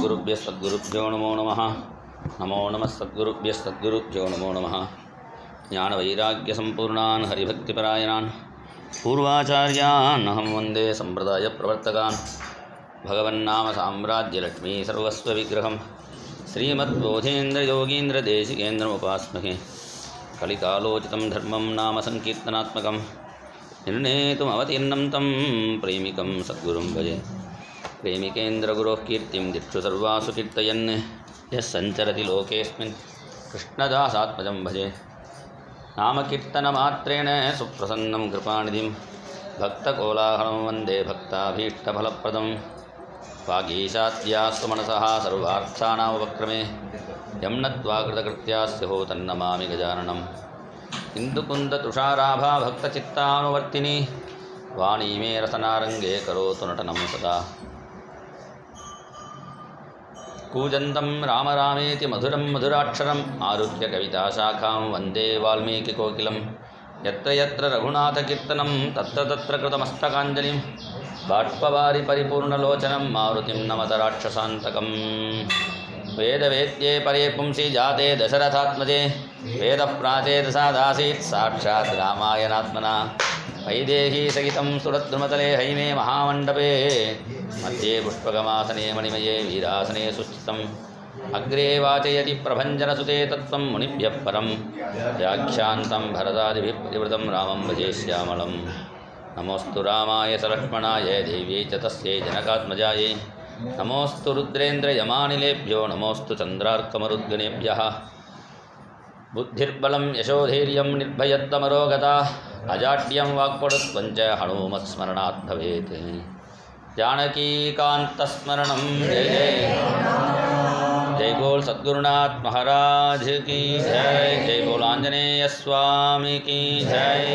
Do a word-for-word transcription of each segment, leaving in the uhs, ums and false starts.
सद्गुरुभ्यः सद्गुरुभ्यो नमो नमः। नमो नमः सद्गुरुभ्यः सद्गुरुभ्यो नमो नमः। ज्ञानवैराग्यसम्पूर्णान् हरिभक्तिपरायणान् पूर्वाचार्यान् अहं वन्दे सम्प्रदायप्रवर्तकान्। भगवन्नाम साम्राज्यलक्ष्मी सर्वस्वविग्रहं श्रीमद्बोधेन्द्रयोगीन्द्रदेशिकेन्द्रमुपास्महे। कलिकालोचितं धर्मं नाम संकीर्तनात्मकं निर्णेतुमवतीर्णं तं प्रेमिकं सद्गुरुं भजे। प्रेमिकेन्द्रगुरोः कीर्तिं दिक्षु सर्वासु कीर्तयन् यः सञ्चरति लोकेऽस्मिन् कृष्णदासात्मजं भजे। नामकीर्तनमात्रेण सुप्रसन्नं कृपानिधिं भक्तकोलाहलं वन्दे भक्ताभीष्टफलप्रदं। वागीशाद्यास्तु मनसः सर्वार्थानामुपक्रमे यं नत्वा कृतकृत्यास्य हो तन्नमामि गजाननम्। इन्दुकुन्दतुषाराभा भक्तचित्तानुवर्तिनी वाणी मे रसनारङ्गे करोतु नटनं सदा। कूजन्तं राम रामेति मधुरं मधुराक्षरम् आरुह्य कविताशाखां वन्दे वाल्मीकिकोकिलं। यत्र यत्र रघुनाथकीर्तनं तत्र तत्र कृतमस्तकाञ्जलिं बाष्पवारि परिपूर्णलोचनं मारुतिं नमत राक्षसान्तकम्। वेदवेद्ये परे पुंसि जाते दशरथात्मजे वेदः प्राचेदसादासीत् साक्षात् रामायणात्मना। वैदेही सहितं सुरद्रुमतले हैमे महामण्डपे मध्ये पुष्पकमासने मणिमये वीरासने सुस्थितम्। अग्रे वाचयति प्रभञ्जनसुते तत्त्वं मुनिभ्यः परं व्याख्यान्तं भरतादिभिः प्रतिवृतं रामं भजे श्यामलं। नमोऽस्तु रामाय सलक्ष्मणाय देव्यै च तस्यै जनकात्मजायै। नमोऽस्तु रुद्रेन्द्रयमानिलेभ्यो नमोऽस्तु चन्द्रार्कमरुद्गणेभ्यः। बुद्धिर्बलं यशोधैर्यं निर्भयत्वमरोगता अजाड्यं वाक्पटुत्वं च हनुमत्स्मरणात् भवेत्। जानकीकान्तस्मरणं जय जय जय बोल सद्गुरुनाथ महाराज की जय। जय बोल आंजनेय स्वामी की जय।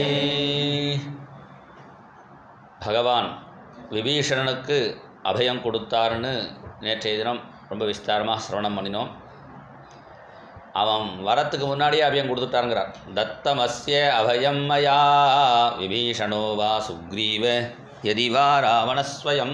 भगवान விபீஷணனுக்கு அபயம் கொடுத்தாருன்னு நேற்றைய தினம் ரொம்ப விஸ்தாரமாக சிரவணம் பண்ணினோம். அவன் வரத்துக்கு முன்னாடியே அபயம் கொடுத்துட்டாருங்கிறார். தத்தமஸ்ய அபயம் மயா விபீஷணோ வா சுக்ரீவ யதி வா ராவணஸ்வயம்.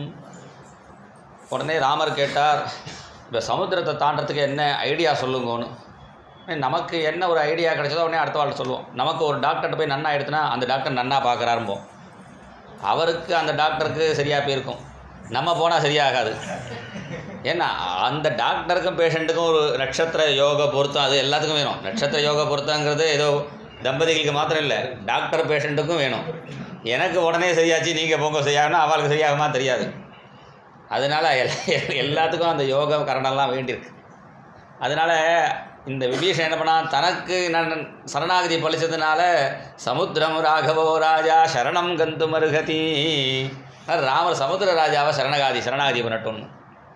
உடனே ராமர் கேட்டார், இப்போ சமுத்திரத்தை தாண்டறதுக்கு என்ன ஐடியா சொல்லுங்கன்னு. நமக்கு என்ன ஒரு ஐடியா கிடைச்சதோ உடனே அடுத்த வாழ்க்கை சொல்லுவோம். நமக்கு ஒரு டாக்டர்கிட்ட போய் நன்னா எடுத்துனா அந்த டாக்டர் நன்னா பார்க்குறாரும்போம். அவருக்கு அந்த டாக்டருக்கு சரியாக போயிருக்கும், நம்ம போனால் சரியாகாது. ஏன்னா அந்த டாக்டருக்கும் பேஷண்ட்டுக்கும் ஒரு நட்சத்திர யோக பொருத்தம் அது எல்லாத்துக்கும் வேணும். நட்சத்திர யோக பொருத்தங்கிறது ஏதோ தம்பதிகளுக்கு மாத்திரம் இல்லை, டாக்டர் பேஷண்ட்டுக்கும் வேணும். எனக்கு உடனே சரியாச்சு நீங்கள் போங்க சரியாகனா அவளுக்கு சரியாகுமா தெரியாது. அதனால் எல்லாத்துக்கும் அந்த யோக கரணம்லாம் வேண்டியிருக்கு. அதனால் இந்த விபீஷன் என்ன பண்ணால் தனக்கு நான் சரணாகதி பழிச்சதுனால சமுத்திரம் ராகவோ ராஜா சரணம் கந்து மருகதி. ராமர் சமுத்திர ராஜாவை சரணாகதி சரணாகதி பண்ணட்டும்னு.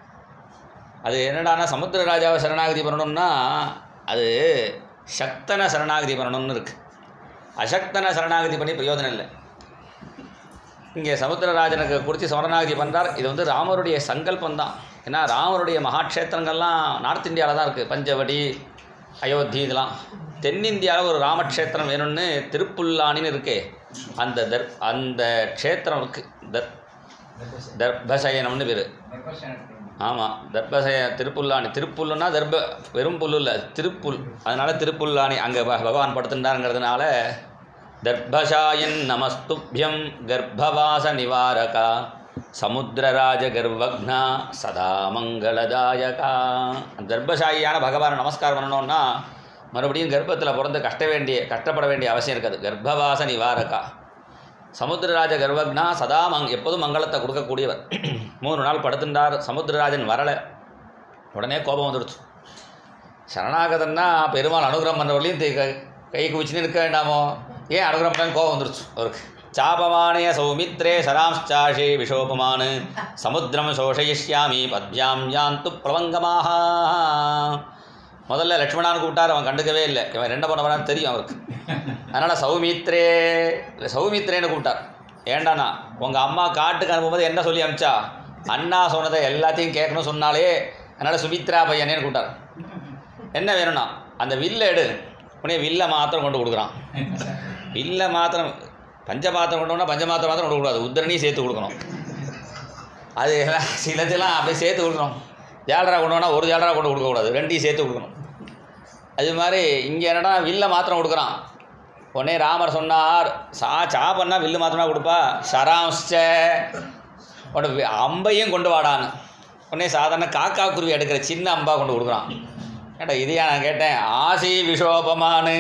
அது என்னடானா சமுத்திர ராஜாவை சரணாகதி பண்ணணும்னா அது சக்தனை சரணாகதி பண்ணணும்னு இருக்குது. அசக்தனை சரணாகதி பண்ணி பிரயோஜனம் இல்லை. இங்கே சமுத்திரராஜனுக்கு குறித்து சரணாகதி பண்ணுறார். இது வந்து ராமருடைய சங்கல்பந்தான். ஏன்னா ராமருடைய மகாட்சேத்திரங்கள்லாம் நார்த் இந்தியாவில் தான் இருக்குது. பஞ்சவடி, அயோத்தி, இதெல்லாம். தென்னிந்தியாவில் ஒரு ராமக்ஷேத்திரம் வேணும்னு திருப்புல்லானின்னு இருக்கே, அந்த தர் அந்த க்ஷேத்திரம் இருக்குது. தர் தர்பசயனம்னு பேர். ஆமாம், தர்பசய திருப்புல்லானி. திருப்புல்லுன்னா தர்ப வெறும் புல்லு இல்லை, திருப்புல். அதனால் திருப்புல்லானி அங்கே பகவான் படுத்துட்டாருங்கிறதுனால தர்பசாயன் நமஸ்துபியம் கர்ப்பவாச நிவாரகா சமுத்திரராஜ கர்வக்னா சதா மங்களதாயகா. கர்ப்பசாயியான பகவானை நமஸ்காரம் பண்ணணுன்னா மறுபடியும் கர்ப்பத்தில் பிறந்து கஷ்ட வேண்டிய கஷ்டப்பட வேண்டிய அவசியம் இருக்காது. கர்ப்பவாச நிவாரகா சமுத்திரராஜ கர்வக்னா சதா மங் எப்போதும் மங்களத்தை கொடுக்கக்கூடியவர். மூணு நாள் படுத்துட்டார். சமுத்திரராஜன் வரலை. உடனே கோபம் வந்துடுச்சு. சரணாகதன்னா பெருமாள் அனுகிரகம் பண்ணுறவர்களையும் கை குவிச்சுன்னு இருக்க வேண்டாமோ, ஏன் அனுகிரகம் பண்ண கோபம் வந்துடுச்சு அவருக்கு. சாபமானய சௌமித்ரே சராம்ச்சாஷே விஷோபமானு சமுத்திரம் சோஷயிஷ்யாமி பத்யாம் யாந்து பிரவங்கமாக. முதல்ல லக்ஷ்மணான்னு கூப்பிட்டார், அவன் கண்டுக்கவே இல்லை. இவன் ரெண்ட போனவனான்னு தெரியும் அவருக்கு. அதனால் சௌமித்ரே சௌமித்ரேன்னு கூப்பிட்டார். ஏண்டாண்ணா உங்கள் அம்மா காட்டுக்கு அனுப்பும்போது என்ன சொல்லி அனுப்பிச்சா, அண்ணா சொன்னதை எல்லாத்தையும் கேட்கணும் சொன்னாலே, அதனால் சுமித்ரா பையனேன்னு கூப்பிட்டார். என்ன வேணும்னா அந்த வில்லை எடு. உடனே வில்லை மாத்திரம் கொண்டு கொடுக்குறான். வில்லை மாத்திரம் பஞ்ச மாத்திரம் கொண்டு போனால் பஞ்ச மாத்திரம் மாத்திரம் கொடுக்கக்கூடாது, உத்திரணியும் சேர்த்து கொடுக்கணும். அது சிலதெல்லாம் அப்படியே சேர்த்து கொடுக்கணும். ஜாலரா கொண்டு வேணால் ஒரு ஜாலரா கொண்டு கொடுக்கக்கூடாது, ரெண்டையும் சேர்த்து கொடுக்கணும். அது மாதிரி இங்கே என்னடா வில்லை மாத்திரம் கொடுக்குறான். உடனே ராமர் சொன்னார், சா சாப்பன்னா வில்லு மாத்திரமா கொடுப்பா, சராம்ச்ச உடனே அம்பையும் கொண்டு வாடான்னு. உடனே சாதாரண காக்கா குருவி எடுக்கிற சின்ன அம்பா கொண்டு கொடுக்குறான். ஏட்டா இதையா நான் கேட்டேன். ஆசி விஷோபமானு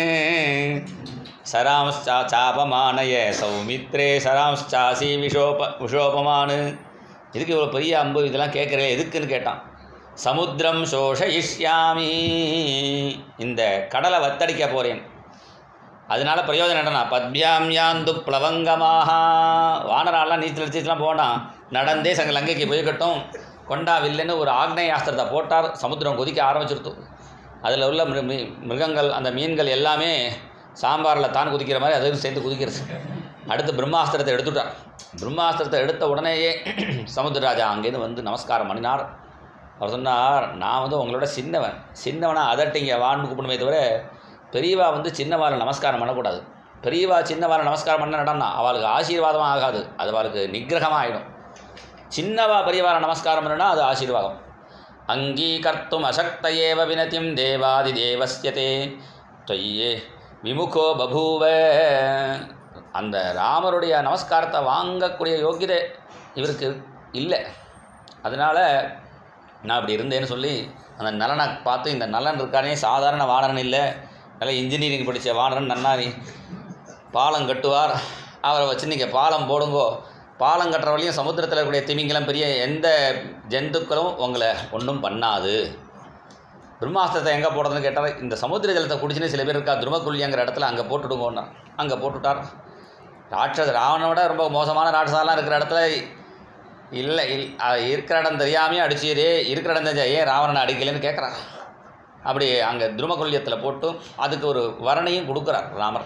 சராம்ச்சா சாபமானய சௌமித்ரே சராம்ச்சாசி விஷோப விஷோபமானு. இதுக்கு இவ்வளோ பெரிய அம்பு இதெல்லாம் கேட்குறே எதுக்குன்னு கேட்டான். சமுத்திரம் சோஷயிஷ்யாமி, இந்த கடலை வத்தடிக்க போகிறேன், அதனால பிரயோஜனம் என்னன்னா பத்யாம் யாந்து பிளவங்கமாக. வானராலாம் நீச்சல் அடிச்சுலாம் போனால் நடந்தே சங்க லங்கைக்கு போய்கட்டும். கொண்டா வில்லுன்னு ஒரு ஆக்னேய ஆஸ்திரத்தை போட்டார். சமுத்திரம் கொதிக்க ஆரம்பிச்சிருத்து. அதில் உள்ள மிரு மிருகங்கள் அந்த மீன்கள் எல்லாமே சாம்பாரில் தான் குதிக்கிற மாதிரி அதுவும் சேர்ந்து குதிக்கிறது. அடுத்து பிரம்மாஸ்திரத்தை எடுத்துட்டார். பிரம்மாஸ்திரத்தை எடுத்த உடனேயே சமுத்திரராஜா அங்கேருந்து வந்து நமஸ்காரம் பண்ணினார். அவர் சொன்னார், நான் வந்து உங்களோட சின்னவன், சின்னவனா அதட்டிங்க வான்னு கூப்பிடுமே தவிர பெரியவா வந்து சின்னவாளை நமஸ்காரம் பண்ணக்கூடாது. பெரியவா சின்னவாளை நமஸ்காரம் பண்ண நடனா அவளுக்கு ஆசீர்வாதமாக ஆகாது, அது அவளுக்கு நிகிரகமாக ஆகிடும். சின்னவா பெரியவாளை நமஸ்காரம் பண்ணுனா அது ஆசீர்வாதம். அங்கீகர்த்தும் அசக்தயேவ வினதிம் தேவாதி தேவஸ்யதே தொய்யே விமுகோ பபூவ. அந்த ராமருடைய நமஸ்காரத்தை வாங்கக்கூடிய யோகியதை இவருக்கு இல்லை. அதனால் நான் அப்படி இருந்தேன்னு சொல்லி அந்த நலனை பார்த்து, இந்த நலன் இருக்கானே சாதாரண வானரன் இல்லை, நல்லா இன்ஜினியரிங் படித்த வானரன், நன்னாரி பாலம் கட்டுவார், அவரை வச்சு நீங்கள் பாலம் போடுங்கோ, பாலம் கட்டுற வழியும் சமுத்திரத்தில் இருக்கக்கூடிய திமிங்கலம் பெரிய எந்த ஜந்துக்களும் உங்களை ஒன்றும் பண்ணாது. பிரம்மாஸ்திரத்தை எங்கே போடுறதுன்னு கேட்டால், இந்த சமுத்திர ஜலத்தை குடிச்சுன்னு சில பேர் இருக்கா துருமக்குள்ளிங்கிற இடத்துல அங்கே போட்டுடுங்கோன்னா அங்கே போட்டுட்டார். ராட்சஸ் ராவணோட ரொம்ப மோசமான ராட்சசாலாம் இருக்கிற இடத்துல இல்லை இல் இருக்கிற இடம் தெரியாமையே அடிச்சீரே, இருக்கிற இடம் தெரிஞ்சா ஏன் ராவணனை அடிக்கலைன்னு கேட்குறான். அப்படி அங்கே துருமக்குள்ளியத்தில் போட்டு அதுக்கு ஒரு வர்ணையும் கொடுக்குறார் ராமர்.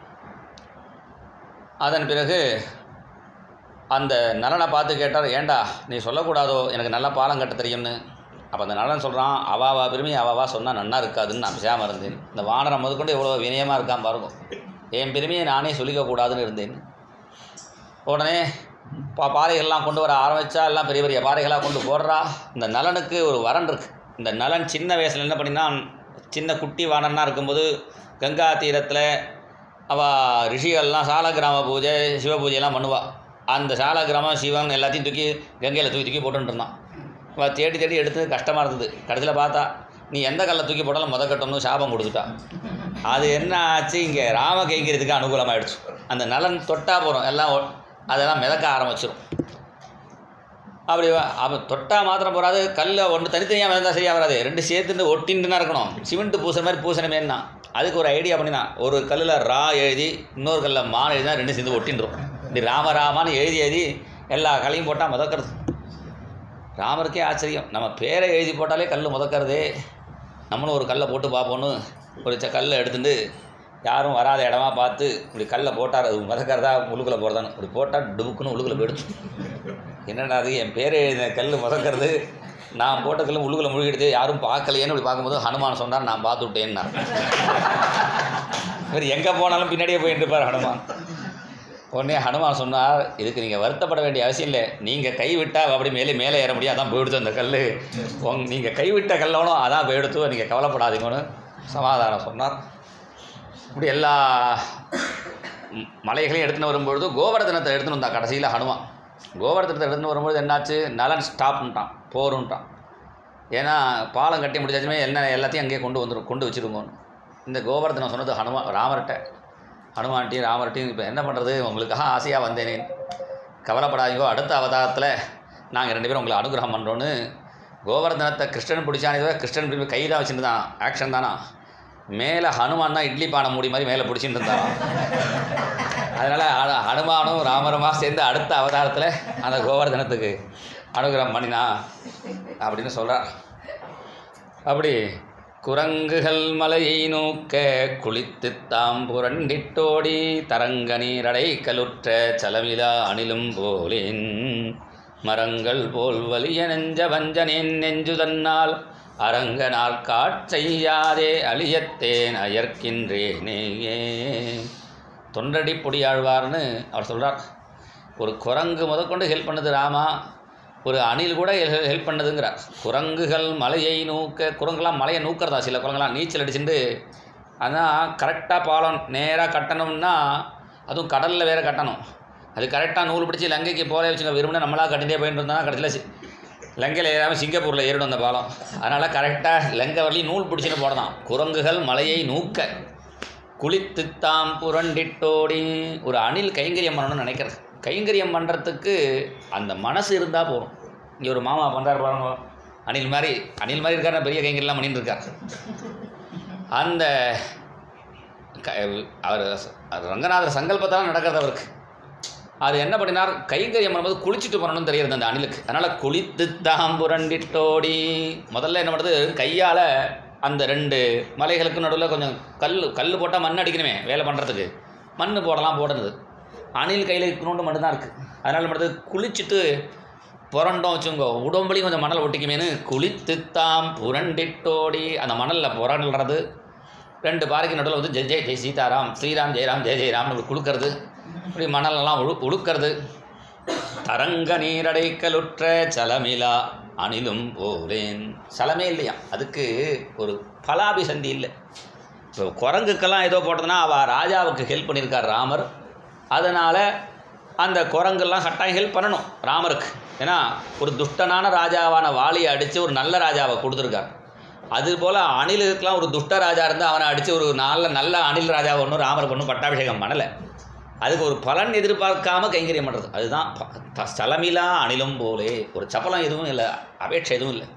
அதன் பிறகு அந்த நலனை பார்த்து கேட்டார், ஏண்டா நீ சொல்லக்கூடாதோ எனக்கு நல்லா பாலம் கட்ட தெரியும்னு. அப்போ அந்த நலன் சொல்கிறான், அவாவா பெருமை அவாவா சொன்னால் நன்னா இருக்காதுன்னு நான் பேசாமல் இருந்தேன். இந்த வானரம் முதற்கொண்டு எவ்வளோ வினயமாக இருக்கான் பாருங்க, என் பெருமையை நானே சொல்லிக்கக்கூடாதுன்னு இருந்தேன். உடனே பா பாறைகள்லாம் கொண்டு வர ஆரம்பித்தா, எல்லாம் பெரிய பெரிய பாறைகளாக கொண்டு போடுறா. இந்த நலனுக்கு ஒரு வரன் இருக்குது. இந்த நலன் சின்ன வயசில் என்ன பண்ணினா, சின்ன குட்டி வானன்னா இருக்கும்போது கங்கா தீரத்தில் அவள் ரிஷிகள்லாம் சால கிராம பூஜை சிவ பூஜையெல்லாம் பண்ணுவாள். அந்த சால கிராமம் சிவன் எல்லாத்தையும் தூக்கி கங்கையில் தூக்கி தூக்கி போட்டுன்னு இருந்தான். அவள் தேடி தேடி எடுத்து கஷ்டமாக இருந்தது. கடைசியில் பார்த்தா, நீ எந்த கல்லை தூக்கி போட்டாலும் முத கட்டணும்னு சாபம் கொடுத்துட்டா. அது என்ன ஆச்சு, இங்கே ராம கைங்கிறதுக்கு அனுகூலமாகிடுச்சு. அந்த நலன் தொட்டா போகிறோம் எல்லாம் அதெல்லாம் மிதக்க ஆரம்பிச்சிடும். அப்படி அப்போ தொட்டால் மாத்திரம் போகாது, கல்லை ஒன்று தனித்தனியாக மிதந்தால் சரியாக வராது, ரெண்டு சேர்த்துட்டு ஒட்டின்னு தான் இருக்கணும். சிமெண்ட்டு பூசுற மாதிரி பூசணுமேன்னா அதுக்கு ஒரு ஐடியா பண்ணினா, ஒரு கல்லில் ரா எழுதி இன்னொரு கல்லில் மான் எழுதி தான் ரெண்டு சேர்ந்து ஒட்டின்றும். இப்படி ராம ராமான்னு எழுதி எழுதி எல்லா கல்லையும் போட்டால் முதக்கிறது. ராமருக்கே ஆச்சரியம், நம்ம பேரை எழுதி போட்டாலே கல் முதக்கிறதே, நம்மளும் ஒரு கல்லை போட்டு பார்ப்போன்னு ஒரு ச கல்லை எடுத்துட்டு யாரும் வராத இடமா பார்த்து இப்படி கல்லை போட்டார். அது முதக்கிறதா உள்ளுக்குள்ளே போகிறதான்னு இப்படி போட்டால் டுபுக்குன்னு உள்ளுக்குள்ளே போயிடுச்சு. என்னடா அது, என் பேரை எழுதின கல் முதக்கிறது, நான் போட்ட கல் உள்ளுக்குள்ளே முழுகிடுது, யாரும் பார்க்கலையேன்னு இப்படி பார்க்கும்போது ஹனுமான் சொன்னார், நான் பார்த்து விட்டேன்னா. இவர் எங்கே போனாலும் பின்னாடியே போயிட்டு இருப்பார் ஹனுமான். உடனே ஹனுமான் சொன்னார், இதுக்கு நீங்கள் வருத்தப்பட வேண்டிய அவசியம் இல்லை, நீங்கள் கைவிட்டால் அப்படி மேலே மேலே ஏற முடியாது, அதான் போயிடுத்து அந்த கல், உங் நீங்கள் கைவிட்ட கல்லவனும் அதான் போயிடுத்து, நீங்கள் கவலைப்படாதீங்கன்னு சமாதானம் சொன்னார். இப்படி எல்லா மலைகளையும் எடுத்துன்னு வரும்பொழுது கோவர்தனத்தை எடுத்துன்னு வந்தான் கடைசியில் ஹனுமான். கோவர்தனத்தை எடுத்துன்னு வரும்பொழுது என்னாச்சு, நலன் ஸ்டாப்ன்ட்டான், போருன்ட்டான். ஏன்னா பாலம் கட்டி முடிச்சாச்சுமே என்ன எல்லாத்தையும் அங்கேயே கொண்டு வந்துடும், கொண்டு வச்சுருங்கோன்னு. இந்த கோவர்தனம் சொன்னது ஹனுமான் ராமர்கிட்ட. ஹனுமான்ட்டையும் ராமர்கிட்டையும் இப்போ என்ன பண்ணுறது, உங்களுக்காக ஆசையாக வந்தேனே, கவலைப்படாதீங்கோ, அடுத்த அவதாரத்தில் நாங்கள் ரெண்டு பேரும் உங்களை அனுகிரகம் பண்ணுறோன்னு கோவர்தனத்தை கிருஷ்ணன் பிடிச்சானே தவிர கிருஷ்ணன் பிடிச்சி கை தான் வச்சுட்டு தான் ஆக்ஷன் தானா. மேலே ஹனுமான் தான் இட்லி பானை மூடி மாதிரி மேலே பிடிச்சிட்டு இருந்தாராம். அதனால் ஹனுமானும் ராமருமா சேர்ந்து அடுத்த அவதாரத்தில் அந்த கோவர்தனத்துக்கு அனுகிரகம் பண்ணினா அப்படின்னு சொல்கிறார். அப்படி குரங்குகள் மலையை நோக்க குளித்து தாம் புரண்டிட்டோடி தரங்க நீரடை கலுற்ற சலமிலா அணிலும் போலேன் மரங்கள் போல் வலிய நெஞ்ச வஞ்சனேன் நெஞ்சு தன்னால் அரங்கனால் காட்செய்யாதே அழியத்தேன் அயர்க்கின்றேனேயே. தொண்டடி பொடியாழ்வார்னு அவர் சொல்கிறார். ஒரு குரங்கு முதற்கொண்டு ஹெல்ப் பண்ணுது ராமா, ஒரு அணில் கூட ஹெல்ப் பண்ணதுங்கிறார். குரங்குகள் மலையை நூக்க, குரங்குலாம் மலையை நூக்கிறதா, சில குரங்குலாம் நீச்சல் அடிச்சுட்டு. ஆனால் கரெக்டாக பாலம் நேராக கட்டணும்னா அதுவும் கடலில் வேறு கட்டணும். அது கரெக்டாக நூல் பிடிச்சி லங்கைக்கு போகிற வச்சுங்க, விரும்பினா நம்மளாக கட்டிகிட்டே போயிட்டு இருந்தால் கடைசியில் லங்கையில் ஏறாமல் சிங்கப்பூரில் ஏறிடும் அந்த பாலம். அதனால் கரெக்டாக லங்கை வரலையும் நூல் பிடிச்சின்னு போடலாம். குரங்குகள் மலையை நூக்க குளித்துத்தாம் புரண்டிட்டோடி. ஒரு அணில் கைங்கரியம் பண்ணணும்னு நினைக்கிறது. கைங்கரியம் பண்ணுறதுக்கு அந்த மனசு இருந்தால் போகும். இங்கே ஒரு மாமா பண்ணுறாரு பாருங்க, அணில் மாதிரி அணில் மாதிரி இருக்காரு, பெரிய கைங்கரியெல்லாம் பண்ணிட்டு இருக்கார். அந்த க அவர் ரங்கநாதர் சங்கல்பத்தால் நடக்கிறது அவருக்கு. அது என்ன பண்ணினார், கைங்கரியம் பண்ணும்போது குளிச்சுட்டு போகணும்னு தெரியுது அந்த அணிலுக்கு. அதனால் குளித்து தாம் புரண்டிட்டோடி. முதல்ல என்ன பண்ணுறது, கையால் அந்த ரெண்டு மலைகளுக்கு நடுவில் கொஞ்சம் கல் கல் போட்டால் மண் அடிக்கணுமே வேலை பண்ணுறதுக்கு, மண் போடலாம் போடுறது. அணில் கையில் இருக்கணும்னு மட்டும்தான் இருக்குது. அதனால் மட்டும் குளிச்சுட்டு புரண்டோம் வச்சுங்கோ, உடம்புலையும் கொஞ்சம் மணல் ஒட்டிக்குமேனு குளித்துத்தாம் புரண்டிட்டோடி. அந்த மணலில் புரண்டுறது, ரெண்டு பாறைக்கு நடுவில் வந்து ஜெய் ஜெய் ஜெய் சீதாராம், ஸ்ரீராம் ஜெயராம் ஜெய ஜெயராம்னு கொடுக்கறது, இப்படி மணலெல்லாம் உழு உழுக்கிறது. தரங்க நீரடைக்கலுற்ற சலமிலா அணிலும் போலேன். சலமே இல்லையா, அதுக்கு ஒரு பலாபிசந்தி இல்லை. இப்போ குரங்குக்கெல்லாம் ஏதோ போட்டதுன்னா அவள் ராஜாவுக்கு ஹெல்ப் பண்ணியிருக்கார் ராமர். அதனால் அந்த குரங்கெல்லாம் கட்டாயம் ஹெல்ப் பண்ணணும் ராமருக்கு. ஏன்னா ஒரு துஷ்டனான ராஜாவான வாலியை அடித்து ஒரு நல்ல ராஜாவை கொடுத்துருக்கார். அதுபோல் அணிலுக்கெலாம் ஒரு துஷ்ட ராஜா இருந்து அவனை அடித்து ஒரு நல்ல நல்ல அணில் ராஜாவை ஒன்றும் ராமருக்கு ஒன்றும் பட்டாபிஷேகம் பண்ணலை. அதுக்கு ஒரு பலன் எதிர்பார்க்காம கைங்கரியம் பண்ணுறது, அதுதான் ஸ்தலமிலா அணிலும் போலே. ஒரு சப்பலம் எதுவும் இல்லை, அபேட்சை எதுவும் இல்லை.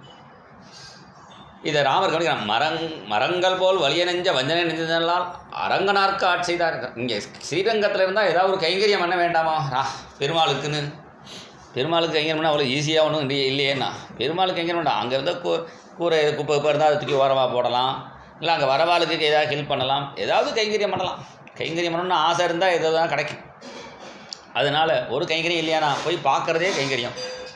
இதை ராமர் கவனிக்கிறான். மரங் மரங்கள் போல் வலிய நெஞ்ச வஞ்சனை நெஞ்சதெல்லாம் அரங்கனார்க்கு ஆட்சி செய்தார். இங்கே ஸ்ரீரங்கத்தில் இருந்தால் ஏதாவது ஒரு கைங்கரியம் பண்ண வேண்டாமா ரா பெருமாளுக்குன்னு? பெருமாளுக்கு கைங்கரியம் பண்ணால் அவ்வளோ ஈஸியாக ஒன்றும் இல்லையே இல்லையேண்ணா. பெருமாளுக்கு கைங்கரியம் வேண்டாம். அங்கே இருந்தால் கூ கூரை குப்பை இப்போ இருந்தால் அதை தூக்கி ஓரமாக போடலாம், இல்லை அங்கே வரவாளுக்கு ஏதாவது ஹெல்ப் பண்ணலாம், ஏதாவது கைங்கரியம் பண்ணலாம். கைங்கரியம் பண்ணணும்னு ஆசை இருந்தால் எது தான் கிடைக்கும். அதனால் ஒரு கைங்கரியம் இல்லையானா போய் பார்க்குறதே கைங்கரியம்.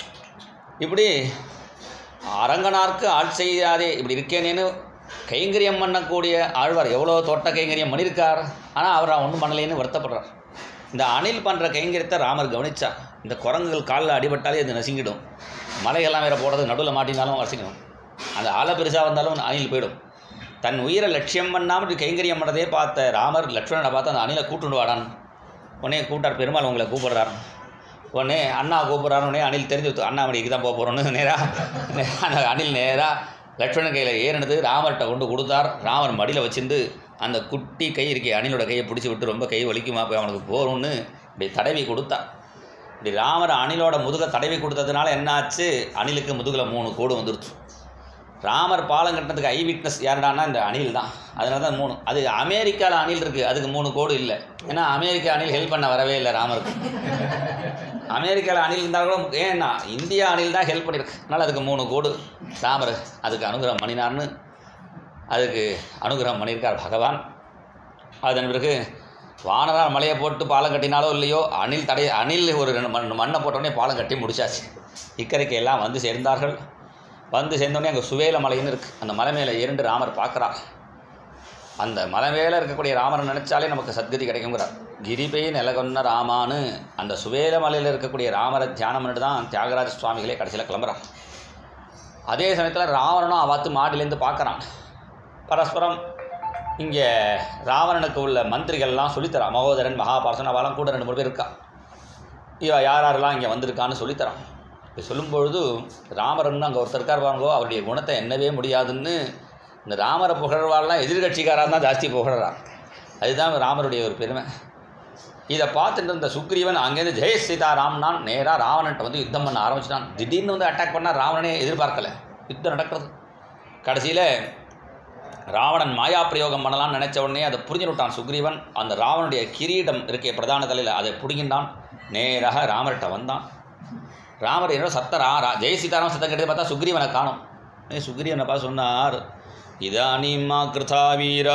இப்படி அரங்கனார்க்கு ஆட்சி செய்யாதே இப்படி இருக்கேனேன்னு கைங்கரியம் பண்ணக்கூடிய ஆழ்வார் எவ்வளோ தோட்ட கைங்கரியம் பண்ணியிருக்கார். ஆனால் அவர் ஒன்றும் பண்ணலேன்னு வருத்தப்படுறார். இந்த அணில் பண்ணுற கைங்கரியத்தை ராமர் கவனித்தார். இந்த குரங்குகள் காலில் அடிபட்டாலே அது நசுங்கிடும். மலைகள்லாம் வேறு போடுறது நடுவில் மாட்டினாலும் நசுங்கிடும். அந்த ஆளை பெருசாக வந்தாலும் அணில் போயிடும். தன் உயிரை லட்சியம் பண்ணாமல் கைங்கரியம் பண்ணதே பார்த்த ராமர் லட்சுமணனை பார்த்து அந்த அணிலை கூட்டுண்டு வாடான். உடனே கூட்டார், பெருமாள் உங்களை கூப்பிடுறார். உடனே அண்ணா கூப்பிட்றாரு. உடனே அணில் தெரிஞ்சு அண்ணா மடிக்கு தான் போக போகிறோன்னு நேராக அந்த அணில் நேராக லட்சுமணன் கையில் ஏறினது ராமர்கிட்ட கொண்டு கொடுத்தார். ராமர் மடியில் வச்சுருந்து அந்த குட்டி கை இருக்கே அணிலோட கையை பிடிச்சி விட்டு ரொம்ப கை வலிக்குமா போய் அவனுக்கு போகணுன்னு இப்படி தடவி கொடுத்தார். இப்படி ராமர் அணிலோட முதுகை தடவி கொடுத்ததுனால என்னாச்சு, அணிலுக்கு முதுகில் மூணு கோடு வந்துருச்சு. ராமர் பாலம் கட்டினதுக்கு ஐ விட்னஸ் யாருடான்னா இந்த அணில் தான். அதனால தான் மூணு. அது அமெரிக்காவில் அணில் இருக்குது, அதுக்கு மூணு கோடு இல்லை. ஏன்னா அமெரிக்கா அணில் ஹெல்ப் பண்ண வரவே இல்லை ராமருக்கு. அமெரிக்காவில் அணில் இருந்தால் கூட ஏன்னா இந்தியா அணில் தான் ஹெல்ப் பண்ணியிருக்கு. அதனால் அதுக்கு மூணு கோடு. ராமர் அதுக்கு அனுகிரகம் பண்ணினார்னு அதுக்கு அனுகிரகம் பண்ணியிருக்கார் பகவான். அதன் பிறகு வானரார் மலையை போட்டு பாலம் கட்டினாலோ இல்லையோ, அணில் தடை அணில் ஒரு ரெண்டு மண் மண்ணை போட்டோடனே பாலம் கட்டி முடிச்சாச்சு. இக்கரைக்கு எல்லாம் வந்து சேர்ந்தார்கள். வந்து சேர்ந்தோடனே அங்கே சுவேல மலைன்னு இருக்குது. அந்த மலை மேலே இரண்டு ராமர் பார்க்குறார். அந்த மலை மேலே இருக்கக்கூடிய ராமரை நினச்சாலே நமக்கு சத்கதி கிடைக்குங்கிறார். கிரிபை நிலகொன்ன ராமானு அந்த சுவேல மலையில் இருக்கக்கூடிய ராமரை தியானம் பண்ணிட்டு தான் தியாகராஜ சுவாமிகளே கடைசியில் கிளம்புறார். அதே சமயத்தில் ராவணனும் அவாத்து மாடிலேருந்து பார்க்குறான். பரஸ்பரம் இங்கே ராவணனுக்கு உள்ள மந்திரிகள்லாம் சொல்லித்தரான். மகோதரன் மகாபாரசன் அவெல்லாம் கூட ரெண்டு மூணு பேர் இருக்கா. இவ யார் யாரெல்லாம் இங்கே வந்திருக்கான்னு சொல்லித்தரான். இப்போ சொல்லும்பொழுது ராமரன் அங்கே ஒருத்தர் இருக்கார் பாருங்கோ, அவருடைய குணத்தை எண்ணவே முடியாதுன்னு இந்த ராமரை புகழ்வாரெலாம் எதிர்கட்சிக்காராக தான் ஜாஸ்தி புகழ்றான். அதுதான் ராமருடைய ஒரு பெருமை. இதை பார்த்துட்டு இந்த சுக்ரீவன் அங்கேருந்து ஜெய சீதாராம்னான் நேராக ராவணன்ட்ட வந்து யுத்தம் பண்ண ஆரம்பிச்சிட்டான். திடீர்னு வந்து அட்டாக் பண்ணால் ராவணனே எதிர்பார்க்கலை. யுத்தம் நடக்கிறது. கடைசியில் ராவணன் மாயா பிரயோகம் பண்ணலான்னு நினச்ச உடனே அதை புரிஞ்சு விட்டான் சுக்ரீவன். அந்த ராவனுடைய கிரீடம் இருக்க பிரதான தலையில் அதை பிடிங்கின்றான். நேராக ராமர்கிட்ட வந்தான். ராமர் என்னோட சத்த ரா ரா ஜெய சீதாராம் சத்தம் கட்டி பார்த்தா சுக்ரீவனை காணும். சுக்ரீவனை பார்த்து சொன்னார், இதானிமா கிருதா வீர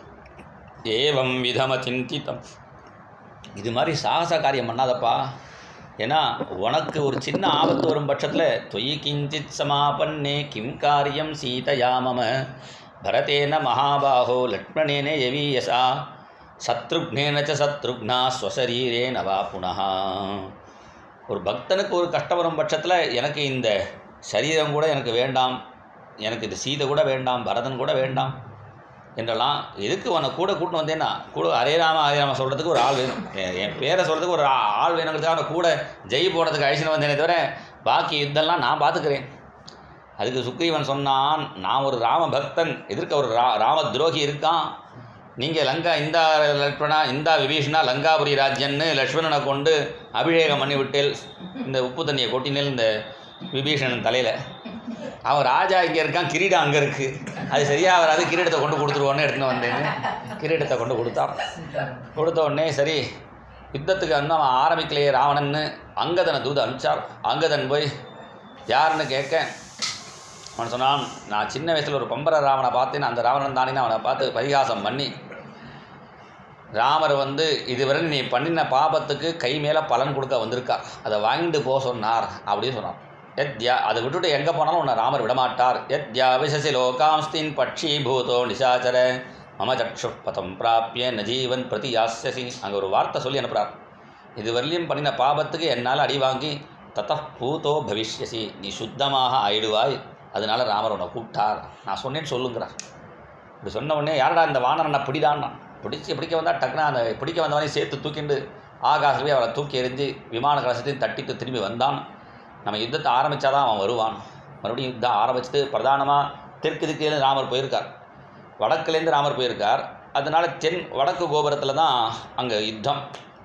ஏவம் விதம சிந்தித்தம். இது மாதிரி சாகச காரியம் பண்ணாதப்பா. ஏன்னா உனக்கு ஒரு சின்ன ஆபத்து வரும் பட்சத்தில் தொயி கிஞ்சித் சமாபன்னே கிம் காரியம் சீதையாமம பரதேன மகாபாகோ லக்ஷ்மணேனே யவீயசா சத்ருக்னேன ச சத்ருக்னா ஸ்வசரீரே நவா புனஹா. ஒரு பக்தனுக்கு ஒரு கஷ்டம் வரும் பட்சத்தில் எனக்கு இந்த சரீரம் கூட எனக்கு வேண்டாம், எனக்கு இது சீதை கூட வேண்டாம், பரதன் கூட வேண்டாம் என்றெல்லாம், எதுக்கு உன்னை கூட கூட்டின்னு வந்தேன்னா, கூட ஹரே ராம ஹரே ராம சொல்கிறதுக்கு ஒரு ஆள் வேணும், என் பேரை சொல்கிறதுக்கு ஒரு ஆள் வேணுங்கிறதுக்காக அவனை கூட ஜெய் போடுறதுக்கு அழிச்சுன்னு வந்தேனே தவிர பாக்கி யுத்தம்லாம் நான் பார்த்துக்கிறேன். அதுக்கு சுக்ரீவன் சொன்னான், நான் ஒரு ராம பக்தன், எதிர்க்க ஒரு ரா ராம துரோகி இருக்கான், நீங்கள் லங்கா இந்தா லக்ஷ்மணா இந்தா விபீஷணா லங்காபுரி ராஜ்யன்னு லக்ஷ்மணனை கொண்டு அபிஷேகம் பண்ணிவிட்டேல், இந்த உப்பு தண்ணியை கொட்டினேல் இந்த விபீஷணன் தலையில், அவன் ராஜா இங்கே இருக்கான், கிரீடம் அங்கே இருக்குது, அது சரியாக வராது, கிரீடத்தை கொண்டு கொடுத்துருவோன்னு எடுத்துன்னு வந்தேன்னு கிரீடத்தை கொண்டு கொடுத்தான். கொடுத்த உடனே சரி யுத்தத்துக்கு வந்து அவன் ஆரம்பிக்கலையே ராவணன்னு அங்கதனை தூது அனுப்பிச்சார். அங்கதன் போய் யாருன்னு கேட்க அவன் சொன்னான், நான் சின்ன வயசில் ஒரு பம்பர ராவனை பார்த்தேன், அந்த ராவணன் தானே அவனை பார்த்து பரிகாசம் பண்ணி ராமர் வந்து இதுவரை நீ பண்ணின பாபத்துக்கு கை மேலே பலன் கொடுக்க வந்திருக்கார், அதை வாங்கிட்டு போக சொன்னார் அப்படின்னு சொன்னான். எத்யா அதை விட்டுட்டு எங்கே போனாலும் உன்னை ராமர் விடமாட்டார். எத்யா விசசி லோகாம்ஸ்தின் பட்சி பூதோ நிசாச்சர மம சக்ஷு பதம் பிராப்பிய நஜீவன் பிரதி யாஸ்யசி. அங்கே ஒரு வார்த்தை சொல்லி அனுப்புகிறார், இதுவரையிலும் பண்ணின பாபத்துக்கு என்னால் அடி வாங்கி தத்த பூதோ பவிஷ்யசி, நீ சுத்தமாக ஆயிடுவாய், அதனால ராமர் உன்னை கூப்பிட்டார், நான் சொன்னேன்னு சொல்லுங்கிறார். இப்படி சொன்ன உடனே யாரடா இந்த வானரனை பிடிடான்னா, பிடிச்சி பிடிக்க வந்தால் டக்குனா அந்த பிடிக்க வந்தவனையும் சேர்த்து தூக்கிண்டு ஆகாசமே அவளை தூக்கி எறிஞ்சு விமான கலசத்தையும் தட்டிட்டு திரும்பி வந்தான். நம்ம யுத்தத்தை ஆரம்பித்தா தான் அவன் வருவான். மறுபடியும் யுத்தம் ஆரம்பிச்சுட்டு பிரதானமாக தெற்கு திக்கிலேருந்து ராமர் போயிருக்கார், வடக்குலேருந்து ராமர் போயிருக்கார். அதனால் தென் வடக்கு கோபுரத்தில் தான் அங்கே யுத்தம்,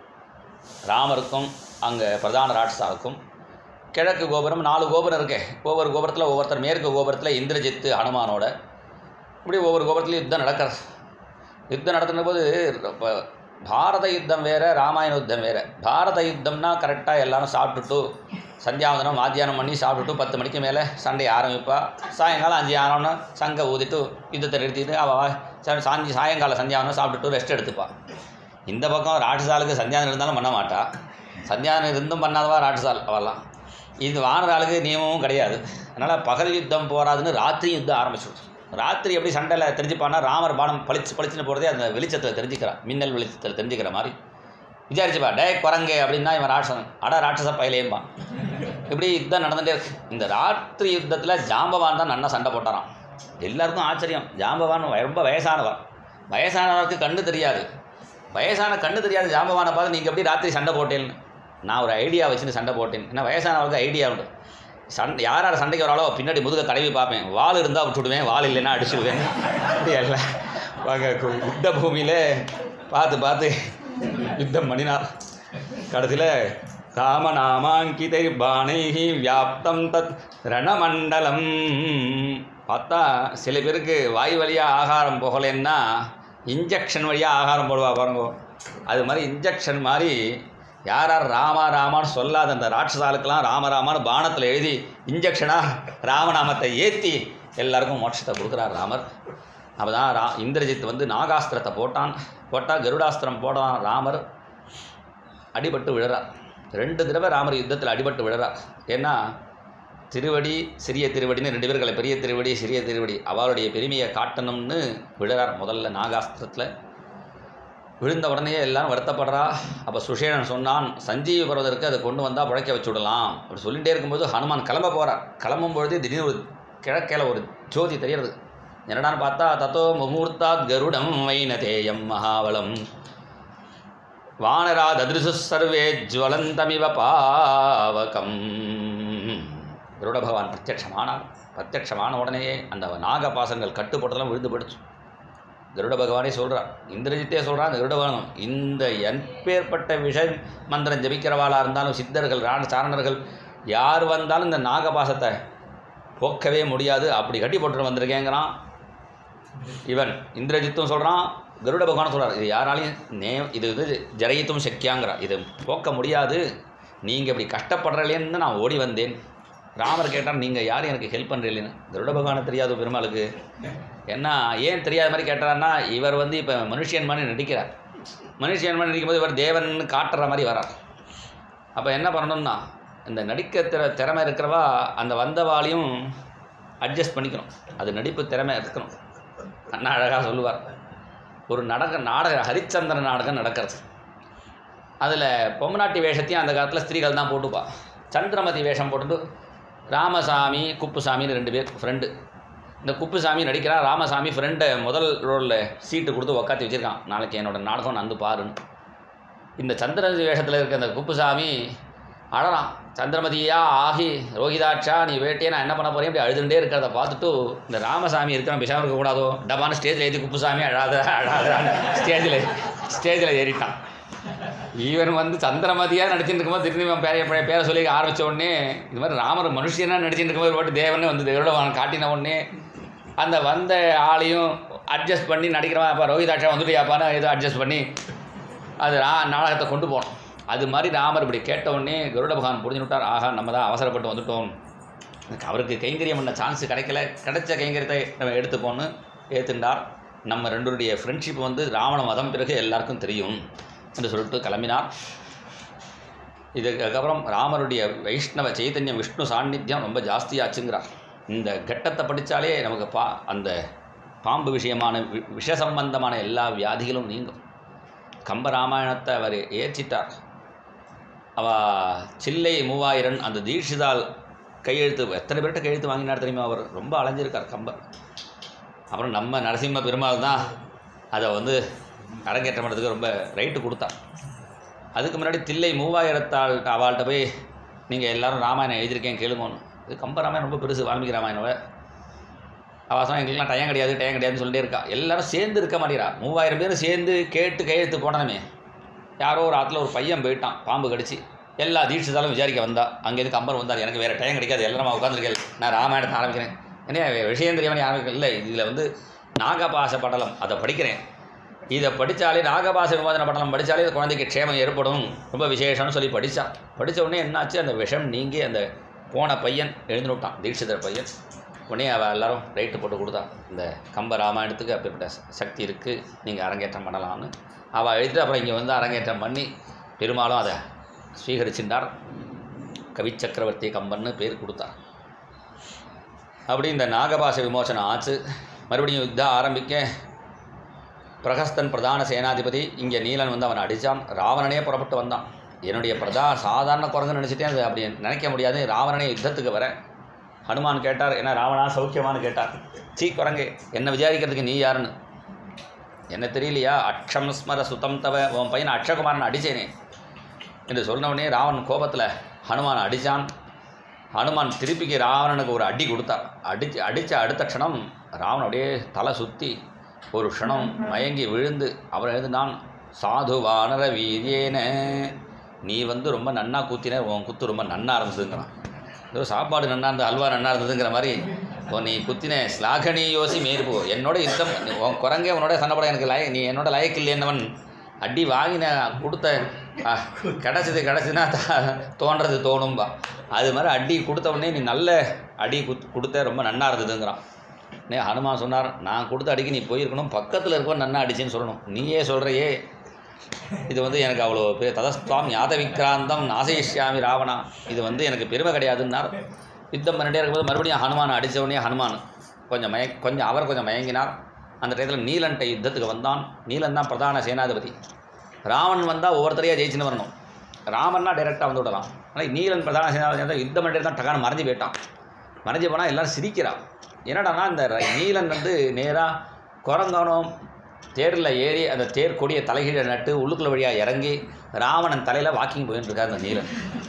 ராமருக்கும் அங்கே பிரதான ராட்சசாவுக்கும். கிழக்கு கோபுரம் நாலு கோபுரம் இருக்கே, ஒவ்வொரு கோபுரத்தில் ஒவ்வொருத்தர், மேற்கு கோபுரத்தில் இந்திரஜித்து ஹனுமானோட, இப்படி ஒவ்வொரு கோபுரத்துலையும் யுத்தம் நடக்கிறது. யுத்தம் நடத்துன போது இப்போ பாரத யுத்தம் வேறு, ராமாயண யுத்தம் வேறு. பாரத யுத்தம்னா கரெக்டாக எல்லாரும் சாப்பிட்டுட்டு சந்தியாவந்தனம் மாத்தியானம் பண்ணி சாப்பிட்டுட்டு பத்து மணிக்கு மேலே சண்டையை ஆரம்பிப்பா. சாயங்காலம் அஞ்சு ஆனோன்னா சங்கை ஊதிட்டு யுத்தத்தை நிறுத்திட்டு அவள் சாஞ்சி சாயங்காலம் சந்தியாவனம் சாப்பிட்டுட்டு ரெஸ்ட் எடுத்துப்பா. இந்த பக்கம் ராட்சசாலுக்கு சந்தியாவனம் இருந்தாலும் பண்ண மாட்டா, சந்தியாவனம் இருந்தும் பண்ணாதவா ராட்சசால் அவெல்லாம். இது வானராளுக்கு நியமமும் கிடையாது. அதனால் பகல் யுத்தம் போகாதுன்னு ராத்திரி யுத்தம் ஆரம்பிச்சுடுச்சு. ராத்திரி எப்படி சண்டையில் தெரிஞ்சுப்பான்னா, ராமர் பானம் பளிச்சு பளிச்சுன்னு போகிறதே அந்த வெளிச்சத்தில் தெரிஞ்சுக்கிறான், மின்னல் வெளிச்சத்தில் தெரிஞ்சுக்கிற மாதிரி விசாரிச்சுப்பா. டே குரங்கே அப்படின்னா இவன் ராட்சசன், அடா ராட்சச பயிலேம்பான். இப்படி யுத்தம் நடந்துகிட்டே இருக்கு. இந்த ராத்திரி யுத்தத்தில் ஜாம்பவான் தான் நல்லா சண்டை போட்டாரான். எல்லாருக்கும் ஆச்சரியம், ஜாம்பவான் ரொம்ப வயசானவன், வயசானவருக்கு கண்ணு தெரியாது, வயசான கண்ணு தெரியாது ஜாம்பவானை பார்த்து நீங்கள் எப்படி ராத்திரி சண்டை போட்டேன்னு. நான் ஒரு ஐடியா வச்சுன்னு சண்டை போட்டேன். ஏன்னா வயசானவருக்கு ஐடியா உண்டு. சண்டை யார் யார் சண்டைக்கு வராலோ பின்னாடி முதுக தடவி பார்ப்பேன், வால் இருந்தால் விட்டுடுவேன், வால் இல்லைன்னா அடிச்சுடுவேன். அப்படியா இல்லை வாங்க யுத்த பூமியில் பார்த்து பார்த்து யுத்தம் பண்ணினார். கடைசியில் ராமநாமாங்கிதை பாணைஹி வியாப்தம் தத் ரணமண்டலம். பார்த்தா சில பேருக்கு வாய் வழியாக ஆகாரம் போகலைன்னா இன்ஜெக்ஷன் வழியாக ஆகாரம் போடுவா பாருங்க. அது மாதிரி இன்ஜெக்ஷன் மாதிரி யார் யார் ராமா ராமான்னு சொல்லாத அந்த ராட்சசாலுக்கெல்லாம் ராமராமான்னு பானத்தில் எழுதி இன்ஜெக்ஷனாக ராமநாமத்தை ஏற்றி எல்லாருக்கும் மோட்சத்தை கொடுக்குறார் ராமர். அப்போ தான் ரா இந்திரஜித் வந்து நாகாஸ்திரத்தை போட்டான், போட்டால் கருடாஸ்திரம் போடான். ராமர் அடிபட்டு விழுறார். ரெண்டு தடவை ராமர் யுத்தத்தில் அடிபட்டு விழுறார். ஏன்னா திருவடி சிறிய திருவடின்னு ரெண்டு பேர்களை, பெரிய திருவடி சிறிய திருவடி, அவளுடைய பெருமையை காட்டணும்னு விழுறார் முதல்ல நாகாஸ்திரத்தில். விழுந்த உடனே எல்லாரும் வருத்தப்படுறா. அப்போ சுஷேனன் சொன்னான், சஞ்சீவி பர்வதற்கு அதை கொண்டு வந்தால் பிழைக்க வச்சு விடலாம் அப்படி சொல்லிகிட்டே இருக்கும்போது ஹனுமான் கிளம்ப போகிறார். கிளம்பும் பொழுது திடீர்னு ஒரு கிழக்கையில் ஒரு ஜோதி தெரியறது. என்னடான்னு பார்த்தா, தத்தோ முகூர்த்தாத் கருடம் வைனதேயம் மகாவலம் வானரா ததிருசு சர்வே ஜுவலந்தமிவ பாவகம். கருட பகவான் பிரத்யட்சமானார். பிரத்யட்சமான உடனேயே அந்த நாகபாசங்கள் கட்டுப்பட்டதெல்லாம் விழுந்து போயிடுச்சு. கருட பகவானே சொல்கிறார், இந்திரஜித்தே சொல்கிறான், அந்த கருட பகவான் இந்த எப்பேற்பட்ட விஷ மந்திரம் ஜபிக்கிறவாளாக இருந்தாலும் சித்தர்கள் ராண சாரணர்கள் யார் வந்தாலும் இந்த நாகபாசத்தை போக்கவே முடியாது, அப்படி கட்டி போட்டு வந்திருக்கேங்கிறான். இவன் இந்திரஜித்தும் சொல்கிறான், கருட பகவான் சொல்கிறார், இது யாராலையும் நே இது இது ஜரயித்தும் சக்கியாங்கிறான், இது போக்க முடியாது, நீங்கள் இப்படி கஷ்டப்படுறலேன்னு நான் ஓடி வந்தேன். ராமர் கேட்டார், நீங்கள் யாரும் எனக்கு ஹெல்ப் பண்ணுறீங்களேன்னு. கருட பகவானை தெரியாது பெருமாளுக்கு. ஏன்னா ஏன் தெரியாத மாதிரி கேட்டார்னா, இவர் வந்து இப்போ மனுஷியன் மாதிரி நடிக்கிறார். மனுஷியன் மாதிரி நடிக்கும்போது இவர் தேவன் காட்டுற மாதிரி வரார். அப்போ என்ன பண்ணணும்னா, இந்த நடிக்க திற திறமை இருக்கிறவா அந்த வந்தவாளையும் அட்ஜஸ்ட் பண்ணிக்கணும். அது நடிப்பு திறமை இருக்கணும். அண்ணா அழகாக சொல்லுவார், ஒரு நடக்க நாடகம் ஹரிச்சந்திரன் நாடகம் நடக்கிறது. அதில் பொம்மநாட்டி வேஷத்தையும் அந்த காலத்தில் ஸ்திரீகள் தான் போட்டுப்பா. சந்திரமதி வேஷம் போட்டுட்டு ராமசாமி குப்புசாமின்னு ரெண்டு பேர் ஃப்ரெண்டு. இந்த குப்புசாமி நடிக்கிறான், ராமசாமி ஃப்ரெண்டை முதல் ரோலில் சீட்டு கொடுத்து உக்காத்தி வச்சுருக்கான், நாளைக்கு என்னோடய நாடகம் நந்து பாருன்னு. இந்த சந்திரமதி வேஷத்தில் இருக்க அந்த குப்புசாமி அழறான், சந்திரமதியா ஆகி ரோஹிதாட்சா நீ வேட்டையே நான் என்ன பண்ண போகிறேன் இப்படி அழுதுகிட்டே இருக்கிறத பார்த்துட்டு இந்த ராமசாமி இருக்கிற பிசாம இருக்கக்கூடாதோ டபான ஸ்டேஜில் ஏற்றி குப்புசாமி அழாத அழாதான்னு ஸ்டேஜில் ஸ்டேஜில் ஏறிட்டான். ஈவன் வந்து சந்திரமதியாக நடிச்சுட்டு இருக்கும்போது திரும்பி பேரைய பழைய பேரை சொல்லி ஆரம்பித்த உடனே இது மாதிரி ராமர் மனுஷனாக நடிச்சுட்டு இருக்கும்போது பாட்டு தேவனே வந்து தேவரோட காட்டின உடனே அந்த வந்த ஆளையும் அட்ஜஸ்ட் பண்ணி நடிக்கிறவன் அப்போ ரோஹிதாட்சா வந்துட்டு யாப்பான்னு ஏதோ அட்ஜஸ்ட் பண்ணி அது ரா நாடகத்தை கொண்டு போனோம். அது மாதிரி ராமர் இப்படி கேட்ட உடனே கருட பகவான் புரிஞ்சு விட்டார், ஆகா நம்ம தான் அவசரப்பட்டு வந்துட்டோம், அவருக்கு கைங்கரியம் பண்ண சான்ஸ் கிடைக்கல, கிடைச்ச கைங்கரியத்தை நம்ம எடுத்துப்போன்னு ஏற்றுண்டார். நம்ம ரெண்டுடைய ஃப்ரெண்ட்ஷிப் வந்து ராவண மதம் பிறகு எல்லாருக்கும் தெரியும் என்று சொல்லிட்டு கிளம்பினார். இதுக்கப்புறம் ராமருடைய வைஷ்ணவ சைதன்யம் விஷ்ணு சாநித்தியம் ரொம்ப ஜாஸ்தியாச்சுங்கிறார். இந்த கட்டத்தை படித்தாலே நமக்கு பா அந்த பாம்பு விஷயமான விஷ சம்பந்தமான எல்லா வியாதிகளும் நீங்கும். கம்பராமாயணத்தை அவர் ஏற்றிட்டார். அவ சில்லை மூவாயிரம் அந்த தீட்சிதால் கையெழுத்து எத்தனை பேர்கிட்ட கையெழுத்து வாங்கினார் தெரியுமா? அவர் ரொம்ப அலைஞ்சிருக்கார் கம்பர். அப்புறம் நம்ம நரசிம்ம பெருமாள் தான் அதை வந்து அரங்கேற்றம் பண்ணுறதுக்கு ரொம்ப ரைட்டு கொடுத்தார். அதுக்கு முன்னாடி தில்லை மூவாயிரத்தாள் அவள்கிட்ட போய் நீங்கள் எல்லோரும் ராமாயணம் எழுதியிருக்கேன் கேளுங்கன்னு. இது கம்பராமாயணம் ரொம்ப பெருசு, வால்மீகி ராமாயணம். அவசரம் எங்களுக்குலாம் டைம் கிடையாது டைம் கிடையாதுன்னு சொல்லிட்டே இருக்கா. எல்லோரும் சேர்ந்து இருக்க மாட்டேறா. மூவாயிரம் பேர் சேர்ந்து கேட்டு கையெழுத்து போடணுமே. யாரோ ஒரு ஆற்றுல ஒரு பையன் போயிட்டான் பாம்பு கடிச்சு, எல்லா தீட்சிதாலும் விசாரிக்க வந்தா. அங்கேருந்து கம்பர் வந்தார், எனக்கு வேறு டைம் கிடைக்காது எல்லாரும் உட்காந்துருக்கேன், நான் ராமாயணத்தை ஆரம்பிக்கிறேன். என்ன விஷயம் தெரியாமல் ஆரம்பிக்கிறேன், இல்லை இதில் வந்து நாகபாச படலம் அதை படிக்கிறேன், இதை படித்தாலே நாகபாச விமோசன படலம் படித்தாலே குழந்தைக்கு க்ஷேமம் ஏற்படும், ரொம்ப விசேஷம்னு சொல்லி படித்தான். படித்த உடனே என்னாச்சு, அந்த விஷம் நீங்கி அந்த போன பையன் எழுந்து விட்டான், தீட்சிதர் பையன். உடனே அவள் எல்லோரும் ரைட்டு போட்டு கொடுத்தா, இந்த கம்ப ராமாயணத்துக்கு அப்பேற்பட்ட சக்தி இருக்குது, நீங்கள் அரங்கேற்றம் பண்ணலாம்னு அவள் எழுதிட்டு அப்புறம் இங்கே வந்து அரங்கேற்றம் பண்ணி பெருமாளும் அதை ஸ்வீகரிச்சுட்டார். கவி சக்கரவர்த்தி கம்பன்னு பேர் கொடுத்தார். அப்படி இந்த நாகபாச விமோசனம் ஆச்சு. மறுபடியும் யுத்தம் ஆரம்பிக்க பிரகஸ்தன் பிரதான சேனாதிபதி இங்கே நீலன் வந்து அவனை அடித்தான். ராவணனே புறப்பட்டு வந்தான். என்னுடைய பிரதா சாதாரண குரங்குன்னு நினச்சிட்டேன், அது அப்படி நினைக்க முடியாது, ராவணனே யுத்தத்துக்கு வர. ஹனுமான் கேட்டார், என்ன ராவணா சௌக்கியமானு கேட்டார். சீ குரங்கு, என்னை விசாரிக்கிறதுக்கு நீ யாருன்னு என்ன தெரியலையா, அக்ஷம் ஸ்மர சுத்தம் தவ உன் பையனை அக்ஷகுமாரன் அடித்தேனே என்று சொன்னவுடனே ராவணன் கோபத்தில் ஹனுமான் அடித்தான். ஹனுமான் திருப்பிக்கு ராவணனுக்கு ஒரு அடி கொடுத்தார். அடித்து அடித்த அடுத்த க்ஷணம் ராவணன் அப்படியே தலை சுற்றி ஒரு க்ஷணம் மயங்கி விழுந்து அவர் எழுதுனான், சாது வானர வீரியேன, நீ வந்து ரொம்ப நன்னா கூத்தின, உன் குத்து ரொம்ப நன்னா இருந்ததுங்கிறான். ஏதோ சாப்பாடு நன்னா இருந்தது, அல்வா நன்னா இருந்ததுங்கிற மாதிரி நீ குத்தின ஸ்லாகனி யோசி மேற்போ, என்னோட யுத்தம் உன் குரங்கே உன்னோட சண்டைப்பட எனக்கு லய நீ என்னோட லயக்கு இல்லைன்னவன் அடி வாங்கின கொடுத்த கிடச்சிது கிடச்சின்னா தோன்றது தோணும்பா. அது மாதிரி அடி கொடுத்த உடனே நீ நல்ல அடி குத் கொடுத்த ரொம்ப நன்னா இருந்ததுங்கிறான். நே ஹனுமான் சொன்னார், நான் கொடுத்த அடிக்கு நீ போயிருக்கணும், பக்கத்தில் இருக்கவன் நன்னா அடிச்சுன்னு சொல்லணும், நீயே சொல்கிறையே இது வந்து எனக்கு அவ்வளோ பெரிய ததஸ்துவாம் யாதவிக்ராந்தம் நாசயிஷ்யாமி ராவணா, இது வந்து எனக்கு பெருமை கிடையாதுன்னார். யுத்தம் பண்ணிட்டே இருக்கும்போது மறுபடியும் ஹனுமான் அடித்தவொடனே ஹனுமான் கொஞ்சம் மய கொஞ்சம் அவர் கொஞ்சம் மயங்கினார். அந்த டயத்தில் நீலன்ட்ட யுத்தத்துக்கு வந்தான். நீலன் தான் பிரதான சேனாதிபதி. ராவணன் வந்தால் ஒவ்வொருத்தரையாக ஜெயிச்சுன்னு வரணும், ராமன்னா டைரெக்டாக வந்து விடலாம். ஆனால் நீலன் பிரதான சேனாதிபதி யுத்தம் பண்ணிட்டு தான் டக்கான மறைஞ்சு போயிட்டான். மறைஞ்சு போனால் எல்லோரும் சிரிக்கிறான். என்னடானா இந்த நீலன் வந்து நேராக குரங்கணும் தேரில் ஏறி அந்த தேர் கொடியை தலைகீழ நட்டு உள்ளுக்குள்ள வழியாக இறங்கி ராவணன் தலையில் வாக்கிங் போயின்னு இருக்கார் அந்த நீலன்.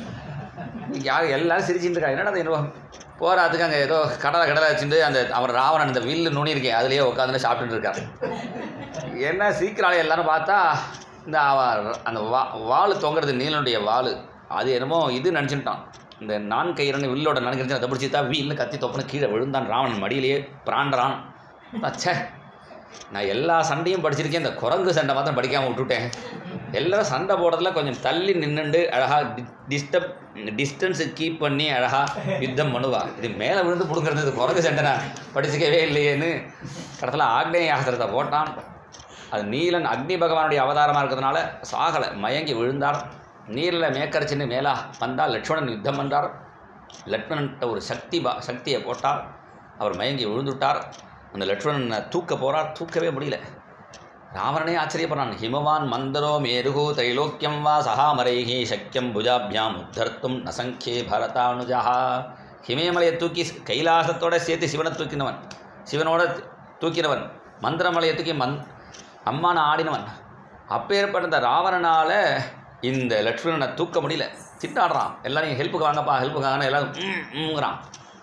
யார் எல்லோரும் சிரிச்சுட்டு இருக்காங்க. என்னடா என்ன போகிறதுக்கு அங்கே ஏதோ கடலை கடலை வச்சுட்டு அந்த அவர் ராவணன் இந்த வில்லு நுனி இருக்கேன் அதுலேயே உட்காந்துன்னு சாப்பிட்டுட்டு இருக்காரு. என்ன சீக்கிரம் எல்லாரும் பார்த்தா இந்த அந்த வா வாள் தொங்குறது நீலனுடைய வாள், அது என்னமோ இது நினச்சிட்டான், இந்த நான் கயிறுன்னு வில்லோட நினைக்கிறது அதை பிடிச்சி தான் வீல்னு கத்தி தொப்புன்னு கீழே விழுந்தான். ராவணன் மடியிலேயே பிராண்டறான். அச்சே, நான் எல்லா சண்டையும் படிச்சிருக்கேன், இந்த குரங்கு சண்டை மாத்திரம் படிக்காமல் விட்டுட்டேன். எல்லோரும் சண்டை போடுறதுல கொஞ்சம் தள்ளி நின்றுண்டு அழகாக டிஸ்டர்ப் டிஸ்டன்ஸு கீப் பண்ணி அழகாக யுத்தம் பண்ணுவா. இது மேலே விழுந்து பிடுங்கிறது இது குரங்கு சண்டை நான் படிச்சிக்கவே இல்லையேன்னு கடத்தில் ஆக்னேய ஆசிரத்தை போட்டான். அது நீலன் அக்னி பகவானுடைய அவதாரமாக இருக்கிறதுனால சாகலை, மயங்கி விழுந்தார். நீரில் மேக்கரிச்சின்னு மேலா வந்தால் லட்சுமணன் யுத்தம் பண்ணார். லட்சுமணன்கிட்ட ஒரு சக்தி பா சக்தியை போட்டார். அவர் மயங்கி விழுந்துட்டார். அந்த லட்சுமணனை தூக்க போகிறார், தூக்கவே முடியல. ராவணனே ஆச்சரியப்படுறான். ஹிமவான் மந்தரோ மேருகு தைலோக்கியம் வா சகாமரைஹி சக்கியம் புஜாபியாம் உத்தர்த்தும் நசங்கே பரதானுஜா. ஹிமயமலையை தூக்கி கைலாசத்தோட சேர்த்து சிவனை தூக்கினவன், சிவனோட தூக்கினவன், மந்திரமலையை தூக்கி மந் அம்மான ஆடினவன். அப்பேற்பட்ட இந்த ராவணனால் இந்த லட்சுமணனை தூக்க முடியல. திட்டாடுறான். எல்லாரையும் ஹெல்ப்புக்கு வாங்கப்பா, ஹெல்ப்புக்கு வாங்கினா எல்லாரும்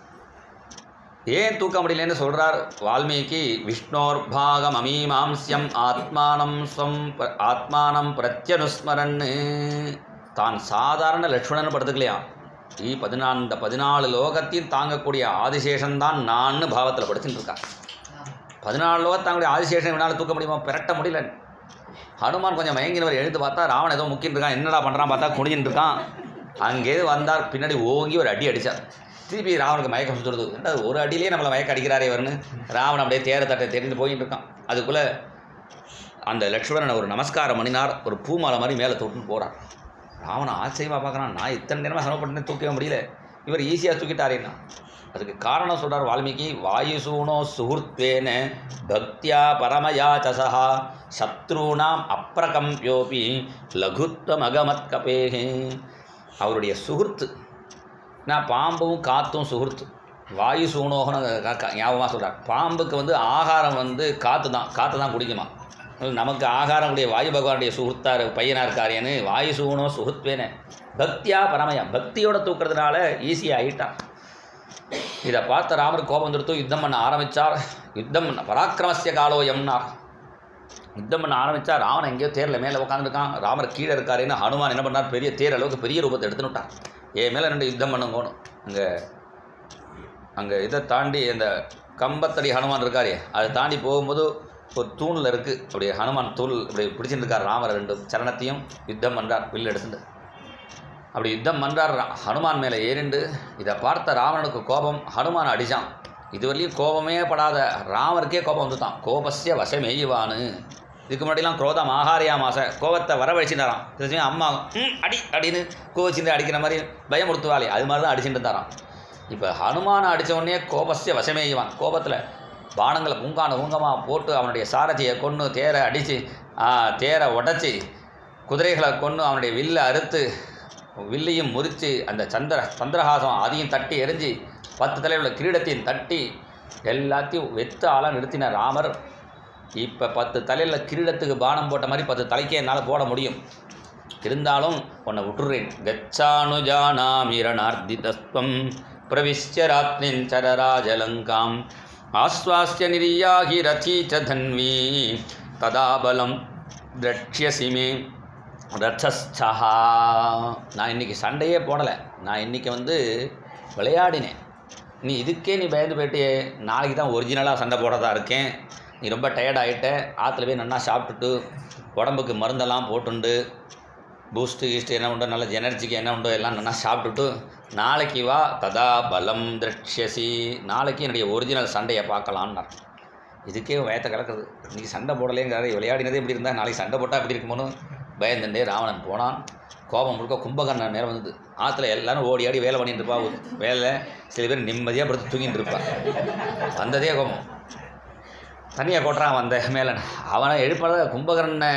ஏன் தூக்க முடியலன்னு சொல்கிறார் வால்மீகி. விஷ்ணோர்பாகம் அமீமாம்சியம் ஆத்மானம் ஸ்வம் ஆத்மானம் பிரத்யனுஸ்மரன்னு. தான் சாதாரண லட்சுமணன் படுத்துக்கலையா, ஈ பதினான்கு பதினாலு லோகத்தையும் தாங்கக்கூடிய ஆதிசேஷன்தான் நான்னு பாவத்தில் படுத்துட்டு இருக்கான். பதினாலு லோகத்தை தாங்கக்கூடிய ஆதிசேஷன் இவனால் தூக்க முடியுமா? பெரட்ட முடியல. ஹனுமான் கொஞ்சம் மயங்கினவர் எழுந்து பார்த்தா ராவணன் ஏதோ முக்கின்னு இருக்கான். என்னடா பண்ணுறான் பார்த்தா குனிஞ்சின்னு இருக்கான். அங்கேயே வந்தார், பின்னாடி ஓங்கி ஒரு அடி அடித்தார். திருப்பி ராவனுக்கு மயக்கம் சுற்றுறது. ரெண்டாவது ஒரு அடியிலே நம்மளை மயக்க அடிக்கிறாரே வருன்னு ராவணன் அப்படியே தேர தட்டை தெரிந்து போயிட்டு இருக்கான். அதுக்குள்ளே அந்த லட்சுமணனை ஒரு நமஸ்காரம் பண்ணினார். ஒரு பூமாலை மாதிரி மேலே தொட்டுன்னு போகிறார். ராவணன் ஆச்சரியமாக பார்க்குறான். நான் இத்தனை நேரமாக சிரமப்பட்டு தூக்கவே முடியல, இவர் ஈஸியாக தூக்கிட்டாரேன்னா. அதுக்கு காரணம் சொல்கிறார் வால்மீகி. வாயுசூனோ சுஹுர்த்வேன பக்தியா பரமயா சசா சத்ருணாம் அப்ரகம்பியோபி லகுத்வம் அகமத் கபேஹே. அவருடைய சுஹுர்த்து, நான் பாம்பும் காற்றும் சுஹுர்த்து. வாயு சூனோகன்னு ஞாபகமாக சொல்கிறார். பாம்புக்கு வந்து ஆகாரம் வந்து காற்று தான், காற்று தான் குடிக்குமா. நமக்கு ஆகாரம் கூடிய வாயு பகவானுடைய சுஹுர்த்தார் பையனாக இருக்காரேன்னு வாயு சூனோ சுஹுர்த்வேன பக்தியா பரமயா, பக்தியோட தூக்கிறதுனால ஈஸியாக ஆகிட்டான். இதை பார்த்த ராமர் கோபம் வந்துடுத்து யுத்தம் பண்ண ஆரம்பித்தார். யுத்தம் பண்ண பராக்கிரமசிய காலோ எம்னார். யுத்தம் பண்ண ஆரம்பித்தா ராவன் எங்கேயோ தேரில் மேலே உட்காந்துருக்கான். ராமர் கீழே இருக்காருன்னு ஹனுமான் என்ன பண்ணார், பெரிய தேர் அளவுக்கு பெரிய ரூபத்தை எடுத்துன்னு விட்டார். ஏன் மேலே ரெண்டு யுத்தம் பண்ணுங்கோணும். அங்கே அங்கே இதை தாண்டி அந்த கம்பத்தடி ஹனுமான் இருக்காரே, அதை தாண்டி போகும்போது ஒரு தூணில் இருக்குது. அப்படி ஹனுமான் தூள் இப்படி பிடிச்சிட்டு இருக்கார். ராமர் ரெண்டு சரணத்தையும் யுத்தம் பண்ணுறார் வில்லு எடுத்துட்டு. அப்படி யுத்தம் பண்ணுறார் ஹனுமான் மேலே ஏறிண்டு. இதை பார்த்த ராவணனுக்கு கோபம். ஹனுமான் அடித்தான். இதுவரையும் கோபமே படாத ராமருக்கே கோபம் வந்துட்டான். கோபஸ்ய வசமேயுவானு. இதுக்கு முன்னாடிலாம் குரோதம் ஆகாரியா மாச கோபத்தை வரவழைச்சிட்டாரான். அம்மா அடி அப்படின்னு கோவிச்சுட்டு அடிக்கிற மாதிரி பயமுறுத்துவாளே, அது மாதிரி தான் அடிச்சுட்டு இருந்தாரான். இப்போ ஹனுமானை அடித்த உடனே கோபஸ்ய வசமேயுவான். கோபத்தில் பானங்களை பூங்கான பூங்கமாக போட்டு அவனுடைய சாரதியை கொன்று தேரை அடித்து தேரை உடச்சி குதிரைகளை கொன்று அவனுடைய வில்லை அறுத்து வில்லையும் முறித்து அந்த சந்திர சந்திரஹாசம் அதையும் தட்டி எரிஞ்சு பத்து தலையில் உள்ள கிரீடத்தையும் தட்டி எல்லாத்தையும் வெத்த ஆளாக நிறுத்தின ராமர். இப்போ பத்து தலையில் கிரீடத்துக்கு பானம் போட்ட மாதிரி பத்து தலைக்கே என்னால் போட முடியும். இருந்தாலும் உன்னை விட்டுறேன். கச்சானுஜானாமிரணார்த்திதஸ்வம் பிரவிஷ்ய ராத்னின் சரராஜலங்காம் ஆஸ்வாஸ்ய நிரியாகி ரதி ச தன்வி ததாபலம் திரட்சியசிமே ரதஸ்தா. நான் இன்றைக்கி சண்டையே போடலை, நான் இன்றைக்கி வந்து விளையாடினேன். நீ இதுக்கே நீ பயந்து போயிட்டு நாளைக்கு தான் ஒரிஜினலாக சண்டை போடுறதா இருக்கேன். நீ ரொம்ப டயர்ட் ஆகிட்ட, ஆற்றுல போய் நல்லா சாப்பிட்டுட்டு உடம்புக்கு மருந்தெல்லாம் போட்டுண்டு பூஸ்ட்டு கீஸ்ட்டு என்ன உண்டோ நல்ல எனர்ஜிக்கு என்ன உண்டோ எல்லாம் நல்லா சாப்பிட்டுட்டு நாளைக்கு வா ததா பலம் திரட்சியசி, நாளைக்கு என்னுடைய ஒரிஜினல் சண்டையை பார்க்கலான்னார். இதுக்கே வயத்தை கலக்குறது. இன்றைக்கி சண்டை போடலேங்கிறாரு, விளையாடினதே இப்படி இருந்தால் நாளைக்கு சண்டை போட்டால் எப்படி இருக்குமோன்னு பயந்துட்டே ராவணன் போனான். கோபம் முழுக்க கும்பகர்ணன் நேரம் வந்தது. ஆற்றுல எல்லோரும் ஓடி ஆடி வேலை பண்ணிட்டு இருப்பா. வேலை சில பேர் நிம்மதியாக படுத்து தூங்கிட்டு இருப்பான். வந்ததே கோபம். தனியாக கொட்டுறான் வந்த மேலே. அவனை எழுப்பாத கும்பகர்ணனை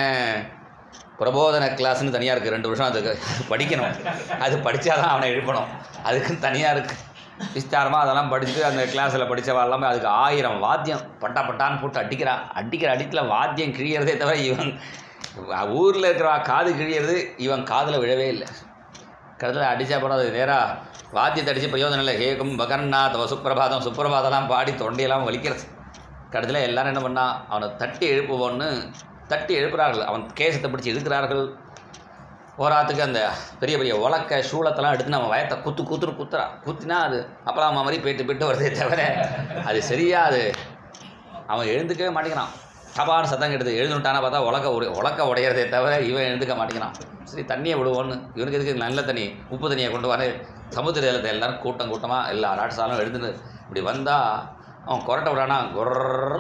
பிரபோதன கிளாஸ்ன்னு தனியாக இருக்குது. ரெண்டு வருஷம் அதுக்கு படிக்கணும். அது படித்தாதான் அவனை எழுப்பணும். அதுக்குன்னு தனியாக இருக்குது விஸ்தாரமாக. அதெல்லாம் படித்து அந்த கிளாஸில் படித்தவா எல்லாமே அதுக்கு ஆயிரம் வாத்தியம் பட்டா பட்டான்னு போட்டு அடிக்கிறான். அடிக்கிற அடிக்கில் வாத்தியம் கிழியறதே தவிர இவன் ஊரில் இருக்கிற காது கிழியறது இவன் காதில் விழவே இல்லை. கடைசியில் அடித்தா போனால் அது நேராக வாத்தியத்தை அடித்து பிரயோஜனம் இல்லை. ஹேகும் பகர்ணா தவ சுப்பிரபாதம் சுப்பிரபாதெல்லாம் பாடி தொண்டையெல்லாம் வலிக்கிறது. கடைசியில் எல்லோரும் என்ன பண்ணா, அவனை தட்டி எழுப்புவோன்னு தட்டி எழுப்புறார்கள். அவன் கேசத்தை பிடிச்சி இழுக்கிறார்கள். ஓராத்துக்கு அந்த பெரிய பெரிய உலக்க சூளத்தெல்லாம் எடுத்து நம்ம வயத்தை குத்து குத்துன்னு குத்துறா. குத்தினா அது அப்பலாம் அம்மா மாதிரி போயிட்டு போயிட்டு வருதே தவிர அது சரியாக அது அவன் எழுந்துக்கவே மாட்டேங்கிறான். தபான்னு சத்தம் கெடுது. எழுந்துட்டானா பார்த்தா உலக்க உடைய உலக்க உடையிறதே தவிர இவன் எழுந்துக்க மாட்டேங்கிறான். சரி தண்ணியை விடுவோன்னு இவனுக்கு எதுக்கு நல்ல தண்ணி உப்பு தண்ணியை கொண்டு வர சமுத்திர ஜலத்தை எல்லோரும் கூட்டம் கூட்டமாக எல்லா ராட்சாலும் எழுந்துன்னு இப்படி வந்தால் அவன் கொரட்டை விடானா கொர்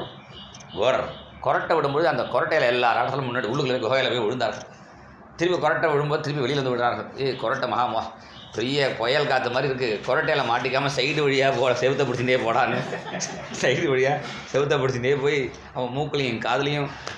கொர் கொரட்டை விடும்போது அந்த கொரட்டையில் எல்லா ராட்சாலும் முன்னாடி உள்ளுக்குள்ளே குகையில் போய் விழுந்தார்கள். திருப்பி கொரட்டை விடும்போது திருப்பி வெளியில் வந்து விடுறார்கள். ஏ கொரட்டை மகா பெரிய புயல் காற்று மாதிரி இருக்குது, கொரட்டையில் மாட்டிக்காமல் சைடு வழியாக போ செவுத்தை பிடிச்சிட்டே போடான்னு சைடு வழியாக செவுத்தை பிடிச்சிட்டே போய் அவன் மூக்குலையும் காதுலையும்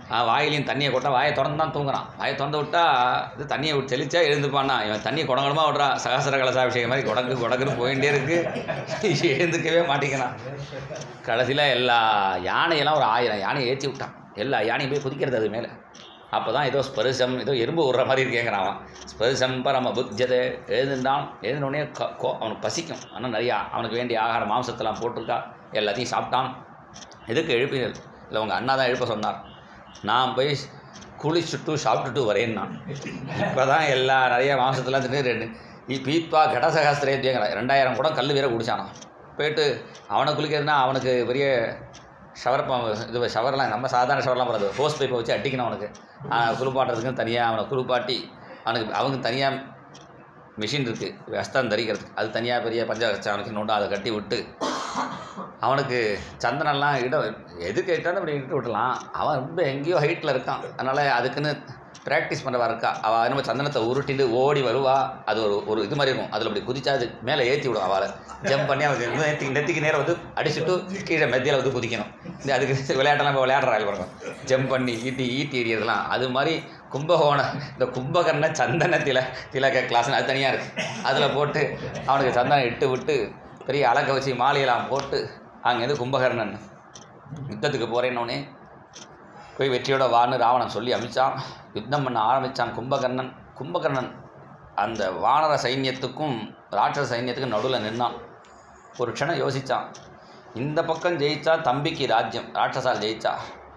வாயிலையும் தண்ணியை கொட்டா வாயை திறந்து தான் தூங்குறான். வாயை திறந்து விட்டா இது தண்ணியை விட்டு தெளிச்சா எழுந்துப்பான்னா, இவன் தண்ணியை குடங்கடமா விட்றான். சகசர கலசாபிஷேகம் மாதிரி குடங்கு குடங்குன்னு போயிட்டே இருக்குது, எழுந்துக்கவே மாட்டேங்கிறான். கடைசியில் எல்லா யானையெல்லாம் ஒரு ஆயிரம் யானையை ஏற்றி விட்டான். எல்லா யானையும் போய் குதிக்கிறது அது மேலே. அப்போ தான் ஏதோ ஸ்பரிசம் ஏதோ எறும்பு விடுற மாதிரி இருக்கேங்கிறான். ஸ்பரிசம் பரம புத்தியதை எழுதுண்டான். எழுதினோடனே க கோ அவனுக்கு பசிக்கும். ஆனால் நிறையா அவனுக்கு வேண்டிய ஆகார மாംசத்தெல்லாம் போட்டிருக்கா, எல்லாத்தையும் சாப்பிட்டான். எதுக்கு எழுப்பினது இல்லை, உங்கள் அண்ணா தான் எழுப்ப சொன்னார். நான் போய் குளிச்சுட்டு சாப்பிட்டுட்டு வரேன். நான் இப்போ தான் எல்லா நிறைய மாம்சத்தெல்லாம் தின்னு ரெண்டு நீ பீத்வா கடசகாஸ்திரேத்தியங்கிற ரெண்டாயிரம் கூட கல் வேற குடிச்சானான். போயிட்டு அவனை குளிக்கிறதுனா அவனுக்கு பெரிய ஷவர் இது ஷவர்லாம் நம்ம சாதாரண ஷவர்லாம் போகிறது, ஹோஸ் பைப்பை வச்சு அடிக்கணும். அவனுக்கு குளிப்பாட்டுறதுக்குன்னு தனியாக அவனை குளிப்பாட்டி அவனுக்கு அவங்க தனியாக மிஷின் இருக்குது வஸ்திரம் தரிக்கிறதுக்கு, அது தனியாக பெரிய பஞ்சகச்சம் அவனுக்கு நோண்டா அதை கட்டி விட்டு அவனுக்கு சந்தனம்லாம் இட எதுக்கு இட்டாலும் அப்படி இட்டு விட்டலாம். அவன் ரொம்ப எங்கேயோ ஹைட்டில் இருக்கான், அதனால் அதுக்குன்னு ப்ராக்டிஸ் பண்ணுறவா இருக்கா. அவள் நம்ம சந்தனத்தை உருட்டிட்டு ஓடி வருவா. அது ஒரு ஒரு இது மாதிரி இருக்கும், அதில் அப்படி குதிச்சா அது மேலே ஏற்றி விடும். அவளை ஜம்ப் பண்ணி அவனுக்கு நெத்திக்கு நெத்திக்கு நேரம் வந்து அடிச்சுட்டு கீழே மெத்தியில் வந்து குதிக்கணும். இந்த அதுக்கு விளையாட்டெல்லாம் இப்போ விளையாடுறாங்க பாருங்க, ஜம்ப் பண்ணி ஈட்டி ஈட்டி எறியதெல்லாம். அது மாதிரி கும்பகோணம் இந்த கும்பகர்ண சந்தன தில திலக கிளாஸ்னு அது தனியாக இருக்குது. அதில் போட்டு அவனுக்கு சந்தனம் இட்டு விட்டு பெரிய அலக்க வச்சு மாலையெல்லாம் போட்டு அங்கேருந்து கும்பகர்ணன் யுத்தத்துக்கு போகிறேன்னொன்னே போய் வெற்றியோட வான்னு ராவணன் சொல்லி அமிச்சான். யுத்தம் பண்ண ஆரம்பித்தான் கும்பகர்ணன். கும்பகர்ணன் அந்த வானர சைன்யத்துக்கும் ராட்சச சைன்யத்துக்கும் நடுவில் நின்னான். ஒரு க்ஷணம் யோசித்தான், இந்த பக்கம் ஜெயித்தா தம்பிக்கு ராஜ்யம், ராட்சசால் ஜெயித்தா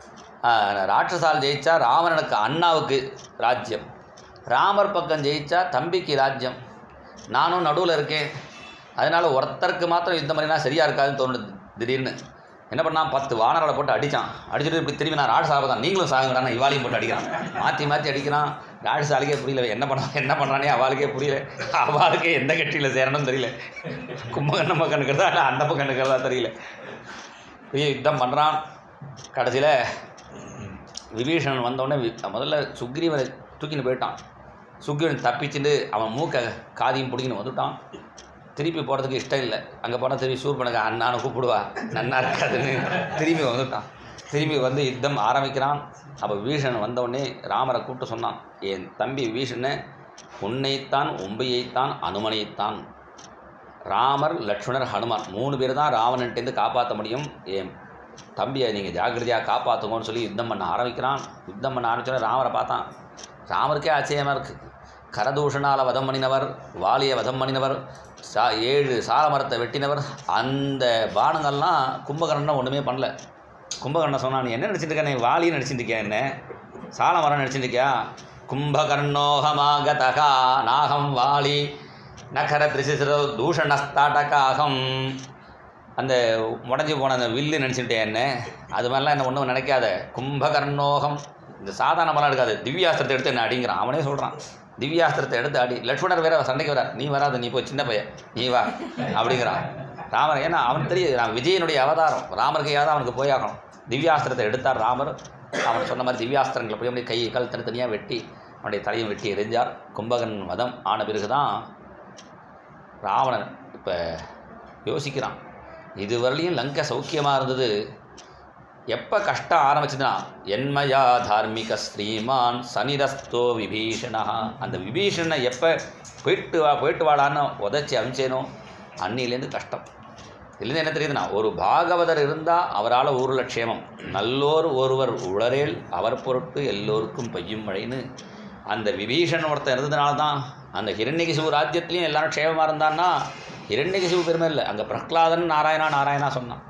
ராட்சசால் ஜெயித்தா ராவணனுக்கு அண்ணாவுக்கு ராஜ்யம், ராமர் பக்கம் ஜெயித்தா தம்பிக்கு ராஜ்யம், நானும் நடுவில் இருக்கேன். அதனால் ஒருத்தருக்கு மாத்திரம் யுத்தம் பண்ணினா சரியாக இருக்காதுன்னு தோணுது. திடீர்னு என்ன பண்ணான், பத்து வானர்களை போட்டு அடித்தான். அடிச்சுட்டு இப்படி திரும்பி நான் ராட்சசாவை தான் நீங்களும் சாகுங்கடான்னு இவாலையும் போட்டு அடிக்கிறான். மாற்றி மாற்றி அடிக்கிறான். ராட்சசாலுக்கே புரியல என்ன பண்ண என்ன பண்ணுறானே அவளுக்கே புரியல. அவளுக்கே எந்த கட்சியில் சேரணும்னு தெரியல. கும்பகர்ண பக்கம் இருக்கிறதா இல்லை அந்த பக்கம் இருக்கிறதா தெரியல. பெரிய யுத்தம் பண்ணுறான். கடைசியில் விபீஷணன் வந்தோடனே முதல்ல சுக்ரீவனை தூக்கின்னு போயிட்டான். சுக்ரீவன் தப்பிச்சுட்டு அவன் மூக்கை காதியும் பிடிக்கின்னு வந்துட்டான். திருப்பி போகிறதுக்கு இஷ்டம் இல்லை. அங்கே போனால் திரும்பி சூர்பனுக்கு அண்ணானை கூப்பிடுவா, நன்னா இருக்காதுன்னு திரும்பி வந்துட்டான். திரும்பி வந்து யுத்தம் ஆரம்பிக்கிறான். அப்போ விபீஷணன் வந்தவுடனே ராமரை கூப்பிட்டு சொன்னான், என் தம்பி விபீஷணனை உன்னைத்தான் உம்பையைத்தான் அனுமனைத்தான் ராமர் லக்ஷ்மணர் ஹனுமான் மூணு பேர் தான் ராவணன்ட்டேருந்து காப்பாற்ற முடியும். என் தம்பியை நீங்கள் ஜாக்கிரதையாக காப்பாற்றுங்கன்னு சொல்லி யுத்தம் பண்ண ஆரம்பிக்கிறான். யுத்தம் பண்ண ஆரம்பிச்சோன்னே ராமரை பார்த்தான். ராமருக்கே ஆச்சரியமாக இருக்குது. கரதூஷணால் வதம் பண்ணினவர், வாலியை வதம் பண்ணினவர், சா ஏழு சால மரத்தை வெட்டினவர். அந்த பானங்கள்லாம் கும்பகர்ணன் ஒன்றுமே பண்ணல. கும்பகர்ணன் சொன்னான், நீ என்ன நினச்சிட்டு இருக்க, நீ வாலின்னு நினச்சிட்டு இருக்கியா, என்ன சால மரம் நினச்சிட்டு இருக்கியா? கும்பகர்ணோகமாகதகா நாகம் வாலி நகர திரிசிசிரோ தூஷணஸ்தாட்டகாகம். அந்த முடஞ்சி போன அந்த வில்லு நினச்சிட்டேன் என்ன, அது மாதிரிலாம் என்ன ஒன்றும் நினைக்காத. கும்பகர்ணோகம் இந்த சாதாரண மரம் எடுக்காது, திவ்யாஸ்திரத்தை எடுத்து என்ன அடிங்கிறான். அவனே சொல்கிறான், திவ்யாஸ்திரத்தை எடுத்து அடி. லட்சுமணர் வேற சண்டைக்கு வரார், நீ வராது, நீ போய் சின்ன பையன், நீ வா அப்படிங்கிறான் ராமர். ஏன்னா அவன் தெரியுது நான் விஜயனுடைய அவதாரம், ராமருக்கு ஏதாவது அவனுக்கு போயாகணும். திவ்யாஸ்திரத்தை எடுத்தார் ராமர். அவன் சொன்ன மாதிரி திவ்யாஸ்திரங்களை போய் அப்படியே கை கால் தனித்தனியாக வெட்டி அவனுடைய தலையும் வெட்டி எரிஞ்சார். கும்பகர்ணன் வதம் ஆன பிறகு தான் ராவணன் இப்போ யோசிக்கிறான், இதுவரையிலையும் லங்கை சௌக்கியமாக இருந்தது, எப்போ கஷ்டம் ஆரம்பிச்சுதுன்னா என்மயா தார்மிக ஸ்ரீமான் சனிரஸ்தோ விபீஷணா. அந்த விபீஷணனை எப்போ போயிட்டு வா போயிட்டு வாடான்னு உதச்சி அமிச்சேனோ அன்னிலேருந்து கஷ்டம். இதுலேருந்து என்ன தெரியுதுன்னா, ஒரு பாகவதர் இருந்தால் அவரால் ஊரில் க்ஷேமம், நல்லோர் ஒருவர் உளரேல் அவர் பொருட்டு எல்லோருக்கும் பையும் மழைன்னு அந்த விபீஷன் ஒருத்தன் இருந்ததுனால தான் அந்த ஹிரண்யகிசிபு ராஜ்யத்துலேயும் எல்லாரும் க்ஷேமமாக இருந்தான்னா ஹிரண்யகிசிபு பெருமை இல்லை, அங்கே பிரஹ்லாதன் நாராயணா நாராயணா சொன்னான்.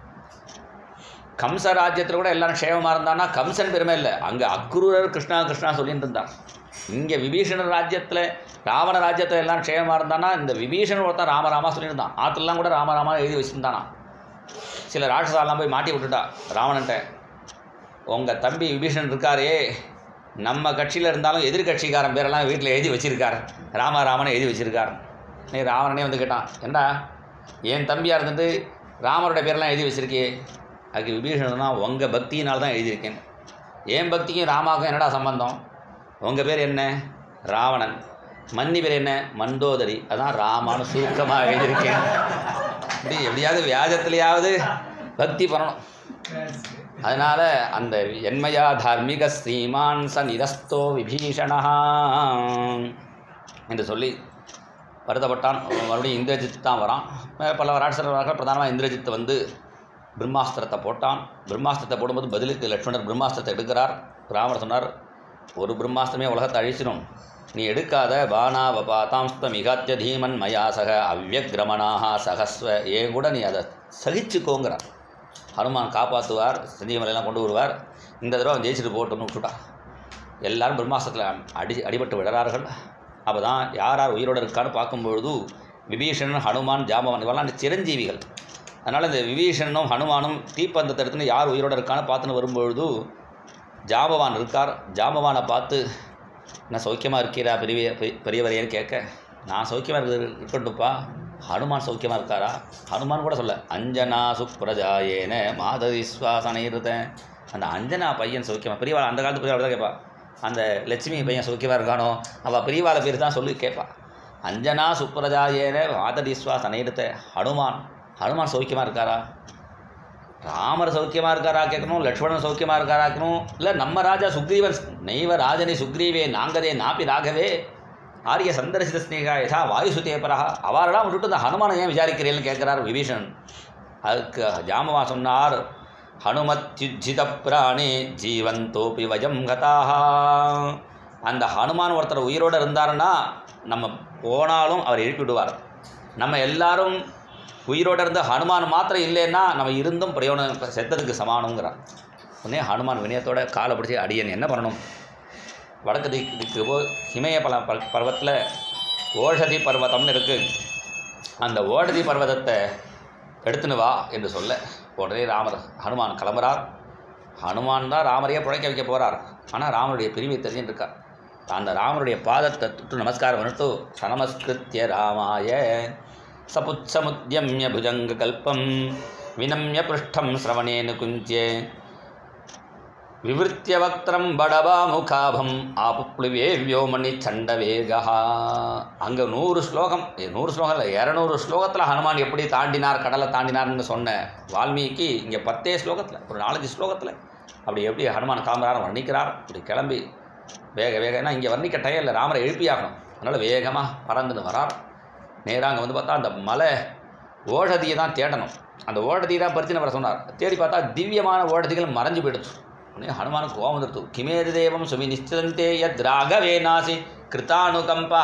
கம்ச ராஜ்யத்தில் கூட எல்லாரும் க்ஷேமமாக இருந்தான்னா கம்சன் பெருமை இல்லை, அங்கே அக்ரூரர் கிருஷ்ணா கிருஷ்ணா சொல்லிட்டு இருந்தான். இங்கே விபீஷணர் ராஜ்யத்தில் ராவண ராஜ்யத்தில் எல்லாம் க்ஷேமமாக இருந்தானா இந்த விபீஷணன் ஒருத்தன் ராமராமா சொல்லியிருந்தான். ஆற்றுலாம் கூட ராமராமா எழுதி வச்சுருந்தானா. சில ராட்சசாலாம் போய் மாட்டி விட்டுட்டா ராவணன்ட்ட, உங்கள் தம்பி விபீஷணன் இருக்காரே நம்ம கட்சியில் இருந்தாலும் எதிர்கட்சிக்காரன் பேரெல்லாம் வீட்டில் எழுதி வச்சுருக்கார், ராம ராமனை எழுதி வச்சுருக்கார். நீ ராவணனே வந்து கேட்டான், ஏண்டா என் தம்பியாக இருந்துட்டு ராமரோட பேரெல்லாம் எழுதி வச்சுருக்கே? அதுக்கு விபீஷணன்னா, உங்கள் பக்தியினால் தான் எழுதியிருக்கேன். என் பக்திக்கும் ராமாவுக்கும் என்னடா சம்பந்தம்? உங்கள் பேர் என்ன? ராவணன். மன்னி பேர் என்ன? மண்டோதரி. அதான் ராமானு சுருக்கமாக எழுதியிருக்கேன். இப்படி எப்படியாவது வியாஜத்துலையாவது பக்தி பண்ணணும். அதனால் அந்த என்மையா தார்மிக ஸ்ரீமான் ச நிரஸ்தோ விபீஷணா என்று சொல்லி வருத்தப்பட்டான். மறுபடியும் இந்திரஜித் தான் வரான். பல ராட்சசர்கள் பிரதானமாக இந்திரஜித் வந்து பிரம்மாஸ்திரத்தை போட்டான். பிரம்மாஸ்திரத்தை போடும்போது பதிலுக்கு லட்சுமணர் பிரம்மாஸ்திரத்தை எடுக்கிறார். ராமர் சொன்னார், ஒரு பிரம்மாஸ்திரமே உலகத்தை அழிச்சிடும், நீ எடுக்காத. பானா பாத்தாம்ஸ்த மிகாத்திய தீமன் மயா சக அவ்யக்ரமணாக சகஸ்வ, ஏன் கூட நீ அதை சகிச்சுக்கோங்கிறார். ஹனுமான் காப்பாற்றுவார், சஞ்சீவனையெல்லாம் கொண்டு வருவார். இந்த தடவை அவன் ஜெயிச்சுட்டு போட்டோன்னு விட்டுட்டான். எல்லாரும் பிரம்மாஸ்திரத்தில் அடி அடிபட்டு விடுறார்கள். அப்போ தான் யார் யார் உயிரோடு இருக்கான்னு பார்க்கும்பொழுது விபீஷணன், ஹனுமான், ஜாம்பவான் இவெல்லாம் சிரஞ்சீவிகள். அதனால் இந்த விபீஷணனும் ஹனுமானும் தீப்பந்தத்தை எடுத்துன்னு யார் உயிரோடு இருக்கான்னு பார்த்துன்னு வரும்பொழுது ஜாம்பவான் இருக்கார். ஜாம்பவானை பார்த்து, நான் சௌக்கியமாக இருக்கிறா பெரிய பெரியவரையன்னு கேட்க, நான் சௌக்கியமாக இருக்கிறது இருக்கட்டும்ப்பா, ஹனுமான் சௌக்கியமாக இருக்காரா? ஹனுமான் கூட சொல்ல, அஞ்சனா சுப்ரஜாயேன மாதவி சுவாசனை இருந்தேன். அந்த அஞ்சனா பையன் சௌக்கியமாக, பெரியவாள் அந்த காலத்து பெரியவாள் தான் கேட்பா. அந்த லட்சுமி பையன் சௌக்கியமாக இருக்கானோ, அவள் பெரியவாளை பேர் தான் சொல்லி கேட்பா. அஞ்சனா சுப்ரஜாயேன மாதவி சுவாசனை இருத்த ஹனுமான், ஹனுமான் சௌக்கியமாக இருக்காரா? ராமர் சௌக்கியமாக இருக்காரா கேட்கணும், லக்ஷ்மணன் சௌக்கியமாக இருக்காரா கேட்கணும், இல்லை நம்ம ராஜா சுக்ரீவன், நெய்வ ராஜனி சுக்ரீவே நாங்கதே நாப்பி ராகவே ஆரிய சந்தர்சித ஸ்னேகா யதா வாயுசுதேபரா, அவரெல்லாம் விட்டுட்டு இந்த ஹனுமானை ஏன் விசாரிக்கிறீன்னு கேட்குறார் விபீஷணன். அதுக்கு ஜாம்பவா சொன்னார், ஹனுமத்யுஜித பிராணே ஜீவந்தோபி வஜம் கதாக. அந்த ஹனுமான் ஒருத்தர் உயிரோடு இருந்தாருன்னா நம்ம போனாலும் அவர் எழுப்பி விடுவார். நம்ம எல்லாரும் உயிரோடு இருந்த ஹனுமான் மாத்திரம் இல்லைன்னா நம்ம இருந்தும் பிரயோஜனம் செத்ததுக்கு சமானங்கிறார். உடனே ஹனுமான் வினயத்தோட காலை பிடிச்சி, அடியன் என்ன பண்ணணும்? வடக்கு திக்கு திக்கு போ ஹிமய பல பல் பர்வத்தில் ஓஷதி பர்வதம்னு இருக்குது, அந்த ஓஷதி பர்வதத்தை எடுத்துன்னு வா என்று சொல்ல உடனே ராமர் ஹனுமான் கிளம்புறார். ஹனுமான் தான் ராமரையே புழைக்க வைக்க போகிறார். ஆனால் ராமருடைய பிரிவை தெரிஞ்சுட்டு இருக்கார். அந்த ராமருடைய பாதத்தை தொட்டு நமஸ்காரம் பண்ணிட்டு, சநமஸ்கிருத்திய ராமாய சபுத்சமுத்யம்ய புஜங்க கல்பம் வினம்ய பிருஷ்டம் சிரவணேனு குஞ்சே விவருத்திய வக்திரம் படவா முகாபம் ஆப்புப்ளுவே வியோமணி சண்டவேகா. அங்கே நூறு ஸ்லோகம், நூறு ஸ்லோகம் இல்லை, இரநூறு ஸ்லோகத்தில் ஹனுமான் எப்படி தாண்டினார், கடலை தாண்டினார்னு சொன்ன வால்மீகி இங்கே பத்தே ஸ்லோகத்தில், ஒரு நாலஞ்சு ஸ்லோகத்தில் அப்படி எப்படி ஹனுமான் காமரார் வர்ணிக்கிறார். இப்படி கிளம்பி வேக வேகனா இங்கே வர்ணிக்க டயம் இல்லை, ராமரை எழுப்பியாகணும். அதனால் வேகமாக பறந்துன்னு வரார். நேராக அங்கே வந்து பார்த்தா அந்த மலை ஓஷதியை தான் தேடணும். அந்த ஓஷதியை தான் பறிச்சுன்னு வர சொன்னார். தேடி பார்த்தா திவ்யமான ஓஷதிகள் மறைஞ்சு போயிடுச்சு. உடனே ஹனுமானுக்கு கோபம் வந்துடுத்து. கிமேது தேவம் சுமி நிச்சந்தே யத் ராகவே நாசி கிருத்தானுகம்பா.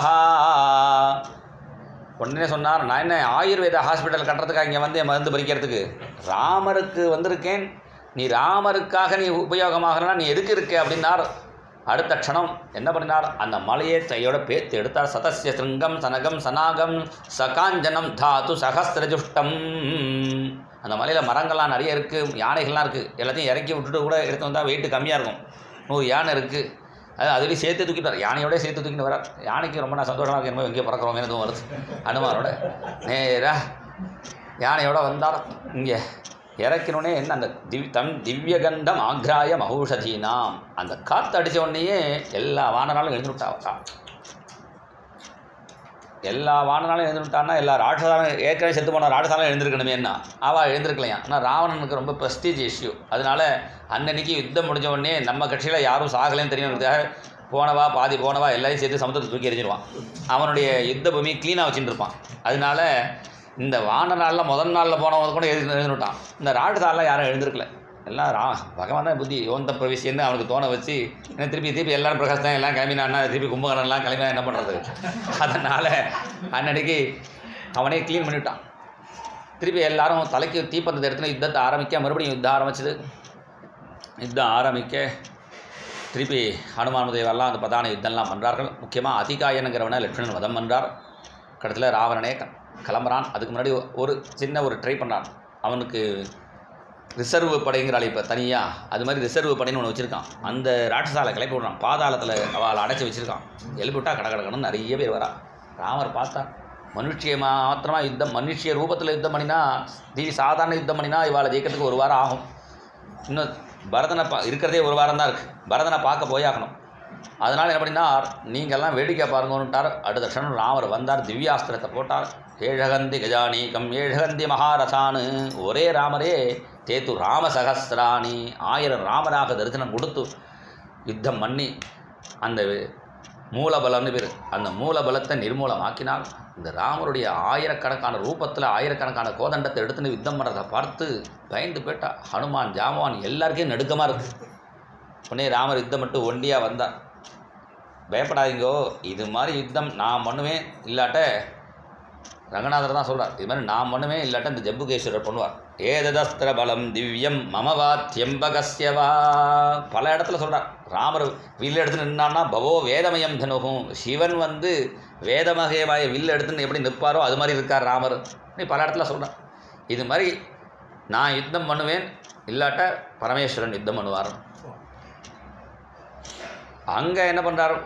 உடனே சொன்னார், நான் என்ன ஆயுர்வேத ஹாஸ்பிட்டல் கட்டுறதுக்காக இங்கே வந்து மருந்து பறிக்கிறதுக்கு? ராமருக்கு வந்திருக்கேன், நீ ராமருக்காக நீ உபயோகமாகனா நீ எதுக்கு இருக்க அப்படின்னார். அடுத்த க்ஷணம் என்ன பண்ணினார், அந்த மலையை கையோட பேத்து எடுத்தார். சதஸ்ய சிருங்கம் சனகம் சனாகம் சகாஞ்சனம் தாத்து சகஸ்திரஜுஷ்டம். அந்த மலையில் மரங்கள்லாம் நிறைய இருக்குது, யானைகள்லாம் இருக்குது. எல்லாத்தையும் இறக்கி விட்டுட்டு கூட எடுத்து வந்தால் வெயிட்டு கம்மியாக இருக்கும். நூறு யானை இருக்குது. அது அதுலேயும் சேர்த்து தூக்கிட்டார், யானையோட சேர்த்து தூக்கிட்டு வரார். யானைக்கு ரொம்ப நான் சந்தோஷமாக இருக்கு, என்னமோ எங்கேயோ பறக்கிறோமே எதுவும் வருது. ஹனுமானோட நேராக யானையோட வந்தார். இங்கே இறக்கினோடனே என்ன அந்த திவ் தம் திவ்யகண்டம் ஆக்ராய மகௌஷதீனாம். அந்த காற்று அடித்த உடனேயே எல்லா வானனாலும் எழுந்துவிட்டா. எல்லா வானனாலும் எழுந்துட்டான்னா எல்லா ராட்சசாலும் ஏற்கனவே செத்து போன ராட்சசாலும் எழுந்திருக்கணுமே. என்ன அவள் எழுந்திருக்கலையா? ஆனால் ராவணனுக்கு ரொம்ப ப்ரெஸ்டீஜ் இஷ்யூ. அதனால அன்னன்னைக்கு யுத்தம் முடிஞ்ச உடனே நம்ம கட்சியில் யாரும் சாகலைன்னு தெரியணுன்றதுக்காக போனவா பாதி போனவா எல்லாரையும் சேர்த்து சமுத்திரத்தை தூக்கி எறிஞ்சிடுவான். அவனுடைய யுத்த பூமி க்ளீனாக வச்சுட்டு இருப்பான். அதனால இந்த வான நாளில் முதல் நாளில் போனவங்க கூட எழுதி எழுந்துட்டான். இந்த ராட்சசாலாம் யாரும் எழுந்திருக்கல. எல்லாம் ரா பகவான் தான் புத்தி யோந்த பிரவிசியன்னு அவனுக்கு தோண வச்சு என்ன திருப்பி திருப்பி எல்லாரும் பிரகாஷ் தான் எல்லாம் கிளம்பினான்னா திருப்பி கும்பகர்ணன்லாம் கிளம்பினா என்ன பண்ணுறது? அதனால் அன்னன்னைக்கு அவனே க்ளீன் பண்ணிவிட்டான். திருப்பி எல்லாரும் தலைக்கு தீப்பந்தத்தை எடுத்துன்னு யுத்தத்தை ஆரம்பிக்க மறுபடியும் யுத்தம் ஆரம்பிச்சது. யுத்தம் ஆரம்பிக்க திருப்பி ஹனுமான் தேவெல்லாம் அந்த பிரதான யுத்தம்லாம் பண்ணுறார்கள். முக்கியமாக அதிகாயனுங்கிறவனை லட்சுமணன் வதம் பண்ணுறார். கடைசியில் ராவணனே கிளம்புறான். அதுக்கு முன்னாடி ஒரு சின்ன ஒரு ட்ரை பண்ணுறான். அவனுக்கு ரிசர்வ் படைங்கிறாள் இப்போ தனியாக, அது மாதிரி ரிசர்வ் படைன்னு ஒன்று வச்சுருக்கான். அந்த ராட்சசாலை கிளப்பி விட்றான். பாதாளத்தில் அவளை அடைச்சி வச்சுருக்கான். எழுப்பி விட்டா கடை கடக்கணும் நிறைய பேர் வரா. ராமர் பார்த்தா மனுஷிய மாத்திரமாக யுத்தம், மனுஷிய ரூபத்தில் யுத்தம் பண்ணினா தீவி சாதாரண யுத்தம் பண்ணினா இவாளை ஜெயிக்கிறதுக்கு ஒரு வாரம் ஆகும். இன்னும் பரதனை பா இருக்கிறதே ஒரு வாரம் தான் இருக்குது. பரதனை பார்க்க போயாகணும். அதனால் என்ன பண்ணினா நீங்கள்லாம் வேடிக்கை பாருங்கன்னுட்டார். அடுத்த க்ஷணம் ராமர் வந்தார், திவ்யாஸ்திரத்தை போட்டார். ஏழகந்தி கஜானீகம் ஏழகந்தி மகாரசானு ஒரே ராமரே தேத்து ராமசகசிராணி ஆயிரம் ராமராக தரிசனம் கொடுத்து யுத்தம் பண்ணி அந்த மூலபலம்னு பேர் அந்த மூலபலத்தை நிர்மூலமாக்கினால் இந்த ராமருடைய ஆயிரக்கணக்கான ரூபத்தில் ஆயிரக்கணக்கான கோதண்டத்தை எடுத்துன்னு யுத்தம் பண்ணுறதை பார்த்து பயந்து போயிட்டா ஹனுமான் ஜாமவான் எல்லாருக்கும் நடுக்கமாக இருக்குது. உடனே ராமர் யுத்தம் மட்டும் ஒண்டியாக வந்தார். பயப்படாதீங்கோ, இது மாதிரி யுத்தம் நான் பண்ணுவேன், இல்லாட்ட ரங்கநாதர் தான் சொல்கிறார், இது மாதிரி நான் பண்ணுவேன் இல்லாட்ட இந்த ஜம்புகேஸ்வரர் பண்ணுவார். ஏததஸ்திர பலம் திவ்யம் மமவாத்யம்பகஸ்யவா பல இடத்துல சொல்கிறார். ராமர் வில் எடுத்து நின்னான்னா பவோ வேதமயம் தனுகும், சிவன் வந்து வேதமகேவாய வில் எடுத்துன்னு எப்படி நிற்பாரோ அது மாதிரி இருக்கார் ராமர். நீ பல இடத்துல சொல்கிறார். இது மாதிரி நான் யுத்தம் பண்ணுவேன் இல்லாட்ட பரமேஸ்வரன் யுத்தம் பண்ணுவார். அங்கே என்ன பண்ணுறாரு,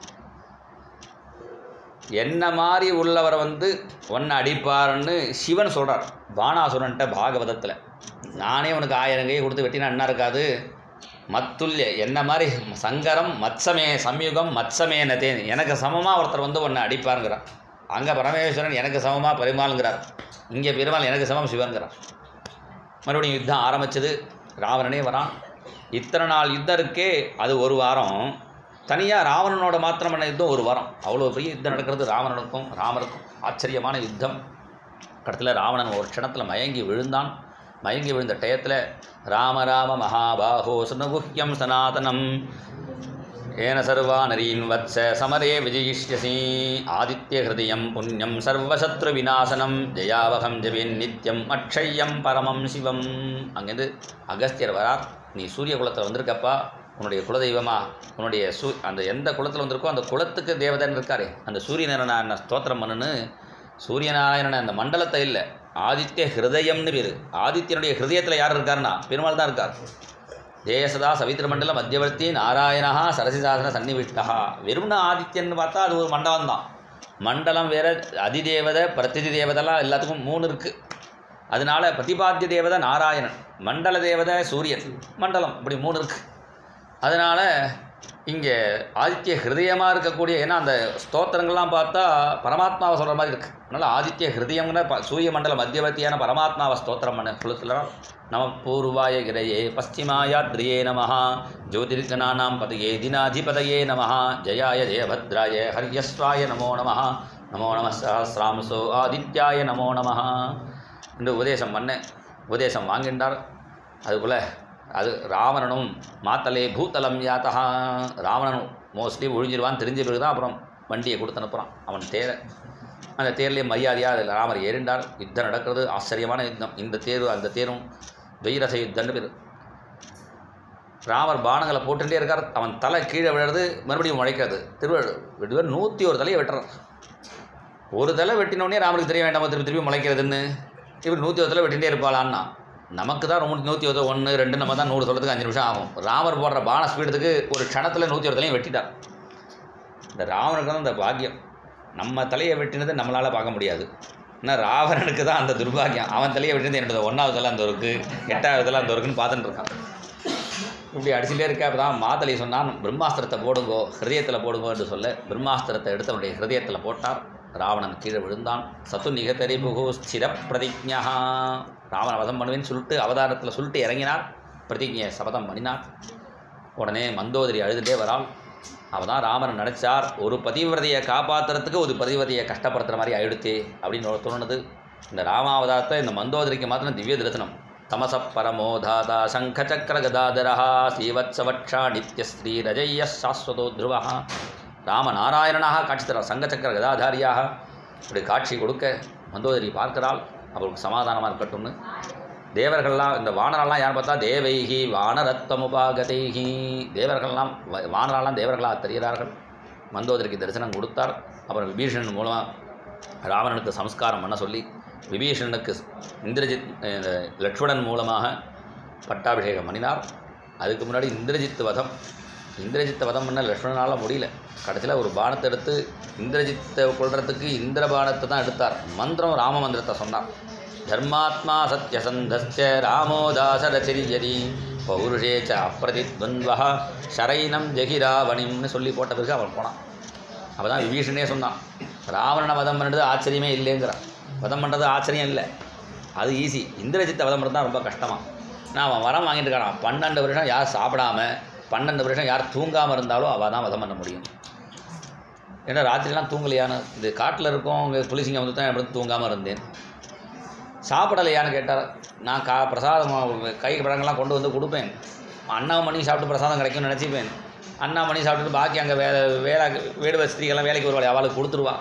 என்ன மாதிரி உள்ளவரை வந்து ஒன்று அடிப்பாருன்னு சிவன் சொல்கிறார் பானாசுரன்ட்ட பாகவதத்தில். நானே உனக்கு ஆயிரம் கை கொடுத்து வெட்டினா என்ன இருக்காது, மத்துல்ய என்ன மாதிரி சங்கரம் மத்சமே சம்யுகம் மத்சமே நதேன், எனக்கு சமமாக ஒருத்தர் வந்து ஒன்று அடிப்பாருங்கிறார். அங்கே பரமேஸ்வரன் எனக்கு சமமாக பெருமாளுங்கிறார், இங்கே பெருமாள் எனக்கு சமம் சிவன்கிறார். மறுபடியும் யுத்தம் ஆரம்பித்தது. ராவணனே வரான். இத்தனை நாள் யுத்தம் இருக்கே அது ஒரு வாரம், தனியாக ராவணனோட மாத்திரம் பண்ண யுத்தம் ஒரு வாரம். அவ்வளோ பெரிய யுத்தம் நடக்கிறது ராவணனுக்கும் ராமருக்கும். ஆச்சரியமான யுத்தம். கடத்தில் ராவணன் ஒரு க்ஷணத்தில் மயங்கி விழுந்தான். மயங்கி விழுந்த டயத்தில் ராம ராம மகாபாஹோ சுனகுஹ்யம் சனாதனம் ஏன சர்வா நரீன் வத்ச சமரே விஜயிஷ்யசி ஆதித்ய ஹிருதயம் புண்ணியம் சர்வசத்ரு விநாசனம் ஜயாவகம் ஜபின் நித்யம் அக்ஷயம் பரமம் சிவம். அங்கேருந்து அகஸ்தியர் வரார். நீ சூரிய குலத்தில் வந்திருக்கப்பா, உன்னுடைய குலதெய்வமா உன்னுடைய சூ அந்த எந்த குலத்தில் வந்திருக்கோ அந்த குலத்துக்கு தேவதன் இருக்காரே அந்த சூரியநாராயணனை ஸ்தோத்திரம் பண்ணுன்னு சூரியநாராயணனை அந்த மண்டலத்தை இல்லை ஆதித்ய ஹிருதயம்னு பேர். ஆதித்யனுடைய ஹிருதயத்தில் யார் இருக்காருன்னா பெருமாள் தான் இருக்கார். தேசதா சவித்திர மண்டலம் மத்தியவர்த்தி நாராயணா சரசிசாசன சன்னிவிஷ்டா. வெறும்னா ஆதித்யன்னு பார்த்தா அது ஒரு மண்டலம் தான். மண்டலம் வேறு, அதிதேவதை பிரதிதி தேவதைலாம் எல்லாத்துக்கும் மூணு இருக்குது. அதனால பிரதிபாத்திய தேவதை நாராயணன், மண்டல தேவதை சூரியன், மண்டலம் இப்படி மூணு இருக்குது. அதனால் இங்கே ஆதித்ய ஹிருதயமாக இருக்கக்கூடிய, ஏன்னா அந்த ஸ்தோத்திரங்கள்லாம் பார்த்தா பரமாத்மாவை சொல்கிற மாதிரி இருக்குது. அதனால் ஆதித்ய ஹிருதயங்கிற ப சூரிய மண்டல மத்தியவர்த்தியான பரமாத்மாவை ஸ்தோத்திரம் பண்ண சொல்லுறால் நம பூர்வாய கிரையே பশ্চিமாயாத்ரியே நமஹ ஜோதிர்கணானாம் பதயே தினாதிபதயே நமஹ ஜயாய ஜெயபத்ராய ஹரியஸ்வாய நமோ நமஹ நமோ நம சஹஸ்ராம்சோ ஆதித்யாய நமோ நமஹ என்று உபதேசம் பண்ண உபதேசம் வாங்கின்றார். அதுபோல் அது ராவணனும் மாத்தலே பூத்தலம் யாத்தா, ராவணனும் மோஸ்ட்லி ஒழிஞ்சிருவான்னு தெரிஞ்ச பிறகு தான் அப்புறம் வண்டியை கொடுத்து அனுப்புகிறான் அவன் தேரை. அந்த தேர்லேயே மரியாதையாக அதில் ராமர் ஏறிண்டார். யுத்தம் நடக்கிறது, ஆச்சரியமான யுத்தம். இந்த தேர் அந்த தேரும் வெயிரச யுத்தம்னு பேர். ராமர் பானங்களை போட்டுகிட்டே இருக்கார். அவன் தலை கீழே விழுறது, மறுபடியும் முளைக்கிறது. திருவள்ளுவர் நூற்றி ஒரு தலையை வெட்டுறார். ஒரு தலை வெட்டினோடனே ராமருக்கு தெரிய வேண்டாமா திருப்பி திருப்பி முளைக்கிறதுன்னு. இவர் நூற்றி ஒரு தலை வெட்டிகிட்டே இருப்பாளான்னா நமக்கு தான் ரொம்ப நூற்றி ஒரு ஒன்று ரெண்டு நம்ம தான் நூறு சொல்கிறதுக்கு அஞ்சு நிமிஷம் ஆகும். ராமர் போடுற பான ஸ்பீடுக்கு ஒரு க்ஷணத்தில் நூற்றி ஒரு தலையும் வெட்டிட்டார். இந்த ராவனுக்கு தான் இந்த பாக்கியம். நம்ம தலையை வெட்டினது நம்மளால் பார்க்க முடியாது. ஏன்னா ராவணனுக்கு தான் அந்த துர்பாகியம். அவன் தலையை வெட்டினது என்னோட ஒன்றாவது தலை அந்த இருக்குது, எட்டாவது தலை அந்த இருக்குன்னு பார்த்துட்டு இருக்கான். இப்படி அடிச்சுட்டே இருக்க. அப்போ தான் மாத்தலை சொன்னான், பிரம்மாஸ்திரத்தை போடுங்கோ, ஹிருதயத்தில் போடுங்கோ என்று சொல்ல பிரம்மாஸ்திரத்தை எடுத்து அவனுடைய ஹிருதயத்தில் போட்டார். ராவணன் கீழே விழுந்தான். சத்து நிகதரி புகு ஸ்திர பிரதிஜா. ராவண வதம் பண்ணுவேன்னு சொல்லிட்டு அவதாரத்தில் சொல்லிட்டு இறங்கினார். பிரதிஜையை சபதம் பண்ணினார். உடனே மந்தோதரி அழுதுகிட்டே வராள். அவள் தான் ராமன் நினச்சார், ஒரு பதிவிரதையை காப்பாற்றுறதுக்கு ஒரு பதிவிரதையை கஷ்டப்படுத்துகிற மாதிரி ஆயிடுத்தே அப்படின்னு தோணுது. இந்த ராமாவதாரத்தை இந்த மந்தோதரிக்கு மாத்திரம் திவ்ய தரிசனம். தமச பரமோதாதா சங்க சக்கர கதாதரா ஸ்ரீவத்சவக்ஷா நித்யஸ்ரீ ரஜய்ய சாஸ்வதோ துருவா. ராமநாராயணனாக காட்சி தரார், சங்கச்சக்கர கதாதாரியாக இப்படி காட்சி கொடுக்க மந்தோதரி பார்க்கிறாள். அவளுக்கு சமாதானமாக இருக்கட்டும்னு தேவர்கள்லாம், இந்த வானரெல்லாம் யார் பார்த்தா தேவைகி வானரத்தமுபாகதைகி, தேவர்கள்லாம் வானரெல்லாம் தேவர்களாக தெரிகிறார்கள். மந்தோதரிக்கு தரிசனம் கொடுத்தார். அப்புறம் விபீஷணன் மூலமாக ராவணனுக்கு சம்ஸ்காரம் பண்ண சொல்லி விபீஷணனுக்கு இந்திரஜித் லட்சுமணன் மூலமாக பட்டாபிஷேகம் பண்ணினார். அதுக்கு முன்னாடி இந்திரஜித் வதம் இந்திரஜித்தை வதம் பண்ண லட்சுமணனால் முடியல. கடைசியில் ஒரு பானத்தை எடுத்து இந்திரஜித்தை கொள்றதுக்கு இந்திர பானத்தை தான் எடுத்தார். மந்திரம் ராம மந்திரத்தை சொன்னார். தர்மாத்மா சத்யசந்தஸ்ச ராமோதாசரச்சிரியதி பௌருஷேச்ச அப்பிரதித்வன்வஹ ஷரைனம் ஜெகிராவணிம்னு சொல்லி போட்ட பிறகு அவன் போனான். அப்போ தான் விபீஷணனே சொன்னான், ராவணனை வதம் பண்ணுறது ஆச்சரியமே இல்லைங்கிறான். வதம் பண்ணுறது ஆச்சரியம் இல்லை, அது ஈஸி. இந்திரஜித்தை வதம் பண்ணுறது தான் ரொம்ப கஷ்டமாக. நான் அவன் வரம் வாங்கிட்டு இருக்கான். பன்னெண்டு வருஷம் யார் சாப்பிடாம, பன்னெண்டு வருஷம் யார் தூங்காமல் இருந்தாலும் அவள் தான் வதம் பண்ண முடியும். ஏன்னா ராத்திரிலாம் தூங்கலையான்னு, இது காட்டில் இருக்கோம், இங்கே புலிசிங்க வந்து தான் எப்படி தூங்காமல் இருந்தேன். சாப்பிடலையான்னு கேட்டார். நான் கா பிரசாதம் கை பழங்கள்லாம் கொண்டு வந்து கொடுப்பேன். அண்ணா மணி சாப்பிட்டு பிரசாதம் கிடைக்கும்னு நினச்சிப்பேன். அண்ணா மணி சாப்பிட்டுட்டு பாக்கி அங்கே வே வேலை வீடு ஸ்திரீகள்லாம் வேலைக்கு வருவாள், அவளுக்கு கொடுத்துருவா.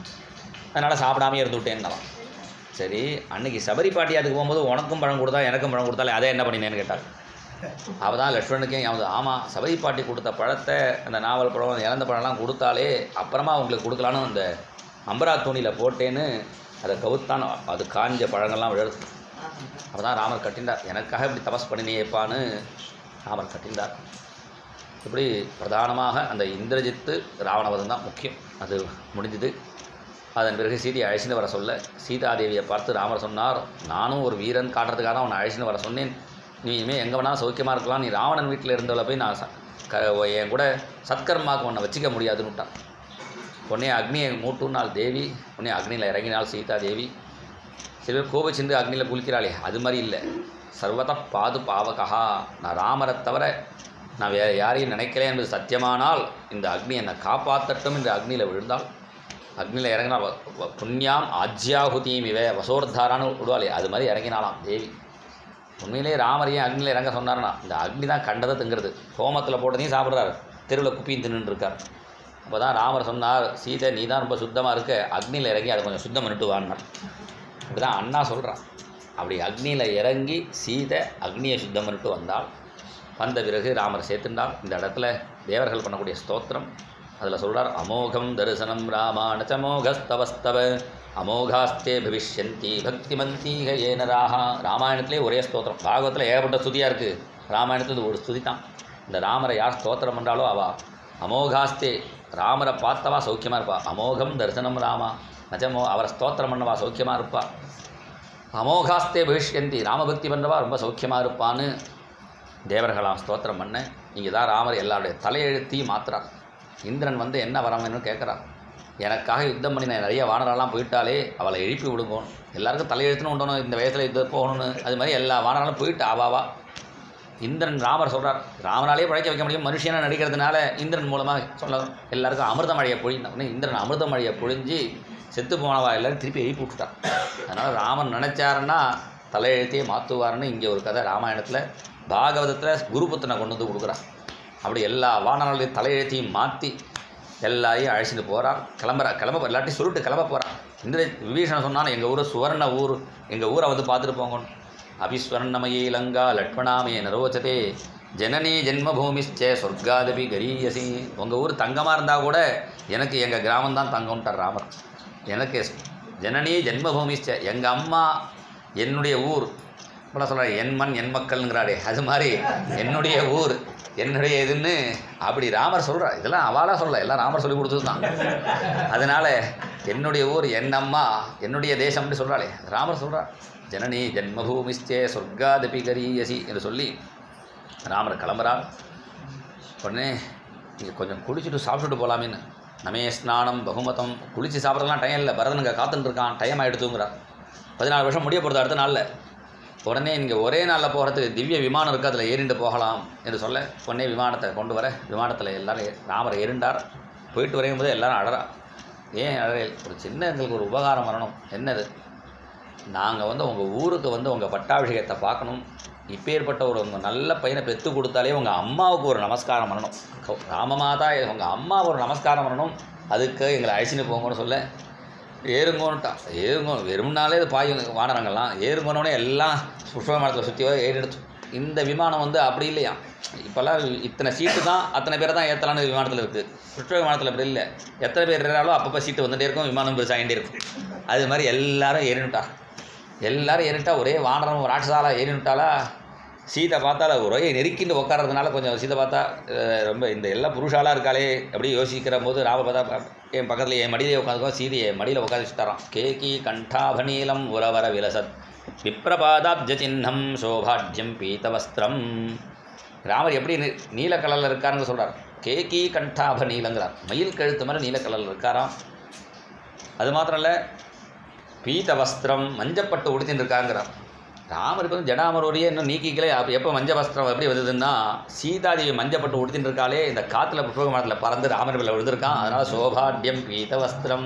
அதனால் சாப்பிடாமே இருந்து விட்டேன்னாலாம். சரி, அன்றைக்கி சபரி பாட்டியாத்துக்கு போகும்போது உனக்கும் பழம் கொடுத்தா எனக்கும் பழம் கொடுத்தாலே அதை என்ன பண்ணினேன்னு கேட்டாள். அவள் தான் லக்ஷ்மணனுக்கே ஞாபகம், ஆமாம் சபரி பாட்டி கொடுத்த பழத்தை அந்த நாவல் பழம் இறந்த பழம்லாம் கொடுத்தாலே அப்புறமா அவங்களுக்கு கொடுக்கலான்னு அந்த அம்பரா தூணியில் போட்டேன்னு அதை கவுத்தான், அது காஞ்ச பழங்கள்லாம் விழுது. அப்போ தான் ராமர் கட்டின்றார், எனக்காக இப்படி தபஸ் பண்ணினேப்பான்னு ராமர் கட்டின்றார். இப்படி பிரதானமாக அந்த இந்திரஜித்து ராவணவதம் தான் முக்கியம். அது முடிஞ்சுது. அதன் பிறகு சீதையை அழைச்சின்னு வர சொல்ல சீதாதேவியை பார்த்து ராமர் சொன்னார், நானும் ஒரு வீரன் காட்டுறதுக்காக தான் அவனை அழைச்சின்னு வர சொன்னேன். நீ இனிமேல் எங்கே வேணாலும் சௌக்கியமாக இருக்கலாம், நீ ராவணன் வீட்டில் இருந்தவளை போய் நான் க என் கூட சத்கர்மாவுக்கு உன்னை வச்சிக்க முடியாதுன்னு விட்டான். உடனே அக்னியை மூட்டுனால் தேவி, உடனே அக்னியில் இறங்கினால் சீதா தேவி. சில பேர் கோபிச்சிருந்து அக்னியில் குளிக்கிறாளே, அது மாதிரி இல்லை. சர்வத பாது பாவகா, நான் ராமரை தவிர நான் வேறு யாரையும் நினைக்கல என்பது சத்தியமானால் இந்த அக்னி என்னை காப்பாற்றட்டும் என்று அக்னியில் விழுந்தாள். அக்னியில் இறங்கினால் புண்ணியாம் ஆஜ்யாகுதியும் இவ வசோர்தாரான்னு விடுவாளே, அது மாதிரி இறங்கினாலாம் தேவி. உண்மையிலே ராமரையும் அக்னியில் இறங்க சொன்னார்னா, இந்த அக்னி தான் கண்டதை திங்கிறது. ஹோமத்தில் போட்டதையும் சாப்பிட்றாரு, தெருவில் குப்பியும் தின்னுட்டு இருக்கார். அப்போ தான் ராமர் சொன்னார், சீதை நீ தான் ரொம்ப சுத்தமாக இருக்க, அக்னியில் இறங்கி அதை கொஞ்சம் சுத்தம் பண்ணிட்டு வான்னார். இப்படி தான் அண்ணா சொல்கிறான். அப்படி அக்னியில் இறங்கி சீதை அக்னியை சுத்தம் பண்ணிட்டு வந்தால், வந்த பிறகு ராமர் சேர்த்துண்டால். இந்த இடத்துல தேவர்கள் பண்ணக்கூடிய ஸ்தோத்திரம் அதில் சொல்கிறார், அமோகம் தரிசனம் ராமானச்சமோகஸ்தவஸ்தவ அமோகாஸ்தே பவிஷ்யந்தி பக்திமந்தீக ஏனராக. ராமாயணத்திலே ஒரே ஸ்தோத்திரம், பாகவத்தில் ஏகப்பட்ட ஸ்துதியாக இருக்குது, ராமாயணத்தில் ஒரு ஸ்துதி தான். இந்த ராமரை யார் ஸ்தோத்திரம் பண்ணுறாலோ அவள் அமோகாஸ்தே, ராமரை பார்த்தவா சௌக்கியமாக இருப்பா. அமோகம் தரிசனம் ராமா நச்சமோ, அவரை ஸ்தோத்திரம் பண்ணவா சௌக்கியமாக இருப்பா. அமோகாஸ்தே பவிஷ்யந்தி, ராமபக்தி பண்ணுறவா ரொம்ப சௌக்கியமாக இருப்பான்னு தேவர்களாம் ஸ்தோத்திரம் பண்ண. இங்கே தான் ராமர் எல்லாருடைய தலையெழுத்தையும் மாற்றுறார். இந்திரன் வந்து என்ன வரணும்னு கேட்குறான். எனக்காக யுத்தம் பண்ணி நான் நிறைய வானரெல்லாம் போயிட்டாலே அவளை எழுப்பி விடுங்கோம், எல்லாருக்கும் தலையெழுத்துன்னு உண்டணும், இந்த வயசில் இது போகணும்னு. அது மாதிரி எல்லா வானராலும் போயிட்டு ஆவாவா. இந்திரன் ராமர் சொல்கிறார், ராமனாலே பழைக்க வைக்க முடியும், மனுஷனாக நடிக்கிறதுனால இந்திரன் மூலமாக சொல்ல எல்லாருக்கும் அமிர்த மழையை பொழிந்தாங்க. இந்திரன் அமிர்த மழையை பொழிஞ்சு செத்து போனவா எல்லோரும் திருப்பி எழுப்பி விட்டுட்டார். அதனால் ராமன் நினச்சாருன்னா தலையெழுத்தையே மாற்றுவார்னு இங்கே ஒரு கதை ராமாயணத்தில். பாகவதத்தில் குருபுத்தனை கொண்டு வந்து கொடுக்குறான். அப்படி எல்லா வானராலையும் தலையெழுத்தையும் மாற்றி எல்லாரையும் அழைச்சிட்டு போகிறான். கிளம்புறா, கிளம்ப எல்லாத்தையும் சொல்லிட்டு கிளம்ப போகிறான். இந்திர விபீஷணன் சொன்னாலும் எங்கள் ஊர் சுவர்ண ஊர், எங்கள் ஊரை வந்து பார்த்துட்டு போங்கன்னு. அபிஸ்வர்ணமயே லங்கா லட்சுமணாமே நரோச்சதே ஜனனி ஜென்மபூமிச்சே சொர்க்காதபி கரீயசி. உங்கள் ஊர் தங்கமாக இருந்தால் கூட எனக்கு எங்கள் கிராமம்தான் தங்கம்ட்டார் ராமர். எனக்கு ஜனனி ஜென்மபூமிச்சே, எங்கள் அம்மா என்னுடைய ஊர். இப்போல சொல்கிறார் என் மண் என் மக்கள்ங்கிறாடே, அது மாதிரி என்னுடைய ஊர் என்னுடைய இதுன்னு அப்படி ராமர் சொல்கிறார். இதெல்லாம் அவளாக சொல்ல, எல்லாம் ராமர் சொல்லி கொடுத்தது தான். அதனால் என்னுடைய ஊர் என் அம்மா என்னுடைய தேசம்னு சொல்கிறாளே, ராமர் சொல்கிறார் ஜனனி ஜென்மபூமிச்சே சொர்க்காதபி கரீயசி என்று சொல்லி ராமர் கிளம்புறார். உடனே இங்கே கொஞ்சம் குளிச்சுட்டு சாப்பிட்டுட்டு போகலாமேன்னு. நமே ஸ்நானம் பகுமதம், குளித்து சாப்பிட்றதுலாம் டைம் இல்லை, பரதனுங்க காத்துட்டு இருக்கான், டைம் ஆகிடுத்துங்கிறார். பதினாலு வருஷம் முடிய போகிறது அடுத்த நாளில். உடனே இங்கே ஒரே நாளில் போகிறதுக்கு திவ்ய விமானம் இருக்குது, அதில் ஏறிண்டு போகலாம் என்று சொல்ல உடனே விமானத்தை கொண்டு வர விமானத்தில் எல்லோரும் ராமர் ஏறிண்டார். போயிட்டு வரையும் போது எல்லோரும் அழறா. ஏன் அழற? ஒரு சின்ன எங்களுக்கு ஒரு உபகாரம் வரணும். என்னது? நாங்கள் வந்து உங்கள் ஊருக்கு வந்து உங்கள் பட்டாபிஷேகத்தை பார்க்கணும். இப்பேற்பட்ட ஒரு உங்கள் நல்ல பையனை பெற்று கொடுத்தாலே உங்கள் அம்மாவுக்கு ஒரு நமஸ்காரம் பண்ணணும். ராமமாதா உங்கள் அம்மா ஒரு நமஸ்காரம் பண்ணணும், அதுக்கு எங்களை அழைச்சின்னு போங்கன்னு சொல்ல ஏறுங்கோன்னுட்டான். ஏறுங்கோ வெறும்னாலே இது பாய் வானரங்கள்லாம் ஏறுங்கோன்னே எல்லாம் புஷ்ப விமானத்தில் சுற்றி ஏறி எடுத்து. இந்த விமானம் வந்து அப்படி இல்லையா, இப்போல்லாம் இத்தனை சீட்டு தான், அத்தனை பேரை தான் ஏற்றலான்னு விமானத்தில் இருக்குது. புஷ்ப விமானத்தில் அப்படி இல்லை, எத்தனை பேர் ஏறாலும் அப்பப்போ சீட்டு வந்துகிட்டே இருக்கும், விமானம் பெருசாகிட்டே இருக்கும். அது மாதிரி எல்லாரும் ஏறினுட்டா. எல்லோரும் ஏறிட்டா ஒரே வானரம் ராட்சசாலா ஏறினுட்டாலா. சீதை பார்த்தால ஒரே நெருக்கின்னு உட்காரதுனால கொஞ்சம் சீதை பார்த்தா ரொம்ப இந்த எல்லாம் புருஷாலாக இருக்காளே அப்படி யோசிக்கிற போது ராம பார்த்தா என் பக்கத்தில் என் மடியிலே உட்காந்துக்கோ, சீதையை மடியில் உட்காந்து வச்சுட்டாரான். கேகி கண்டாபநீலம் உரவர விலசத் விப்ரபாதாப்ஜ சின்னம் சோபாட்யம் பீத்தவஸ்திரம். ராமர் எப்படி நீல கலரில் இருக்காருன்னு சொல்கிறார். கேகி கண்டாபநீலங்கிறார், மயில் கழுத்து மாதிரி நீல கலரில் இருக்காராம். அது மாத்திரம் இல்லை, பீத வஸ்திரம் மஞ்சப்பட்டு உடுத்தின்னு இருக்காங்கிறார். ராமருக்கு வந்து ஜடாமரோடையே இன்னும் நீக்கிக்கலே. அப்போ எப்போ மஞ்ச வஸ்திரம் எப்படி வந்ததுன்னா சீதாதேவி மஞ்சப்பட்டு உடுத்தின்னு இருக்காலே இந்த காற்றுல புஷ்பக மரத்தில் பறந்து ராமர் மேலே விழுந்திருக்கான். அதனால் சோபாட்யம் பீத வஸ்திரம்